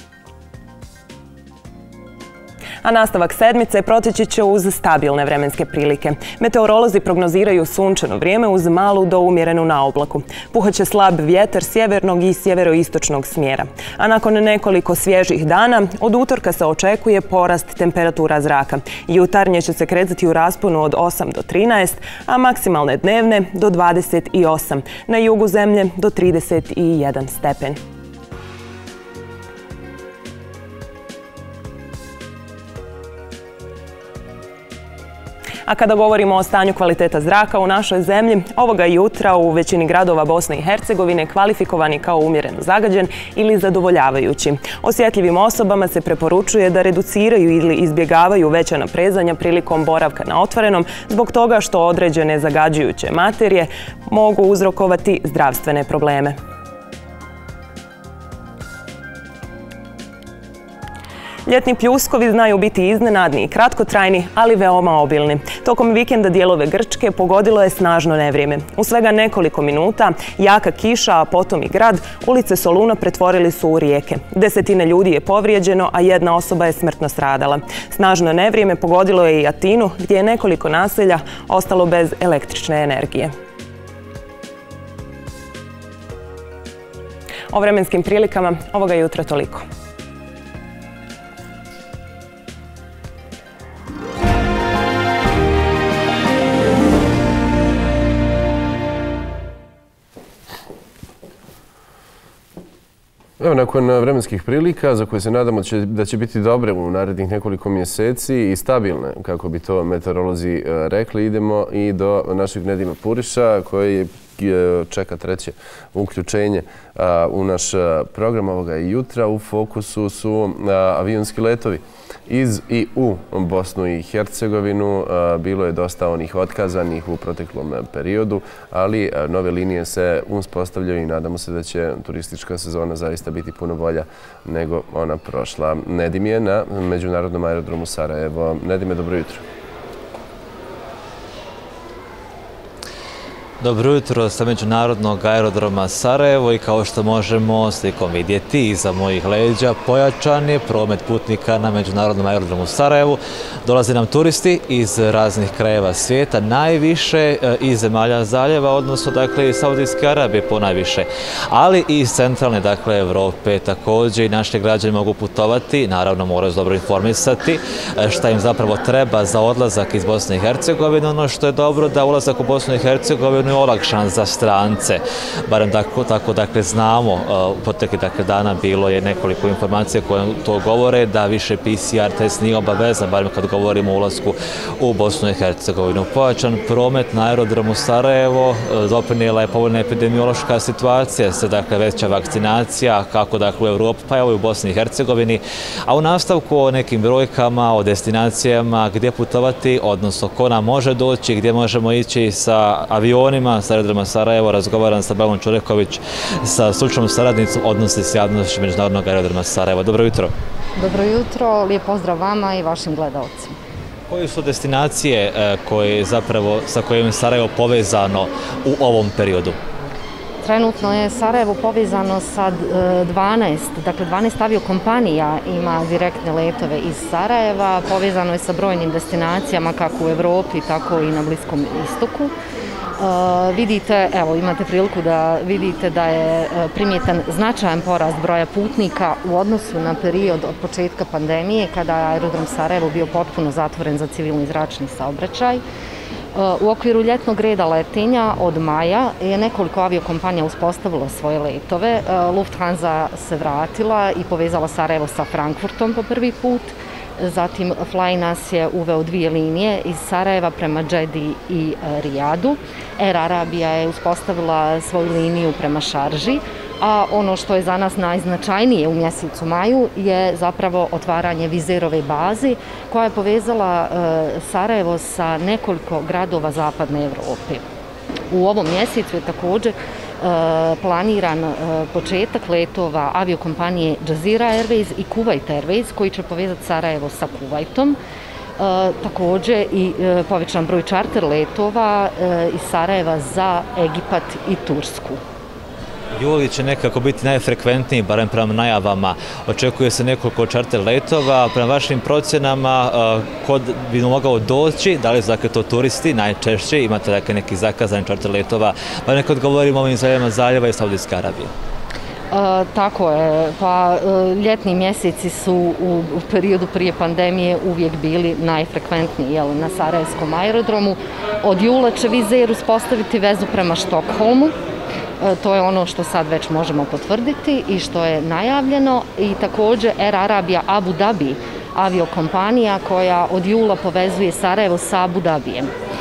A nastavak sedmice proteći će uz stabilne vremenske prilike. Meteorolozi prognoziraju sunčano vrijeme uz malu do umjerenu naoblaku. Puhaće slab vjetar sjevernog i sjeveroistočnog smjera. A nakon nekoliko svježih dana, od utorka se očekuje porast temperatura zraka. Jutarnje će se kretati u rasponu od osam do trinaest, a maksimalne dnevne do dvadeset osam. Na jugu zemlje do trideset jedan stepen. A kada govorimo o stanju kvaliteta zraka u našoj zemlji, ovoga jutra u većini gradova Bosne i Hercegovine kvalifikovan je kao umjereno zagađen ili zadovoljavajući. Osjetljivim osobama se preporučuje da reduciraju ili izbjegavaju veća naprezanja prilikom boravka na otvorenom zbog toga što određene zagađujuće materije mogu uzrokovati zdravstvene probleme. Ljetni pljuskovi znaju biti iznenadni i kratkotrajni, ali veoma obilni. Tokom vikenda dijelove Grčke pogodilo je snažno nevrijeme. U svega nekoliko minuta jaka kiša, a potom i grad, ulice Soluna pretvorili su u rijeke. Desetine ljudi je povrijeđeno, a jedna osoba je smrtno stradala. Snažno nevrijeme pogodilo je i Atinu, gdje je nekoliko naselja ostalo bez električne energije. O vremenskim prilikama ovoga jutra toliko. Evo, nakon vremenskih prilika za koje se nadamo da će biti dobre u narednih nekoliko mjeseci i stabilne, kako bi to meteorolozi rekli, idemo i do našeg Nedima Puriša koji čeka treće uključenje u naš program ovoga jutra. U fokusu su avionski letovi iz i u Bosnu i Hercegovinu. Bilo je dosta onih otkazanih u proteklom periodu, ali nove linije se uspostavljaju i nadamo se da će turistička sezona zaista biti puno bolja nego ona prošla. Nedim je na Međunarodnom aerodromu Sarajevo. Nedime, dobro jutro. Dobro jutro sa Međunarodnog aerodroma Sarajevo i kao što možemo slikom vidjeti iza mojih leđa pojačan je promet putnika na Međunarodnom aerodromu Sarajevu. Dolaze nam turisti iz raznih krajeva svijeta, najviše iz zemalja zaljeva, odnosno dakle iz Saudijske Arabije ponajviše, ali i iz centralne dakle Evrope također i naši građani mogu putovati, naravno moraju dobro informisati šta im zapravo treba za odlazak iz Bosne i Hercegovine. Ono što je dobro da ulazak u Bosnu i Hercegovinu je olakšan za strance, barem tako, tako dakle znamo. U proteklih dakle dana bilo je nekoliko informacija koje to govore da više P C R test nije obavezan, barem kad govorimo o ulasku u Bosnu i Hercegovinu. Pojačan promet na aerodromu Sarajevo doprinijela je povoljna epidemiološka situacija, se dakle veća vakcinacija kako dakle u Europi pa evo i u Bosni i Hercegovini, a u nastavku o nekim brojkama, o destinacijama gdje putovati, odnosno ko nam može doći, gdje možemo ići sa avionima sa aerodroma Sarajevo. Razgovaram sa Belom Čureković, sa stručnom saradnicom odnosi s javnošću Međunarodnog aerodroma Sarajevo. Dobro jutro. Dobro jutro, lijep pozdrav vama i vašim gledalcima. Koje su destinacije koje zapravo, sa kojima je Sarajevo povezano u ovom periodu? Trenutno je Sarajevo povezano sa dvanaest, dakle dvanaest aviokompanija ima direktne letove iz Sarajeva, povezano je sa brojnim destinacijama kako u Evropi, tako i na Bliskom istoku. Uh, vidite, evo imate priliku da vidite da je primjetan značajan porast broja putnika u odnosu na period od početka pandemije kada je aerodrom Sarajevo bio potpuno zatvoren za civilni zračni saobraćaj. Uh, u okviru ljetnog reda letenja od maja je nekoliko aviokompanija uspostavilo svoje letove. Uh, Lufthansa se vratila i povezala Sarajevo sa Frankfurtom po prvi put. Zatim Flynas je uveo dvije linije iz Sarajeva prema Džedi i Rijadu. Air Arabija je uspostavila svoju liniju prema Šarži, a ono što je za nas najznačajnije u mjesecu maju je zapravo otvaranje Vizerove baze koja je povezala Sarajevo sa nekoliko gradova zapadne Evrope. U ovom mjesecu je također planiran početak letova aviokompanije Jazeera Airways i Kuwait Airways koji će povezati Sarajevo sa Kuvajtom. Također i povećan broj čarter letova iz Sarajeva za Egipat i Tursku. Juli će nekako biti najfrekventniji, barem prema najavama. Očekuje se nekoliko čarter letova. Prema vašim procjenama, kod bi mogao doći, da li su dakle to turisti najčešće, imate dakle neki zakazani čarter letova, pa nekad govorimo o ovim zemljama zaljeva i Saudijske Arabije. E, tako je, pa e, ljetni mjeseci su u, u periodu prije pandemije uvijek bili najfrekventniji jel, na Sarajevskom aerodromu. Od jula će Wizz Air uspostaviti vezu prema Štokholmu. To je ono što sad već možemo potvrditi i što je najavljeno. I također Air Arabia Abu Dhabi, aviokompanija koja od jula povezuje Sarajevo sa Abu Dhabijem.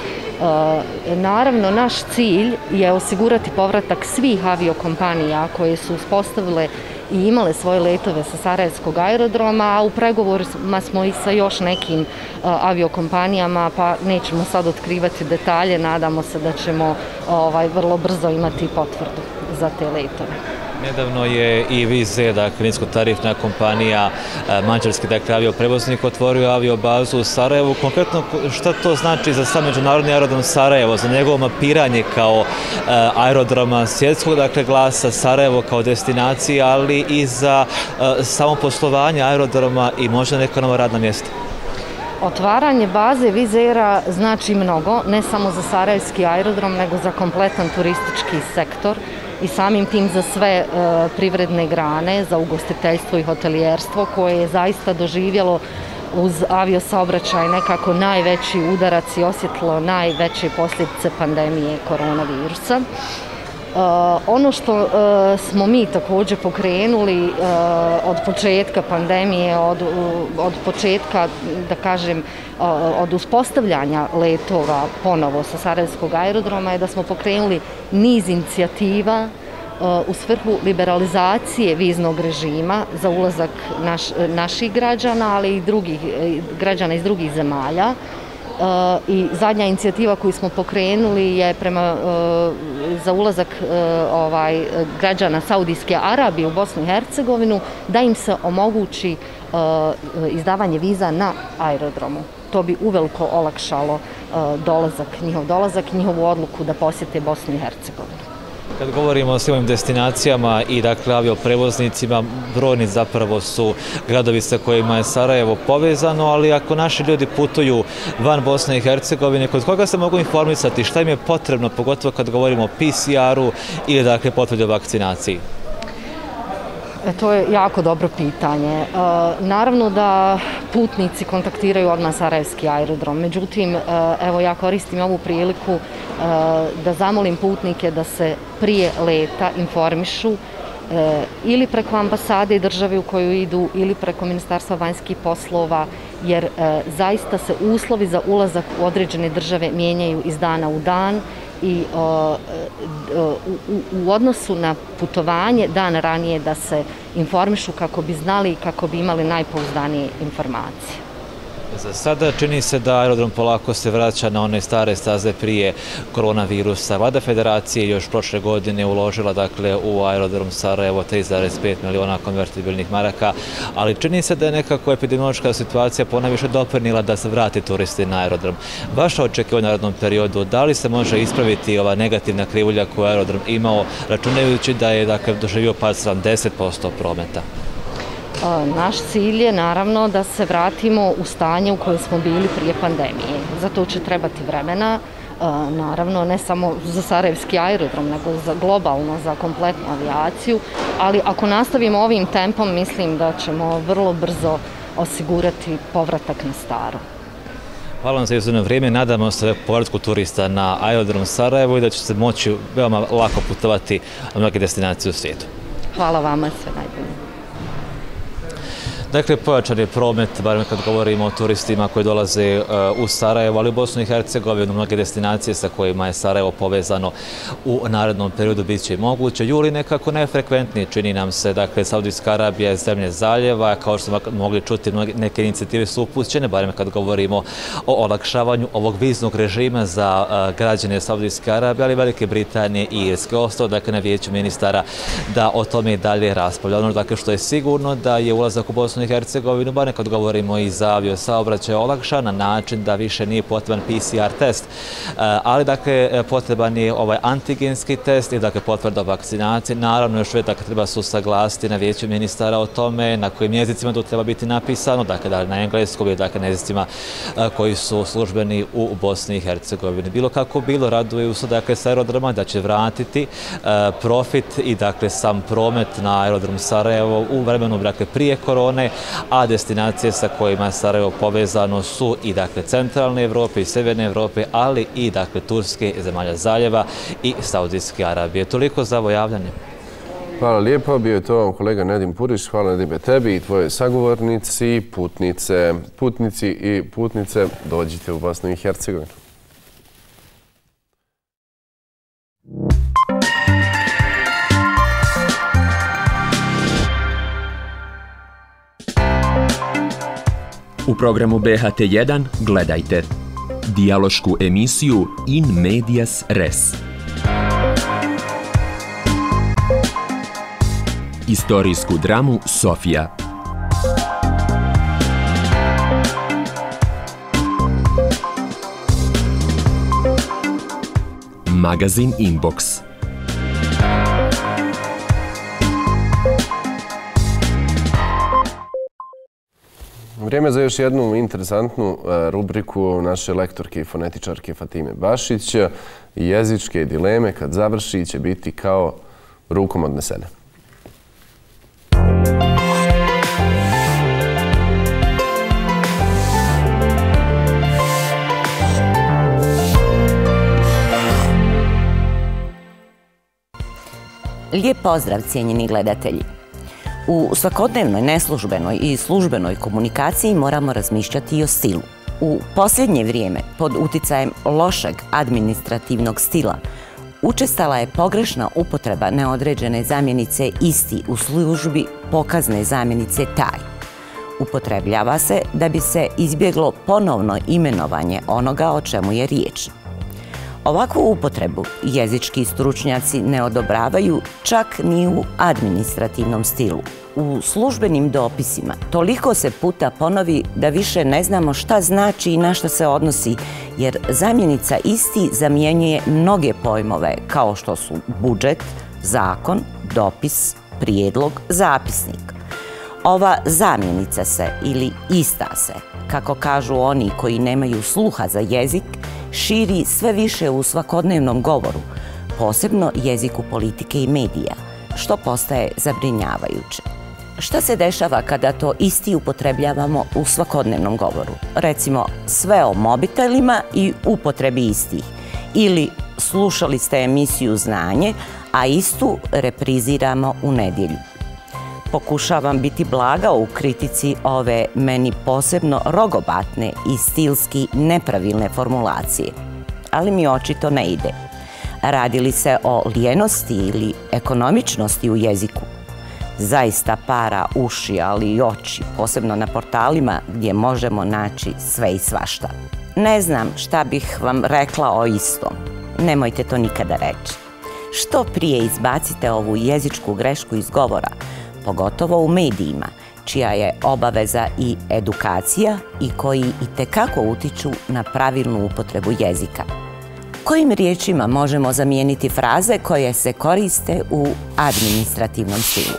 E, naravno, naš cilj je osigurati povratak svih aviokompanija koje su uspostavile i imale svoje letove sa Sarajevskog aerodroma, a u pregovorima smo i sa još nekim uh, aviokompanijama, pa nećemo sad otkrivati detalje, nadamo se da ćemo ovaj, vrlo brzo imati potvrdu za te letove. Nedavno je i Wizz Air, dakle niskotarifna kompanija, mađarski dakle avioprevoznik, otvorio aviobazu u Sarajevu. Konkretno, šta to znači za sam Međunarodni aerodrom Sarajevo, za njegovo mapiranje kao aerodroma svjetskog dakle glasa, Sarajevo kao destinacija, ali i za samo poslovanje aerodroma i možda neka nova radna mjesta? Otvaranje baze Wizz Aira znači mnogo, ne samo za sarajevski aerodrom, nego za kompletan turistički sektor i samim tim za sve e, privredne grane, za ugostiteljstvo i hotelijerstvo koje je zaista doživjelo uz aviosaobraćaj nekako najveći udarac i osjetilo najveće posljedice pandemije koronavirusa. Ono što smo mi također pokrenuli od početka pandemije, od, od početka, da kažem, od uspostavljanja letova ponovo sa Sarajevskog aerodroma je da smo pokrenuli niz inicijativa u svrhu liberalizacije viznog režima za ulazak naš, naših građana, ali i drugih građana iz drugih zemalja. I zadnja inicijativa koju smo pokrenuli je prema za ulazak ovaj, građana Saudijske Arabije u Bosnu i Hercegovinu, da im se omogući izdavanje viza na aerodromu. To bi uveliko olakšalo dolazak, njihov dolazak, njihovu odluku da posjete Bosnu i Hercegovinu. Kad govorimo o svim ovim destinacijama i dakle avioprevoznicima, brojni zapravo su gradovi sa kojima je Sarajevo povezano, ali ako naši ljudi putuju van Bosne i Hercegovine, kod koga se mogu informisati, šta im je potrebno, pogotovo kad govorimo o P C R-u ili dakle potvrdi o vakcinaciji? E, to je jako dobro pitanje. E, naravno da putnici kontaktiraju odmah Sarajevski aerodrom, međutim, e, evo ja koristim ovu priliku e, da zamolim putnike da se prije leta informišu e, ili preko ambasade i države u koju idu ili preko Ministarstva vanjskih poslova, jer e, zaista se uslovi za ulazak u određene države mijenjaju iz dana u dan i o, o, u, u odnosu na putovanje dan ranije da se informišu kako bi znali i kako bi imali najpouzdanije informacije. Za sada čini se da aerodrom polako se vraća na one stare staze prije koronavirusa. Vlada Federacije još prošle godine uložila dakle u aerodrom Sarajevo tri zarez pet miliona konvertibilnih maraka, ali čini se da je nekako epidemiološka situacija ponajviše doprinila da se vrati turisti na aerodrom. Vaša očekivanja u narednom periodu, da li se može ispraviti ova negativna krivulja koju je aerodrom imao, računajući da je dakle doživio pad sedamdeset posto prometa? Naš cilj je naravno da se vratimo u stanje u kojem smo bili prije pandemije. Za to će trebati vremena, naravno ne samo za Sarajevski aerodrom, nego za globalno, za kompletnu avijaciju, ali ako nastavimo ovim tempom, mislim da ćemo vrlo brzo osigurati povratak na staro. Hvala vam za izuzeno vrijeme, nadamo se povratku turista na aerodrom Sarajevo i da će se moći veoma lako putovati na mnoge destinacije u svijetu. Hvala vama, sve najbolje. Dakle, pojačan je promet, barem kad govorimo o turistima koji dolaze u Sarajevo, ali u Bosnu i Hercegovinu, mnoge destinacije sa kojima je Sarajevo povezano u narednom periodu bit će moguće. Juli nekako najfrekventnije čini nam se, dakle, Saudijska Arabija je zemlje zaljeva, kao što smo mogli čuti, neke inicijative su upućene, barem kad govorimo o olakšavanju ovog viznog režima za građane Saudijske Arabije, ali Velike Britanije i Irske. Ostalo, dakle, na vijeću ministara da o tome i dalje raspravlja. Ono, dakle, što je sigurno da je ulazak u Bosnu i Hercegovinu, bar nekad govorimo i za aviosaobraćaj, olakšan na način da više nije potreban P C R test, ali dakle potreban je ovaj antigenski test i dakle potvrda o vakcinaciji. Naravno još uvijek dakle treba se usaglasiti na vijeću ministara o tome na kojim jezicima to treba biti napisano, dakle da li na engleskom ili dakle na jezicima koji su službeni u Bosni i Hercegovini. Bilo kako bilo, raduju se dakle s aerodroma da će vratiti profit i dakle sam promet na aerodrom Sarajevo u vremenu dakle prije korone, a destinacije sa kojima je Sarajevo povezano su i dakle centralne Evrope i severne Evrope, ali i dakle Turske, zemalja zaljeva i Saudijske Arabije. Toliko za ovo javljanje. Hvala lijepo, bio je to kolega Nedim Puriš, hvala Nedime tebi i tvoje sagovornici, putnice, putnici i putnice, dođite u Bosnu i Hercegovinu. U programu B H T jedan gledajte dijalošku emisiju In Medias Res. Istorijsku dramu Sofija. Magazin Inbox. Vrijeme za još jednu interesantnu rubriku naše lektorke i fonetičarke Fatime Bašić. Jezičke dileme kad završi će biti kao rukom odnesene. Lijep pozdrav, cijenjeni gledatelji. U svakodnevnoj, neslužbenoj i službenoj komunikaciji moramo razmišljati i o stilu. U posljednje vrijeme, pod uticajem lošeg administrativnog stila, učestala je pogrešna upotreba neodređene zamjenice isti u službi pokazne zamjenice taj. Upotrebljava se da bi se izbjeglo ponovno imenovanje onoga o čemu je riječ. Ovakvu upotrebu jezički stručnjaci ne odobravaju čak ni u administrativnom stilu. U službenim dopisima toliko se puta ponovi da više ne znamo šta znači i na šta se odnosi, jer zamjenica isti zamjenjuje mnoge pojmove kao što su budžet, zakon, dopis, prijedlog, zapisnik. Ova zamjenica se ili ista se, kako kažu oni koji nemaju sluha za jezik, širi sve više u svakodnevnom govoru, posebno jeziku politike i medija, što postaje zabrinjavajuće. Šta se dešava kada to isti upotrebljavamo u svakodnevnom govoru? Recimo, sve o mobitelima i upotrebi istih. Ili slušali ste emisiju Znanje, a istu repriziramo u nedjelju. Pokušavam biti blaga u kritici ove meni posebno rogobatne i stilski nepravilne formulacije, ali mi očito ne ide. Radi li se o lijenosti ili ekonomičnosti u jeziku? Zaista para uši, ali i oči, posebno na portalima gdje možemo naći sve i svašta. Ne znam šta bih vam rekla o istom. Nemojte to nikada reći. Što prije izbacite ovu jezičku grešku iz govora, pogotovo u medijima, čija je obaveza i edukacija i koji itekako utiču na pravilnu upotrebu jezika. Kojim riječima možemo zamijeniti fraze koje se koriste u administrativnom stilu?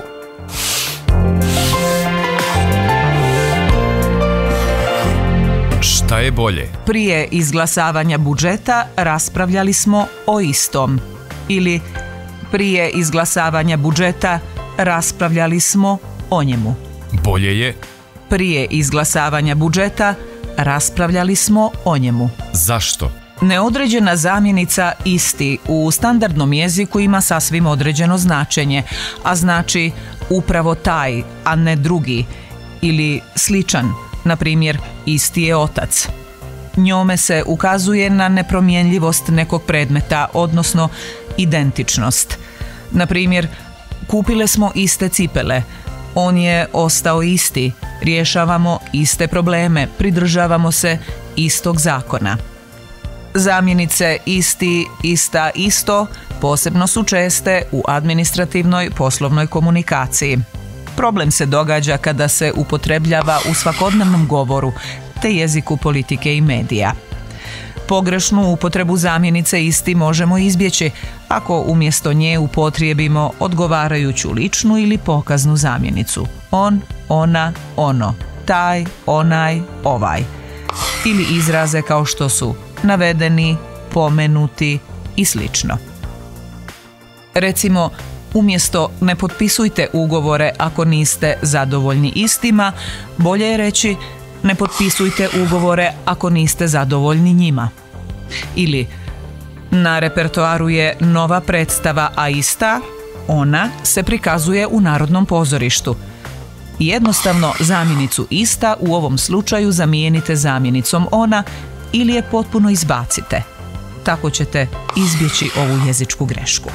Šta je bolje? Prije izglasavanja budžeta raspravljali smo o istom. Ili prije izglasavanja budžeta raspravljali smo o njemu. Bolje je? Prije izglasavanja budžeta raspravljali smo o njemu. Zašto? Neodređena zamjenica isti u standardnom jeziku ima sasvim određeno značenje, a znači upravo taj, a ne drugi, ili sličan, na primjer isti je otac. Njome se ukazuje na nepromjenljivost nekog predmeta, odnosno identičnost. Na primjer, kupile smo iste cipele, on je ostao isti, rješavamo iste probleme, pridržavamo se istog zakona. Zamjenice isti, ista, isto posebno su česte u administrativnoj poslovnoj komunikaciji. Problem se događa kada se upotrebljava u svakodnevnom govoru te jeziku politike i medija. Pogrešnu upotrebu zamjenice isti možemo izbjeći ako umjesto nje upotrijebimo odgovarajuću ličnu ili pokaznu zamjenicu. On, ona, ono, taj, onaj, ovaj. Ili izraze kao što su navedeni, pomenuti i slično. Recimo, umjesto ne potpisujte ugovore ako niste zadovoljni istima, bolje je reći ne potpisujte ugovore ako niste zadovoljni njima. Ili na repertoaru je nova predstava, a ista, ona, se prikazuje u Narodnom pozorištu. Jednostavno zamjenicu ista u ovom slučaju zamijenite zamjenicom ona ili je potpuno izbacite. Tako ćete izbjeći ovu jezičku grešku.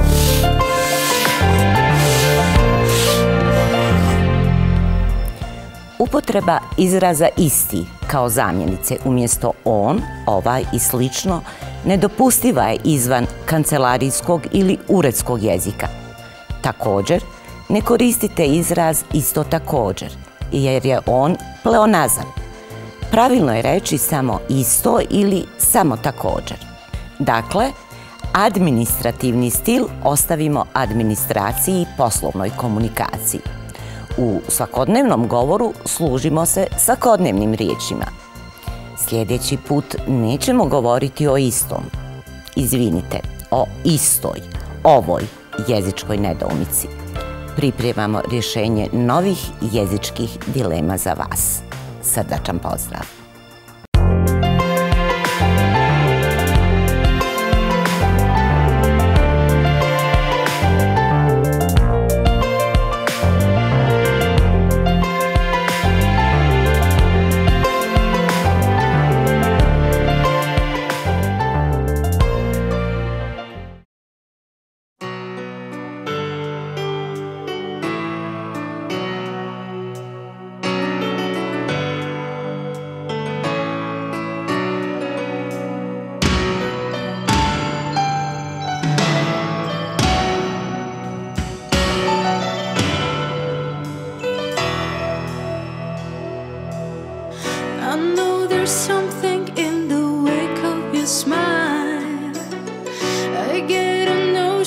Upotreba izraza isti kao zamjenice umjesto on, ovaj i slično nedopustiva je izvan kancelarijskog ili uredskog jezika. Također, ne koristite izraz isto također, jer je on pleonazam. Pravilno je reći samo isto ili samo također. Dakle, administrativni stil ostavimo administraciji i poslovnoj komunikaciji. U svakodnevnom govoru služimo se svakodnevnim riječima. Sljedeći put nećemo govoriti o istom. Izvinite, o istoj, ovoj jezičkoj nedoumici. Pripremamo rješenje novih jezičkih dilema za vas. Srdačan pozdrav!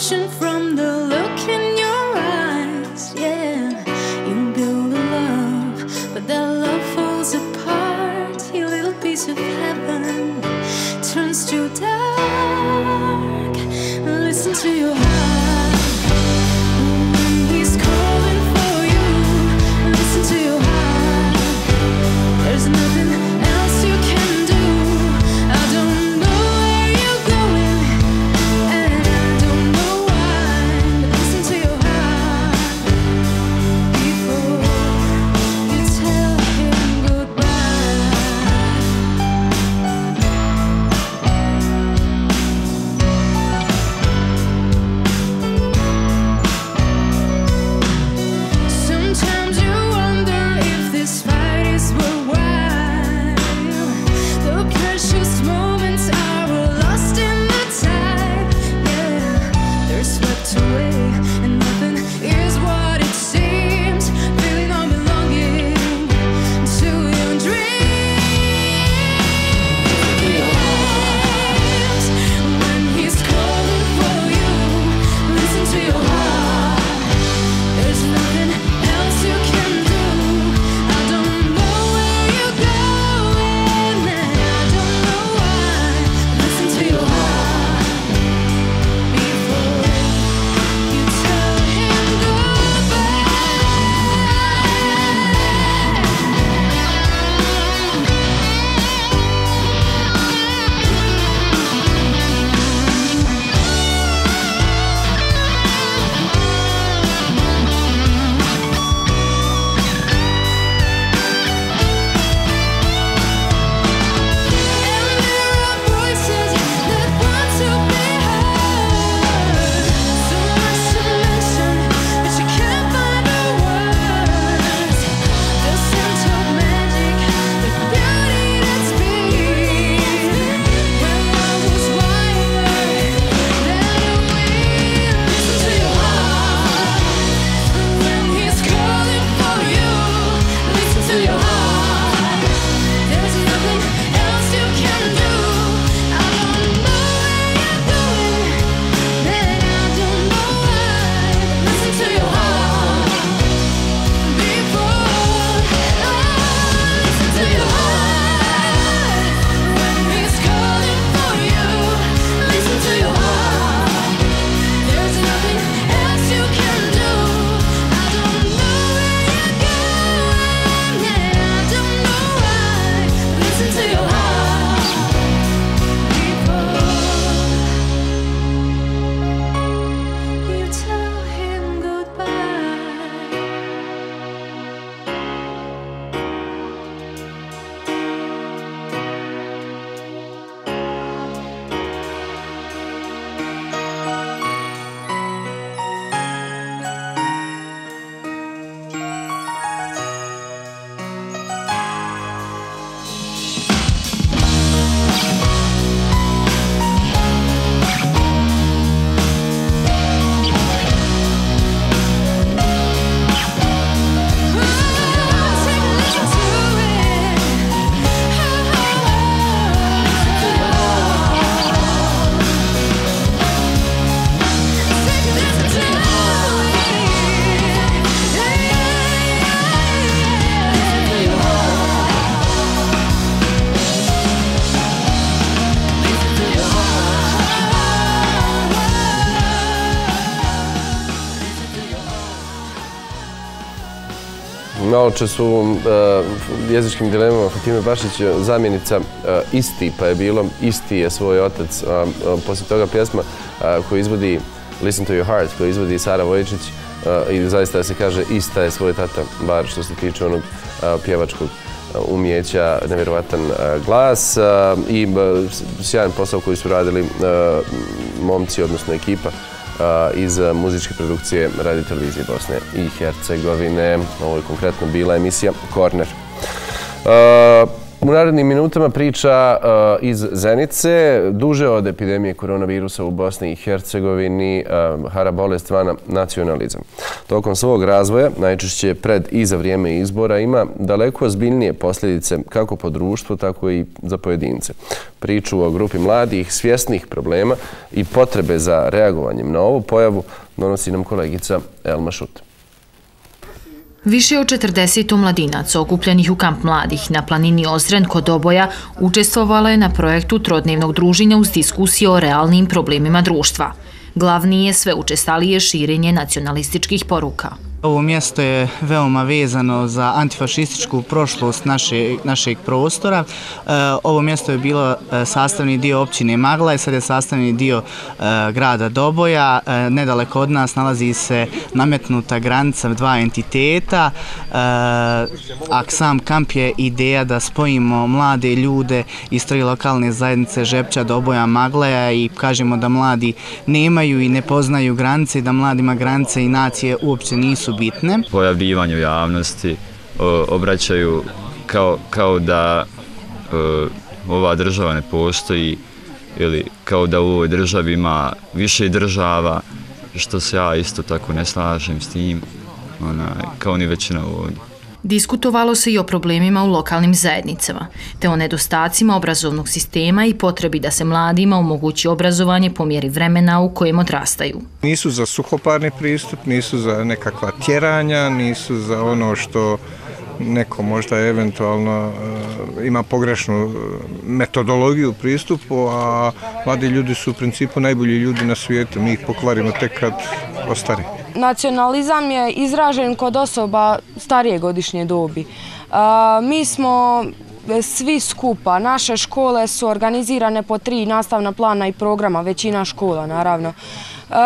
passion from the look in your eyes. Yeah, you build a love, but that love falls apart. Your little piece of heaven turns to dark. Listen to your heart when he's calling for you. Listen to your heart. There's nothing else you can do. I don't know where you're going, and I don't know why. But listen to your heart before you tell him goodbye. Sometimes you wonder if this fight is worthwhile. The precious moments are lost in the tide. Yeah, they're swept away, and nothing is what it seems. Feeling not belonging to your dreams. When he's calling for you, listen to your heart. There's nothing else you can do. I don't know where you're going, and I don't know why. Listen to your heart before you tell him goodbye. Voices that want to be heard. So much to mention, but you can't find the words. The scent of magic, the beauty that's been. When love was wider than a wind. Listen to your heart when he's calling for you. Listen to your heart. There's nothing else you can do. I don't know where you're going, and I don't know why. Listen to your heart before. Listen to your heart when he's calling for you. Listen to your heart. There's nothing else you can do. I don't know where you're going, and I don't know why. Listen to your heart before you tell him goodbye. Malo čas u jezičkim dilemama Fatime Bašić, zamjenica Isti, pa je bilo Isti je svoj otac. Poslije toga pjesma koju izvodi Listen to your heart, koju izvodi Sara Vojičić, i zaista se kaže Ista je svoj tata, bar što se tiče onog pjevačkog umjeća, nevjerovatan glas i sjajan posao koji su radili momci, odnosno ekipa iz muzičke produkcije Radio televizije Bosne i Hercegovine. Ovo je konkretno bila emisija Korner. U narednim minutama priča uh, iz Zenice. Duže od epidemije koronavirusa u Bosni i Hercegovini uh, hara bolest zvana nacionalizam. Tokom svog razvoja, najčešće pred i za vrijeme izbora, ima daleko ozbiljnije posljedice kako po društvu, tako i za pojedince. Priču o grupi mladih, svjesnih problema i potrebe za reagovanjem na ovu pojavu donosi nam kolegica Elma Šut. Više od četrdeset omladinaca okupljenih u kamp mladih na planini Ozren kod Oboja učestvovalo je na projektu trodnevnog druženja uz diskusije o realnim problemima društva. Glavni je sve učestalije širenje nacionalističkih poruka. Ovo mjesto je veoma vezano za antifašističku prošlost naše, našeg prostora. E, ovo mjesto je bilo sastavni dio općine Magla i sad je sastavni dio e, grada Doboja. E, nedaleko od nas nalazi se nametnuta granica dva entiteta, e, a sam kamp je ideja da spojimo mlade ljude iz tri lokalne zajednice Žepča, Doboja, Magleja i kažemo da mladi nemaju i ne poznaju granice, da mladima granice i nacije uopće nisu bitne. Pojavljivanju javnosti o, obraćaju kao, kao da o, ova država ne postoji ili kao da u ovoj državi ima više država, što se ja isto tako ne slažem s tim, onaj, kao ni većina ovdje. Diskutovalo se i o problemima u lokalnim zajednicama, te o nedostacima obrazovnog sistema i potrebi da se mladima omogući obrazovanje po mjeri vremena u kojem odrastaju. Nisu za suhoparni pristup, nisu za nekakva tjeranja, nisu za ono što neko možda eventualno uh, ima pogrešnu metodologiju pristupu, a mladi ljudi su u principu najbolji ljudi na svijetu. Mi ih pokvarimo tek kad ostari. Nacionalizam je izražen kod osoba starije godišnje dobi. Uh, mi smo svi skupa, naše škole su organizirane po tri nastavna plana i programa, većina škola naravno. Uh,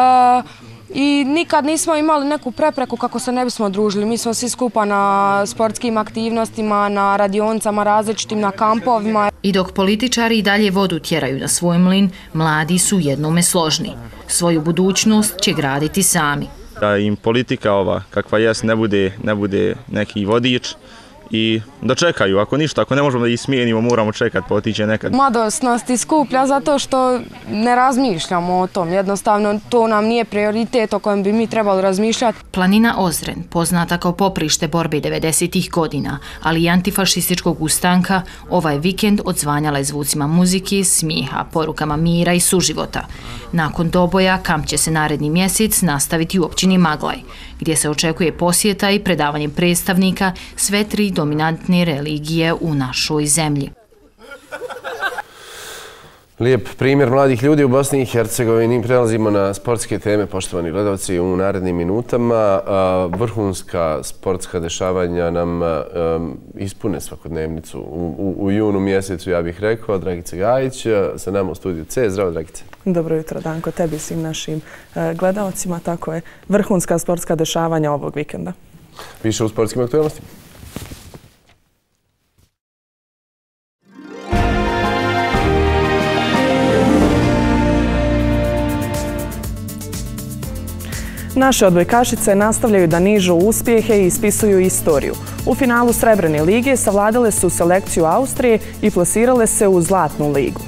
I nikad nismo imali neku prepreku kako se ne bismo družili. Mi smo svi skupa na sportskim aktivnostima, na radionicama različitim, na kampovima. I dok političari i dalje vodu tjeraju na svoj mlin, mladi su jednome složni. Svoju budućnost će graditi sami. Da im politika ova kakva jest ne bude, ne bude neki vodič i da čekaju, ako ništa, ako ne možemo da ih smijenimo, moramo čekati, potiče nekad. Mladost iskuplja zato što ne razmišljamo o tom, jednostavno to nam nije prioritet o kojem bi mi trebali razmišljati. Planina Ozren, poznata kao poprište borbe devedesetih godina, ali i antifašističkog ustanka, ovaj vikend odzvanjala je zvucima muzike, smijeha, porukama mira i suživota. Nakon Doboja kamp će se naredni mjesec nastaviti u općini Maglaj, gdje se očekuje posjeta i predavanje predstavnika sve tri dominantne religije u našoj zemlji. Lijep primjer mladih ljudi u Bosni i Hercegovini. Prelazimo na sportske teme, poštovani gledalci, u narednim minutama. Vrhunska sportska dešavanja nam ispune svakodnevnicu u, u, u junu mjesecu, ja bih rekao. Dragica Gajić sa nama u studiju C. Zdravo, Dragice. Dobro jutro, Danko, tebi i svim našim gledalcima. Tako je, vrhunska sportska dešavanja ovog vikenda. Više u sportskim aktualnostima. Naše odbojkašice nastavljaju da nižu uspjehe i ispisuju istoriju. U finalu Srebrne lige savladale su selekciju Austrije i plasirale se u Zlatnu ligu.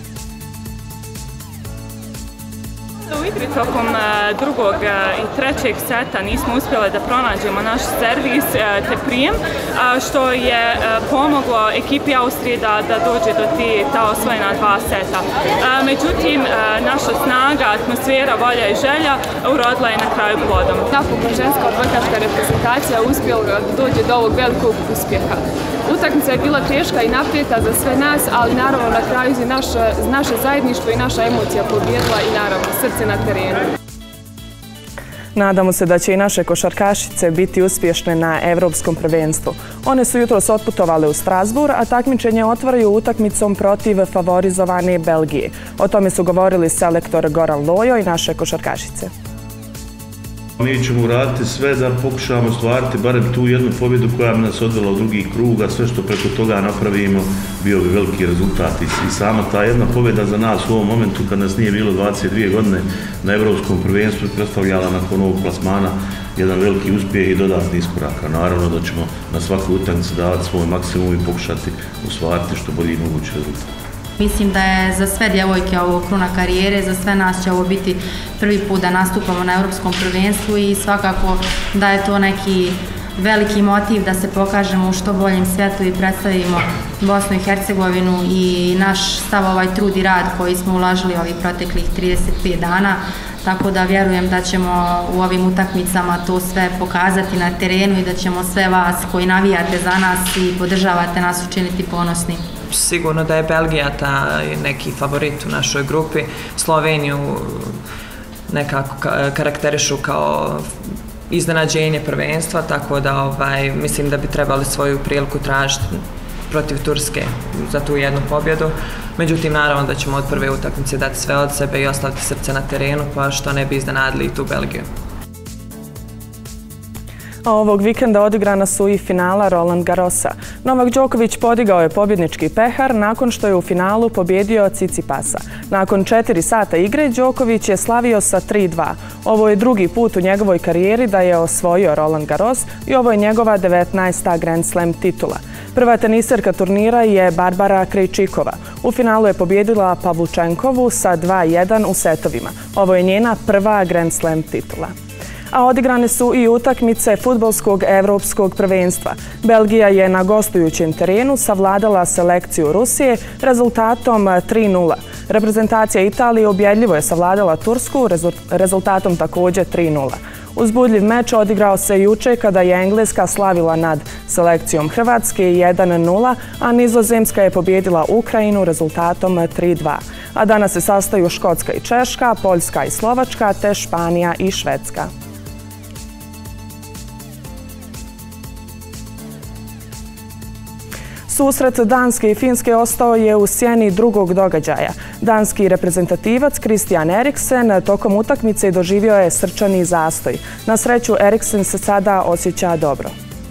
U igri tokom drugog i trećeg seta nismo uspjeli da pronađemo naš servis te prijem, što je pomoglo ekipi Austrije da, da dođe do ti, ta osvojena dva seta. Međutim, naša snaga, atmosfera, volja i želja urodila je na kraju plodom. Napokon ženska odbojkaška reprezentacija uspjela da dođe do ovog velikog uspjeha. Utakmica je bila teška i naprijeta za sve nas, ali naravno na kraju je naše, naše zajedništvo i naša emocija pobijedila i naravno srce na terenu. Nadamo se da će i naše košarkašice biti uspješne na Evropskom prvenstvu. One su jutros otputovale u Strasbourg, a takmičenje otvaraju utakmicom protiv favorizovane Belgije. O tome su govorili selektor Goran Lojo i naše košarkašice. Mi ćemo uraditi sve da pokušamo stvariti barem tu jednu pobjedu koja bi nas odvela u drugi krug, a sve što preko toga napravimo bio bi veliki rezultat. I sama ta jedna pobjeda za nas u ovom momentu kad nas nije bilo dvadeset dvije godine na Evropskom prvenstvu predstavljala nakon ovog plasmana jedan veliki uspjeh i dodatni iskoraka. Naravno da ćemo na svakoj utakmici davati svoj maksimum i pokušati ostvariti što bolji mogući rezultat. Mislim da je za sve djevojke ovo kruna karijere, za sve nas će ovo biti prvi put da nastupamo na Europskom prvenstvu i svakako da je to neki veliki motiv da se pokažemo u što boljem svjetlu i predstavimo Bosnu i Hercegovinu i naš stav, ovaj trud i rad koji smo uložili ovih proteklih trideset pet dana. Tako da vjerujem da ćemo u ovim utakmicama to sve pokazati na terenu i da ćemo sve vas koji navijate za nas i podržavate nas učiniti ponosni. Sigurno da je Belgija ta neki favorit u našoj grupi. Sloveniju nekako karakterišu kao iznenađenje prvenstva, tako da ovaj, mislim da bi trebali svoju priliku tražiti protiv Turske za tu jednu pobjedu. Međutim, naravno da ćemo od prve utakmice dati sve od sebe i ostaviti srce na terenu, pa što ne bi iznenadili i tu Belgiju. A ovog vikenda odigrana su i finala Roland Garrosa. Novak Đoković podigao je pobjednički pehar nakon što je u finalu pobjedio Tsitsipasa. Nakon četiri sata igre Đoković je slavio sa tri dva. Ovo je drugi put u njegovoj karijeri da je osvojio Roland Garros i ovo je njegova devetnaesta Grand Slam titula. Prva teniserka turnira je Barbara Krejčikova. U finalu je pobjedila Pavlučenkovu sa dva jedan u setovima. Ovo je njena prva Grand Slam titula. A odigrane su i utakmice fudbalskog evropskog prvenstva. Belgija je na gostujućem terenu savladala selekciju Rusije rezultatom tri nula. Reprezentacija Italije ubjedljivo je savladala Tursku rezultatom također tri nula. Uzbudljiv meč odigrao se juče kada je Engleska slavila nad selekcijom Hrvatske jedan nula, a Nizozemska je pobjedila Ukrajinu rezultatom tri dva. A danas se sastaju Škotska i Češka, Poljska i Slovačka, te Španija i Švedska. Susret Danske i Finske ostao je u sjeni drugog događaja. Danski reprezentativac Christian Eriksen tokom utakmice doživio je srčani zastoj. Na sreću Eriksen se sada osjeća dobro.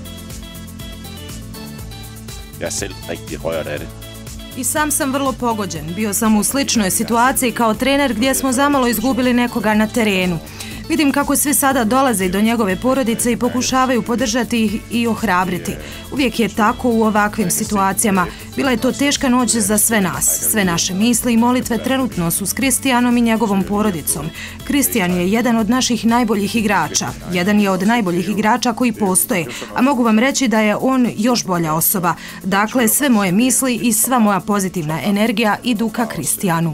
I sam sam vrlo pogođen. Bio sam u sličnoj situaciji kao trener gdje smo zamalo izgubili nekoga na terenu. Vidim kako svi sada dolaze do njegove porodice i pokušavaju podržati ih i ohrabriti. Uvijek je tako u ovakvim situacijama. Bila je to teška noć za sve nas. Sve naše misli i molitve trenutno su s Kristijanom i njegovom porodicom. Kristijan je jedan od naših najboljih igrača. Jedan je od najboljih igrača koji postoje, a mogu vam reći da je on još bolja osoba. Dakle, sve moje misli i sva moja pozitivna energija idu ka Kristijanu.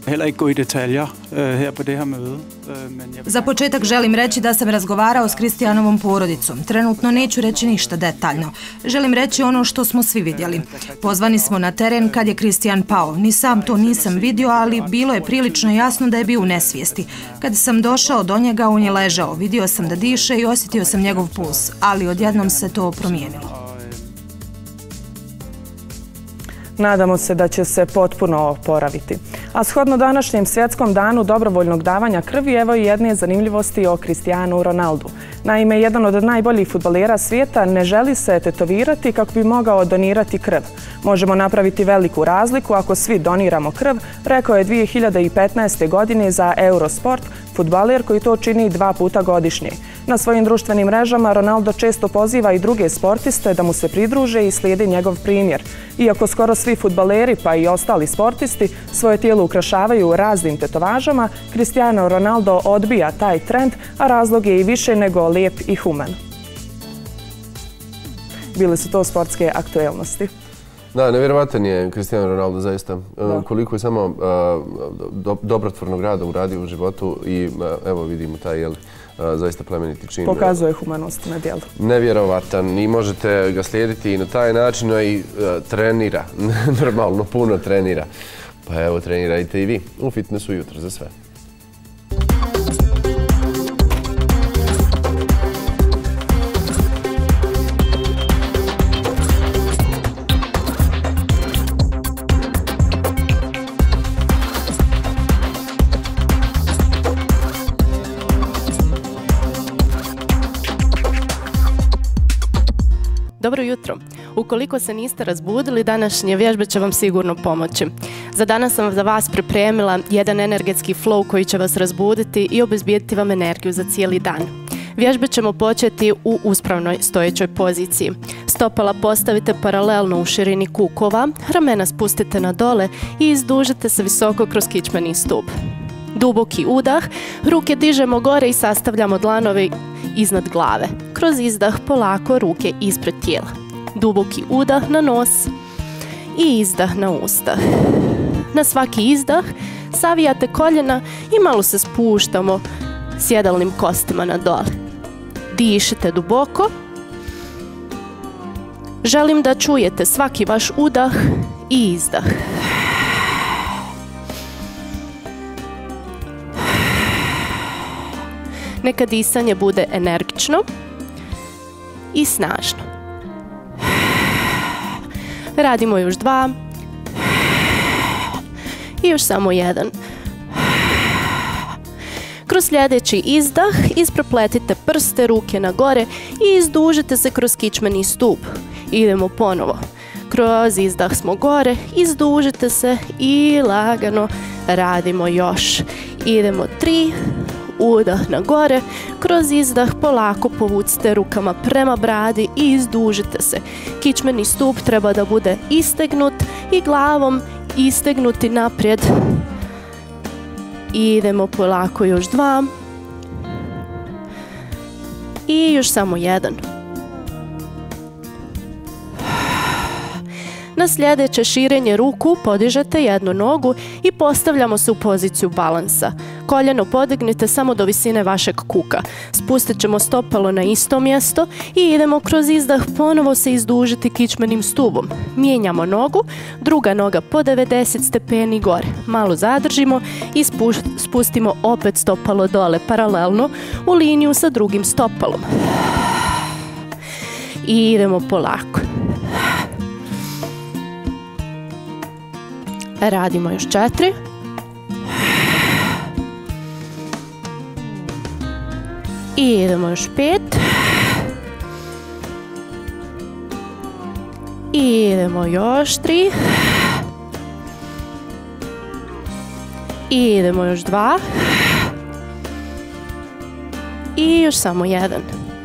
Za početak želim reći da sam razgovarao s Kristijanovom porodicom. Trenutno neću reći ništa detaljno. Želim reći ono što smo svi vidjeli. Pozvani smo na teren kad je Kristijan pao. Ni sam to nisam vidio, ali bilo je prilično jasno da je bio u nesvijesti. Kad sam došao do njega, on je ležao. Vidio sam da diše i osjetio sam njegov puls, ali odjednom se to promijenilo. Nadamo se da će se potpuno oporaviti. A shodno današnjem svjetskom danu dobrovoljnog davanja krvi, evo i jedne zanimljivosti o Cristianu Ronaldu. Naime, jedan od najboljih fudbalera svijeta ne želi se tetovirati kako bi mogao donirati krv. Možemo napraviti veliku razliku ako svi doniramo krv, rekao je dvije hiljade petnaeste. godine za Eurosport fudbaler koji to čini dva puta godišnje. Na svojim društvenim mrežama Ronaldo često poziva i druge sportiste da mu se pridruže i slijedi njegov primjer. Iako skoro svi fudbaleri pa i ostali sportisti svoje tijelo ukrašavaju raznim tetovažama, Cristiano Ronaldo odbija taj trend, a razlog je i više nego lijep i human. Bile su to sportske aktuelnosti. Da, nevjerovatan je Cristiano Ronaldo zaista. Da. Koliko je samo uh, do, dobrotvornog rada uradio u životu i uh, evo vidimo taj jel, uh, zaista plemeniti čin. Pokazuje humanost na djelu. Nevjerovatan i možete ga slijediti i na taj način i uh, trenira. Normalno, puno trenira. Pa evo, trenirajte i vi u Fitnessu jutro za sve. Dobro jutro. Ukoliko se niste razbudili, današnje vježbe će vam sigurno pomoći. Za danas sam za vas pripremila jedan energetski flow koji će vas razbuditi i obezbijediti vam energiju za cijeli dan. Vježbe ćemo početi u uspravnoj stojećoj poziciji. Stopala postavite paralelno u širini kukova, ramena spustite na dole i izdužite se visoko kroz kičmeni stup. Duboki udah, ruke dižemo gore i sastavljamo dlanove iznad glave. Kroz izdah polako ruke ispred tijela. Duboki udah na nos i izdah na usta. Na svaki izdah savijate koljena i malo se spuštamo sjedalnim kostima na dole. Dišite duboko. Želim da čujete svaki vaš udah i izdah. Neka disanje bude energično i snažno. Radimo još dva. I još samo jedan. Kroz sljedeći izdah isprepletite prste, ruke na gore i izdužite se kroz kičmeni stup. Idemo ponovo. Kroz izdah smo gore, izdužite se i lagano radimo još. Idemo tri. Udah na gore, kroz izdah polako povucite rukama prema bradi i izdužite se. Kičmeni stup treba da bude istegnut i glavom istegnuti naprijed. Idemo polako još dva. I još samo jedan. Na sljedeće širenje ruku podižete jednu nogu i postavljamo se u poziciju balansa. Koljeno podignite samo do visine vašeg kuka. Spustit ćemo stopalo na isto mjesto i idemo kroz izdah ponovo se izdužiti kičmenim stubom. Mijenjamo nogu, druga noga po devedeset stepeni gore. Malo zadržimo i spustimo opet stopalo dole paralelno u liniju sa drugim stopalom. I idemo polako. Radimo još četiri. I idemo još pet. I idemo još tri. I idemo još dva. I još samo jedan.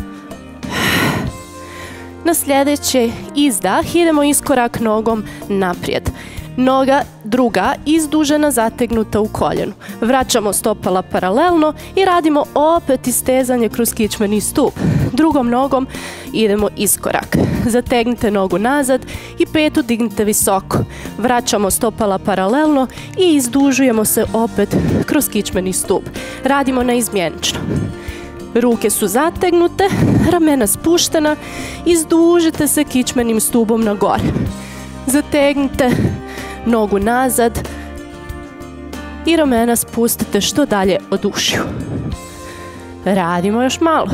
Na sljedeći izdah idemo iskorak nogom naprijed. Noga druga izdužena zategnuta u koljenu. Vraćamo stopala paralelno i radimo opet istezanje kroz kičmeni stup. Drugom nogom idemo iskorak. Zategnite nogu nazad i petu dignite visoko. Vraćamo stopala paralelno i izdužujemo se opet kroz kičmeni stup. Radimo neizmjenično. Ruke su zategnute, ramena spuštena, izdužite se kičmenim stubom na gore. Zategnite nogu nazad i ramena spustite što dalje od ušiju. Radimo još malo.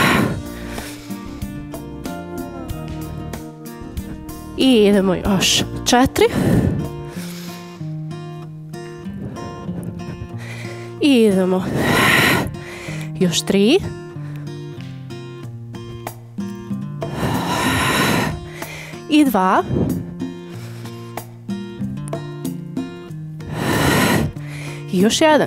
I idemo još četiri. I idemo još tri. I dva. I još jedan.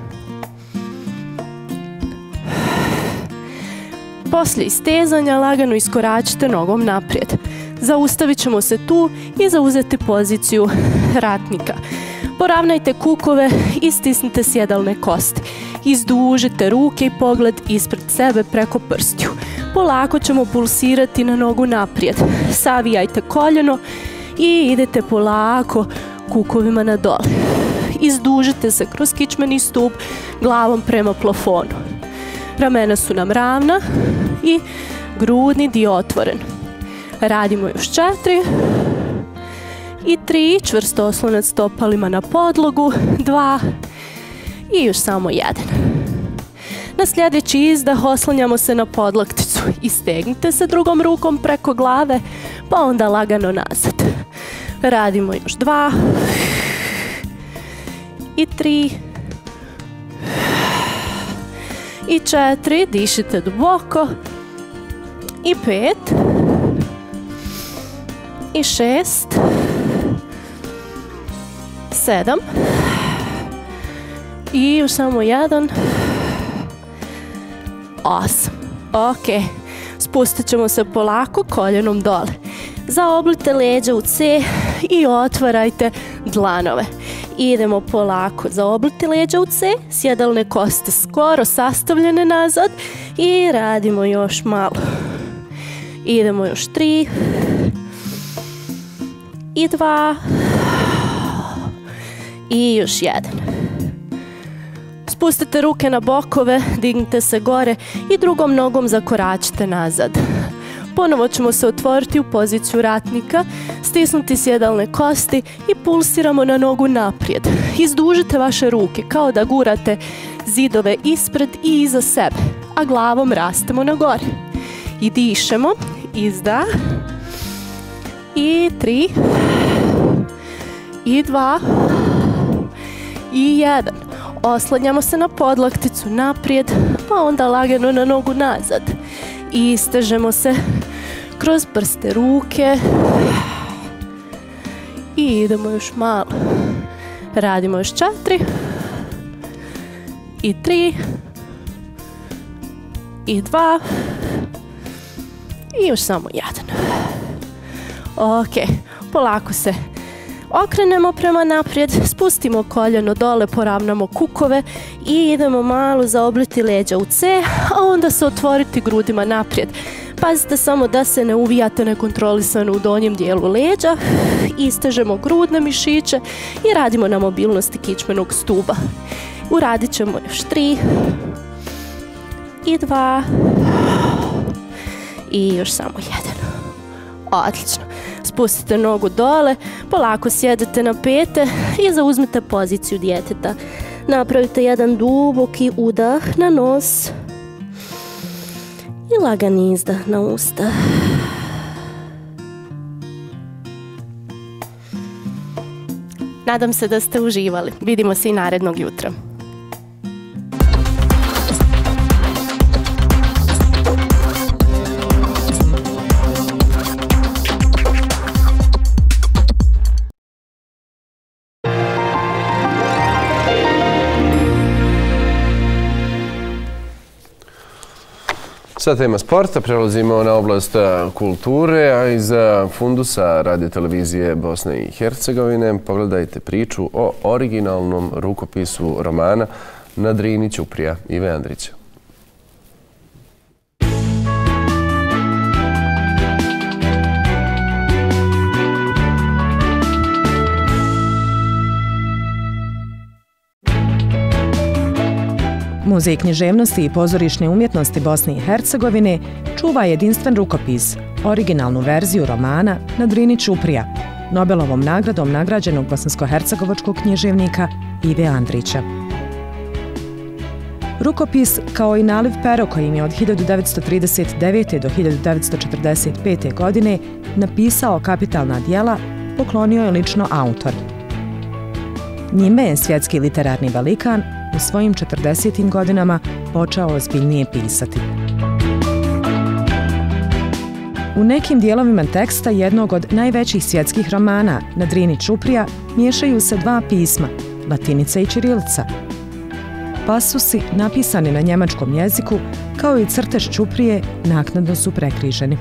Poslije istezanja lagano iskoračite nogom naprijed. Zaustavit ćemo se tu i zauzeti poziciju ratnika. Poravnajte kukove i stisnite sjedalne kosti. Izdužite ruke i pogled ispred sebe preko prstiju. Polako ćemo pulsirati na nogu naprijed. Savijajte koljeno i idete polako kukovima na dole. Izdužite se kroz kičmeni stup glavom prema plafonu. Ramena su nam ravna i grudni dio otvoren. Radimo još četiri i tri. Čvrsto oslonac stopalima na podlogu. Dva i još samo jedan. Na sljedeći izdah oslanjamo se na podlakticu. Istegnite se drugom rukom preko glave, pa onda lagano nazad. Radimo još dva i tri i četiri. Dišite duboko. I pet i šest, sedam i još samo jedan, osam. Ok, spustit ćemo se polako koljenom dole. Zaoblite leđa u C i otvarajte dlanove. Idemo polako, zaoblite leđa u C, sjedalne koste skoro sastavljene nazad i radimo još malo. Idemo još tri i dva i još jedan. Spustite ruke na bokove, dignite se gore i drugom nogom zakoračite nazad. Ponovo ćemo se otvoriti u poziciju ratnika, stisnuti sjedalne kosti i pulsiramo na nogu naprijed. Izdužite vaše ruke kao da gurate zidove ispred i iza sebe, a glavom rastemo na gore. I dišemo, izdah, i tri, i dva, i jedan. Oslanjamo se na podlakticu naprijed, pa onda lagano na nogu nazad. I istežemo se kroz prste ruke. I idemo još malo. Radimo još četiri. I tri. I dva. I još samo jedan. Ok, polako se okrenemo prema naprijed, spustimo koljeno dole, poravnamo kukove i idemo malo zaobliti leđa u C, a onda se otvoriti grudima naprijed. Pazite samo da se ne uvijate nekontrolisano u donjem dijelu leđa, istežemo grudne mišiće i radimo na mobilnosti kičmenog stuba. Uradit ćemo još tri i dva i još samo jedan. Odlično. Spustite nogu dole, polako sjedete na pete i zauzmite poziciju djeteta. Napravite jedan duboki udah na nos i lagani izdah na usta. Nadam se da ste uživali. Vidimo se i narednog jutra. Sa tema sporta prelazimo na oblast kulture, a iz fundusa Radio televizije Bosne i Hercegovine pogledajte priču o originalnom rukopisu romana Na Drini Ćuprija Ive Andrića. Muzej književnosti i pozorišne umjetnosti Bosne i Hercegovine čuva jedinstven rukopis, originalnu verziju romana Na Drini Ćuprija, Nobelovom nagradom nagrađenog bosansko-hercegovačkog književnika Ive Andrića. Rukopis, kao i naliv pero kojim je od hiljadu devetsto trideset devete. do hiljadu devetsto četrdeset pete. godine napisao kapitalna djela, poklonio je lično autor. Njime je svjetski literarni velikan u svojim četrdesetim godinama počeo ozbiljnije pisati. U nekim dijelovima teksta jednog od najvećih svjetskih romana Na Drini Ćuprija miješaju se dva pisma, latinica i ćirilica. Pasusi napisani na njemačkom jeziku kao i crtež Ćuprije naknadno su prekriženi.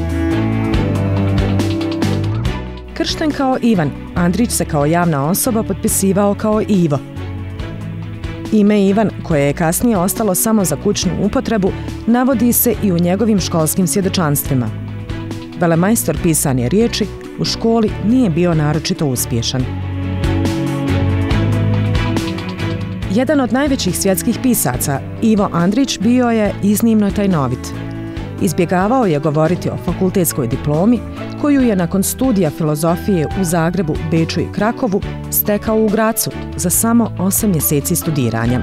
Kršten kao Ivan, Andrić se kao javna osoba potpisivao kao Ivo. Ime Ivan, koje je kasnije ostalo samo za kućnu upotrebu, navodi se i u njegovim školskim svjedočanstvima. Velemajstor pisane riječi u školi nije bio naročito uspješan. Jedan od najvećih svjetskih pisaca, Ivo Andrić, bio je iznimno tajnovit. Izbjegavao je govoriti o fakultetskoj diplomi, koju je nakon studija filozofije u Zagrebu, Beču i Krakovu stekao u Gracu za samo osam mjeseci studiranja.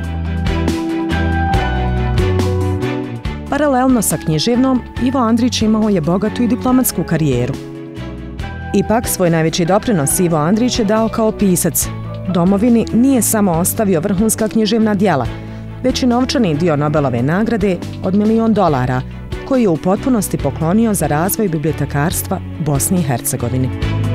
Paralelno sa književnom, Ivo Andrić imao je bogatu i diplomatsku karijeru. Ipak, svoj najveći doprinos Ivo Andrić je dao kao pisac. Domovini nije samo ostavio vrhunska književna djela, već i novčani dio Nobelove nagrade od milion dolara, koji je u potpunosti poklonio za razvoj bibliotekarstva Bosni i Hercegovini.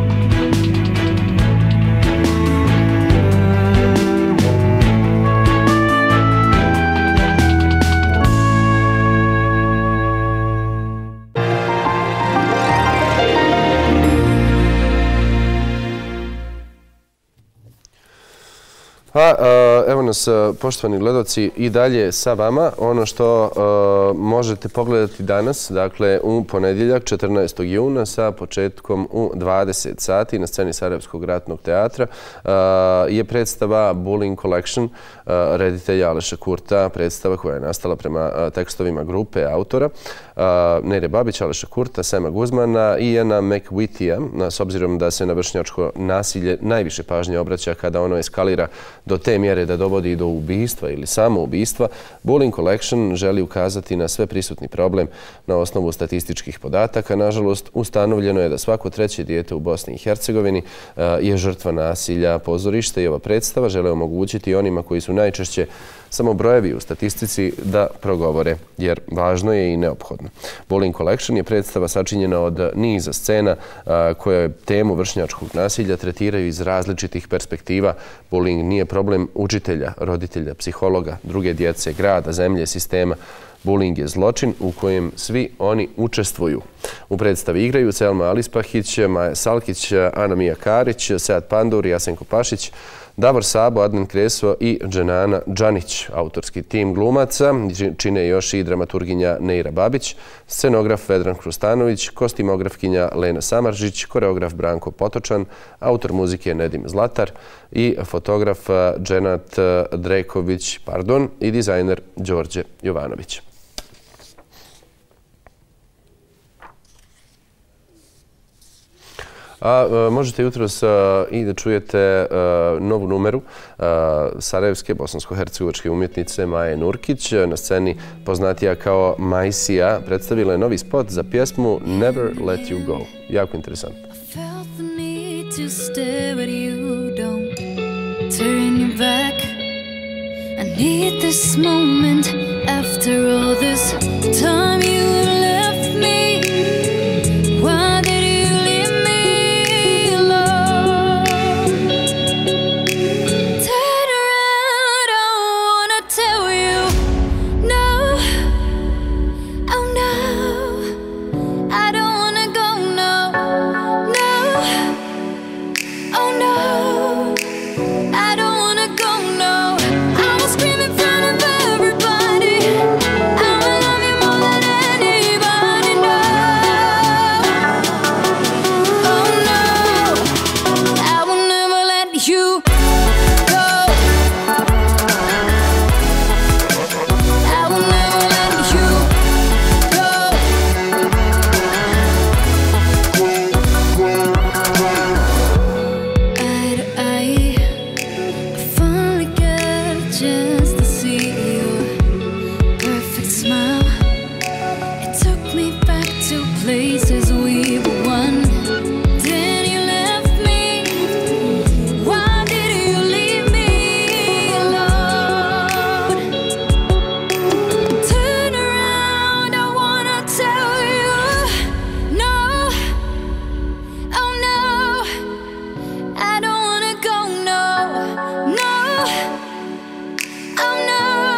Pa, evo nas, poštovani gledoci, i dalje sa vama. Ono što možete pogledati danas, dakle u ponedjeljak četrnaestog juna sa početkom u dvadeset sati na sceni Sarajevskog ratnog teatra je predstava Bullying Collection reditelja Aleša Kurta, predstava koja je nastala prema tekstovima grupe autora Nere Babić, Aleša Kurta, Sema Guzmana i Iana McWhitija, s obzirom da se na vršnjačko nasilje najviše pažnje obraća kada ono eskalira do te mjere da dovodi do ubistva ili samoubistva. Bullying Collection želi ukazati na sve prisutni problem na osnovu statističkih podataka. Nažalost, ustanovljeno je da svako treće dijete u Bosni i Hercegovini je žrtva nasilja. Pozorište i ova predstava žele omogućiti onima koji su najčešće samo brojevi u statistici da progovore, jer važno je i neophodno. Bullying Collection je predstava sačinjena od niza scena koje temu vršnjačkog nasilja tretiraju iz različitih perspektiva. Bullying nije problem učitelja, roditelja, psihologa, druge djece, grada, zemlje, sistema. Bullying je zločin u kojem svi oni učestvuju. U predstavi igraju Selma Alispahić, Maja Salkić, Ana Mija Karić, Sead Pandur, Jasenko Pašić, Davor Sabo, Adnan Kreso i Dženana Džanić. Autorski tim glumaca čine još i dramaturginja Neira Babić, scenograf Vedran Krustanović, kostimografkinja Lena Samaržić, koreograf Branko Potočan, autor muzike Nedim Zlatar i fotograf Dženat Dreković, pardon, i dizajner Đorđe Jovanović. A možete jutros i da čujete novu numeru sarajevske bosansko-hercegovačke umjetnice Maje Nurkić. Na sceni poznatija kao Majsija predstavila je novi spot za pjesmu Never Let You Go. Jako interesantno.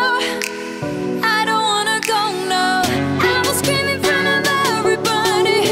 Everybody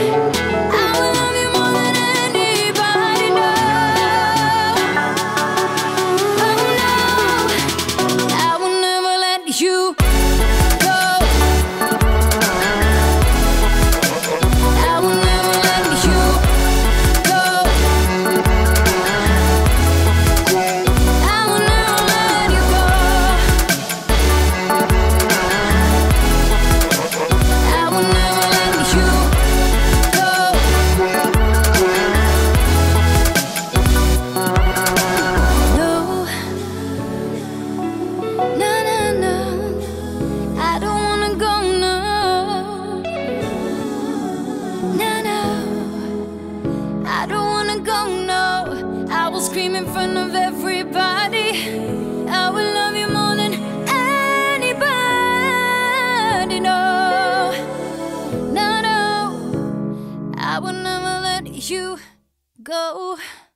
let you go.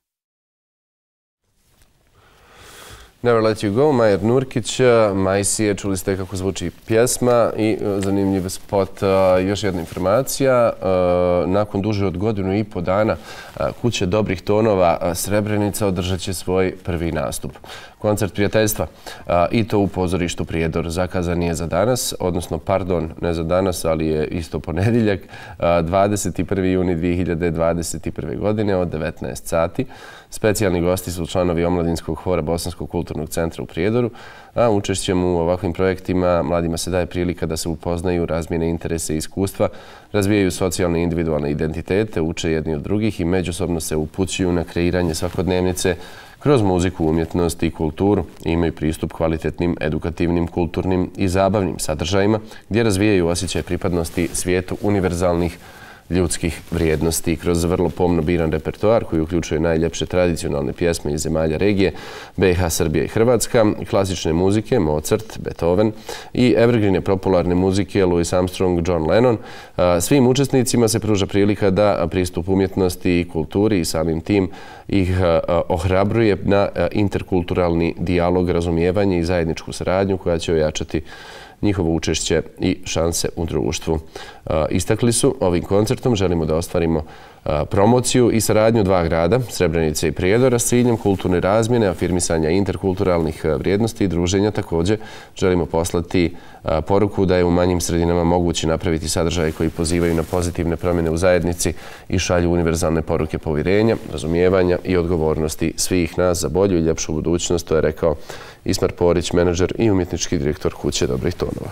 Never Let You Go, Majer Nurkić, Majsije, čuli ste kako zvuči pjesma i zanimljiv spot. Još jedna informacija, nakon duže od godinu i po dana Kuće dobrih tonova Srebrenica održat će svoj prvi nastup. Koncert prijateljstva i to u pozorištu Prijedor zakazan je za danas, odnosno pardon, ne za danas, ali je isto ponedjeljak, dvadeset prvi juni dvije hiljade dvadeset prve. godine od devetnaest sati. Specijalni gosti su članovi Omladinskog hora Bosanskog kulturnog centra u Prijedoru, a učešćem u ovakvim projektima mladima se daje prilika da se upoznaju, razmijene interese i iskustva, razvijaju socijalne i individualne identitete, uče jedni od drugih i međusobno se upućuju na kreiranje svakodnevnice kroz muziku, umjetnost i kulturu i imaju pristup kvalitetnim, edukativnim, kulturnim i zabavnim sadržajima gdje razvijaju osjećaj pripadnosti svijetu univerzalnih ljudskih vrijednosti kroz vrlo pomno biran repertoar koji uključuje najljepše tradicionalne pjesme iz zemalja regije B i H, Srbija i Hrvatska, klasične muzike Mozart, Beethoven i evergrine popularne muzike Louis Armstrong, John Lennon. Svim učesnicima se pruža prilika da pristup umjetnosti i kulturi i samim tim ih ohrabruje na interkulturalni dijalog, razumijevanje i zajedničku saradnju koja će ojačati njihovo učešće i šanse u društvu. Istakli su, ovim koncertom želimo da ostvarimo promociju i saradnju dva grada, Srebrenice i Prijedora, s ciljem kulturne razmjene, afirmisanja interkulturalnih vrijednosti i druženja. Također želimo poslati poruku da je u manjim sredinama moguće napraviti sadržaje koji pozivaju na pozitivne promjene u zajednici i šalju univerzalne poruke povjerenja, razumijevanja i odgovornosti svih nas za bolju i ljepšu budućnost. To je rekao Ismar Porić, menadžer i umjetnički direktor Kuće dobrih tonova.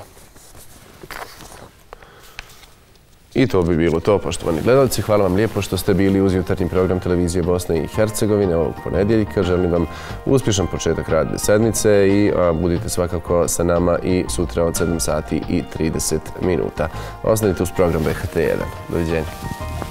I to bi bilo to, poštovani gledalci. Hvala vam lijepo što ste bili uz jutarnji program Televizije Bosne i Hercegovine ovog ponedjeljka. Želim vam uspješan početak radne sedmice i budite svakako sa nama i sutra od sedam sati i trideset minuta. Ostanite uz program B H T jedan. Doviđenja.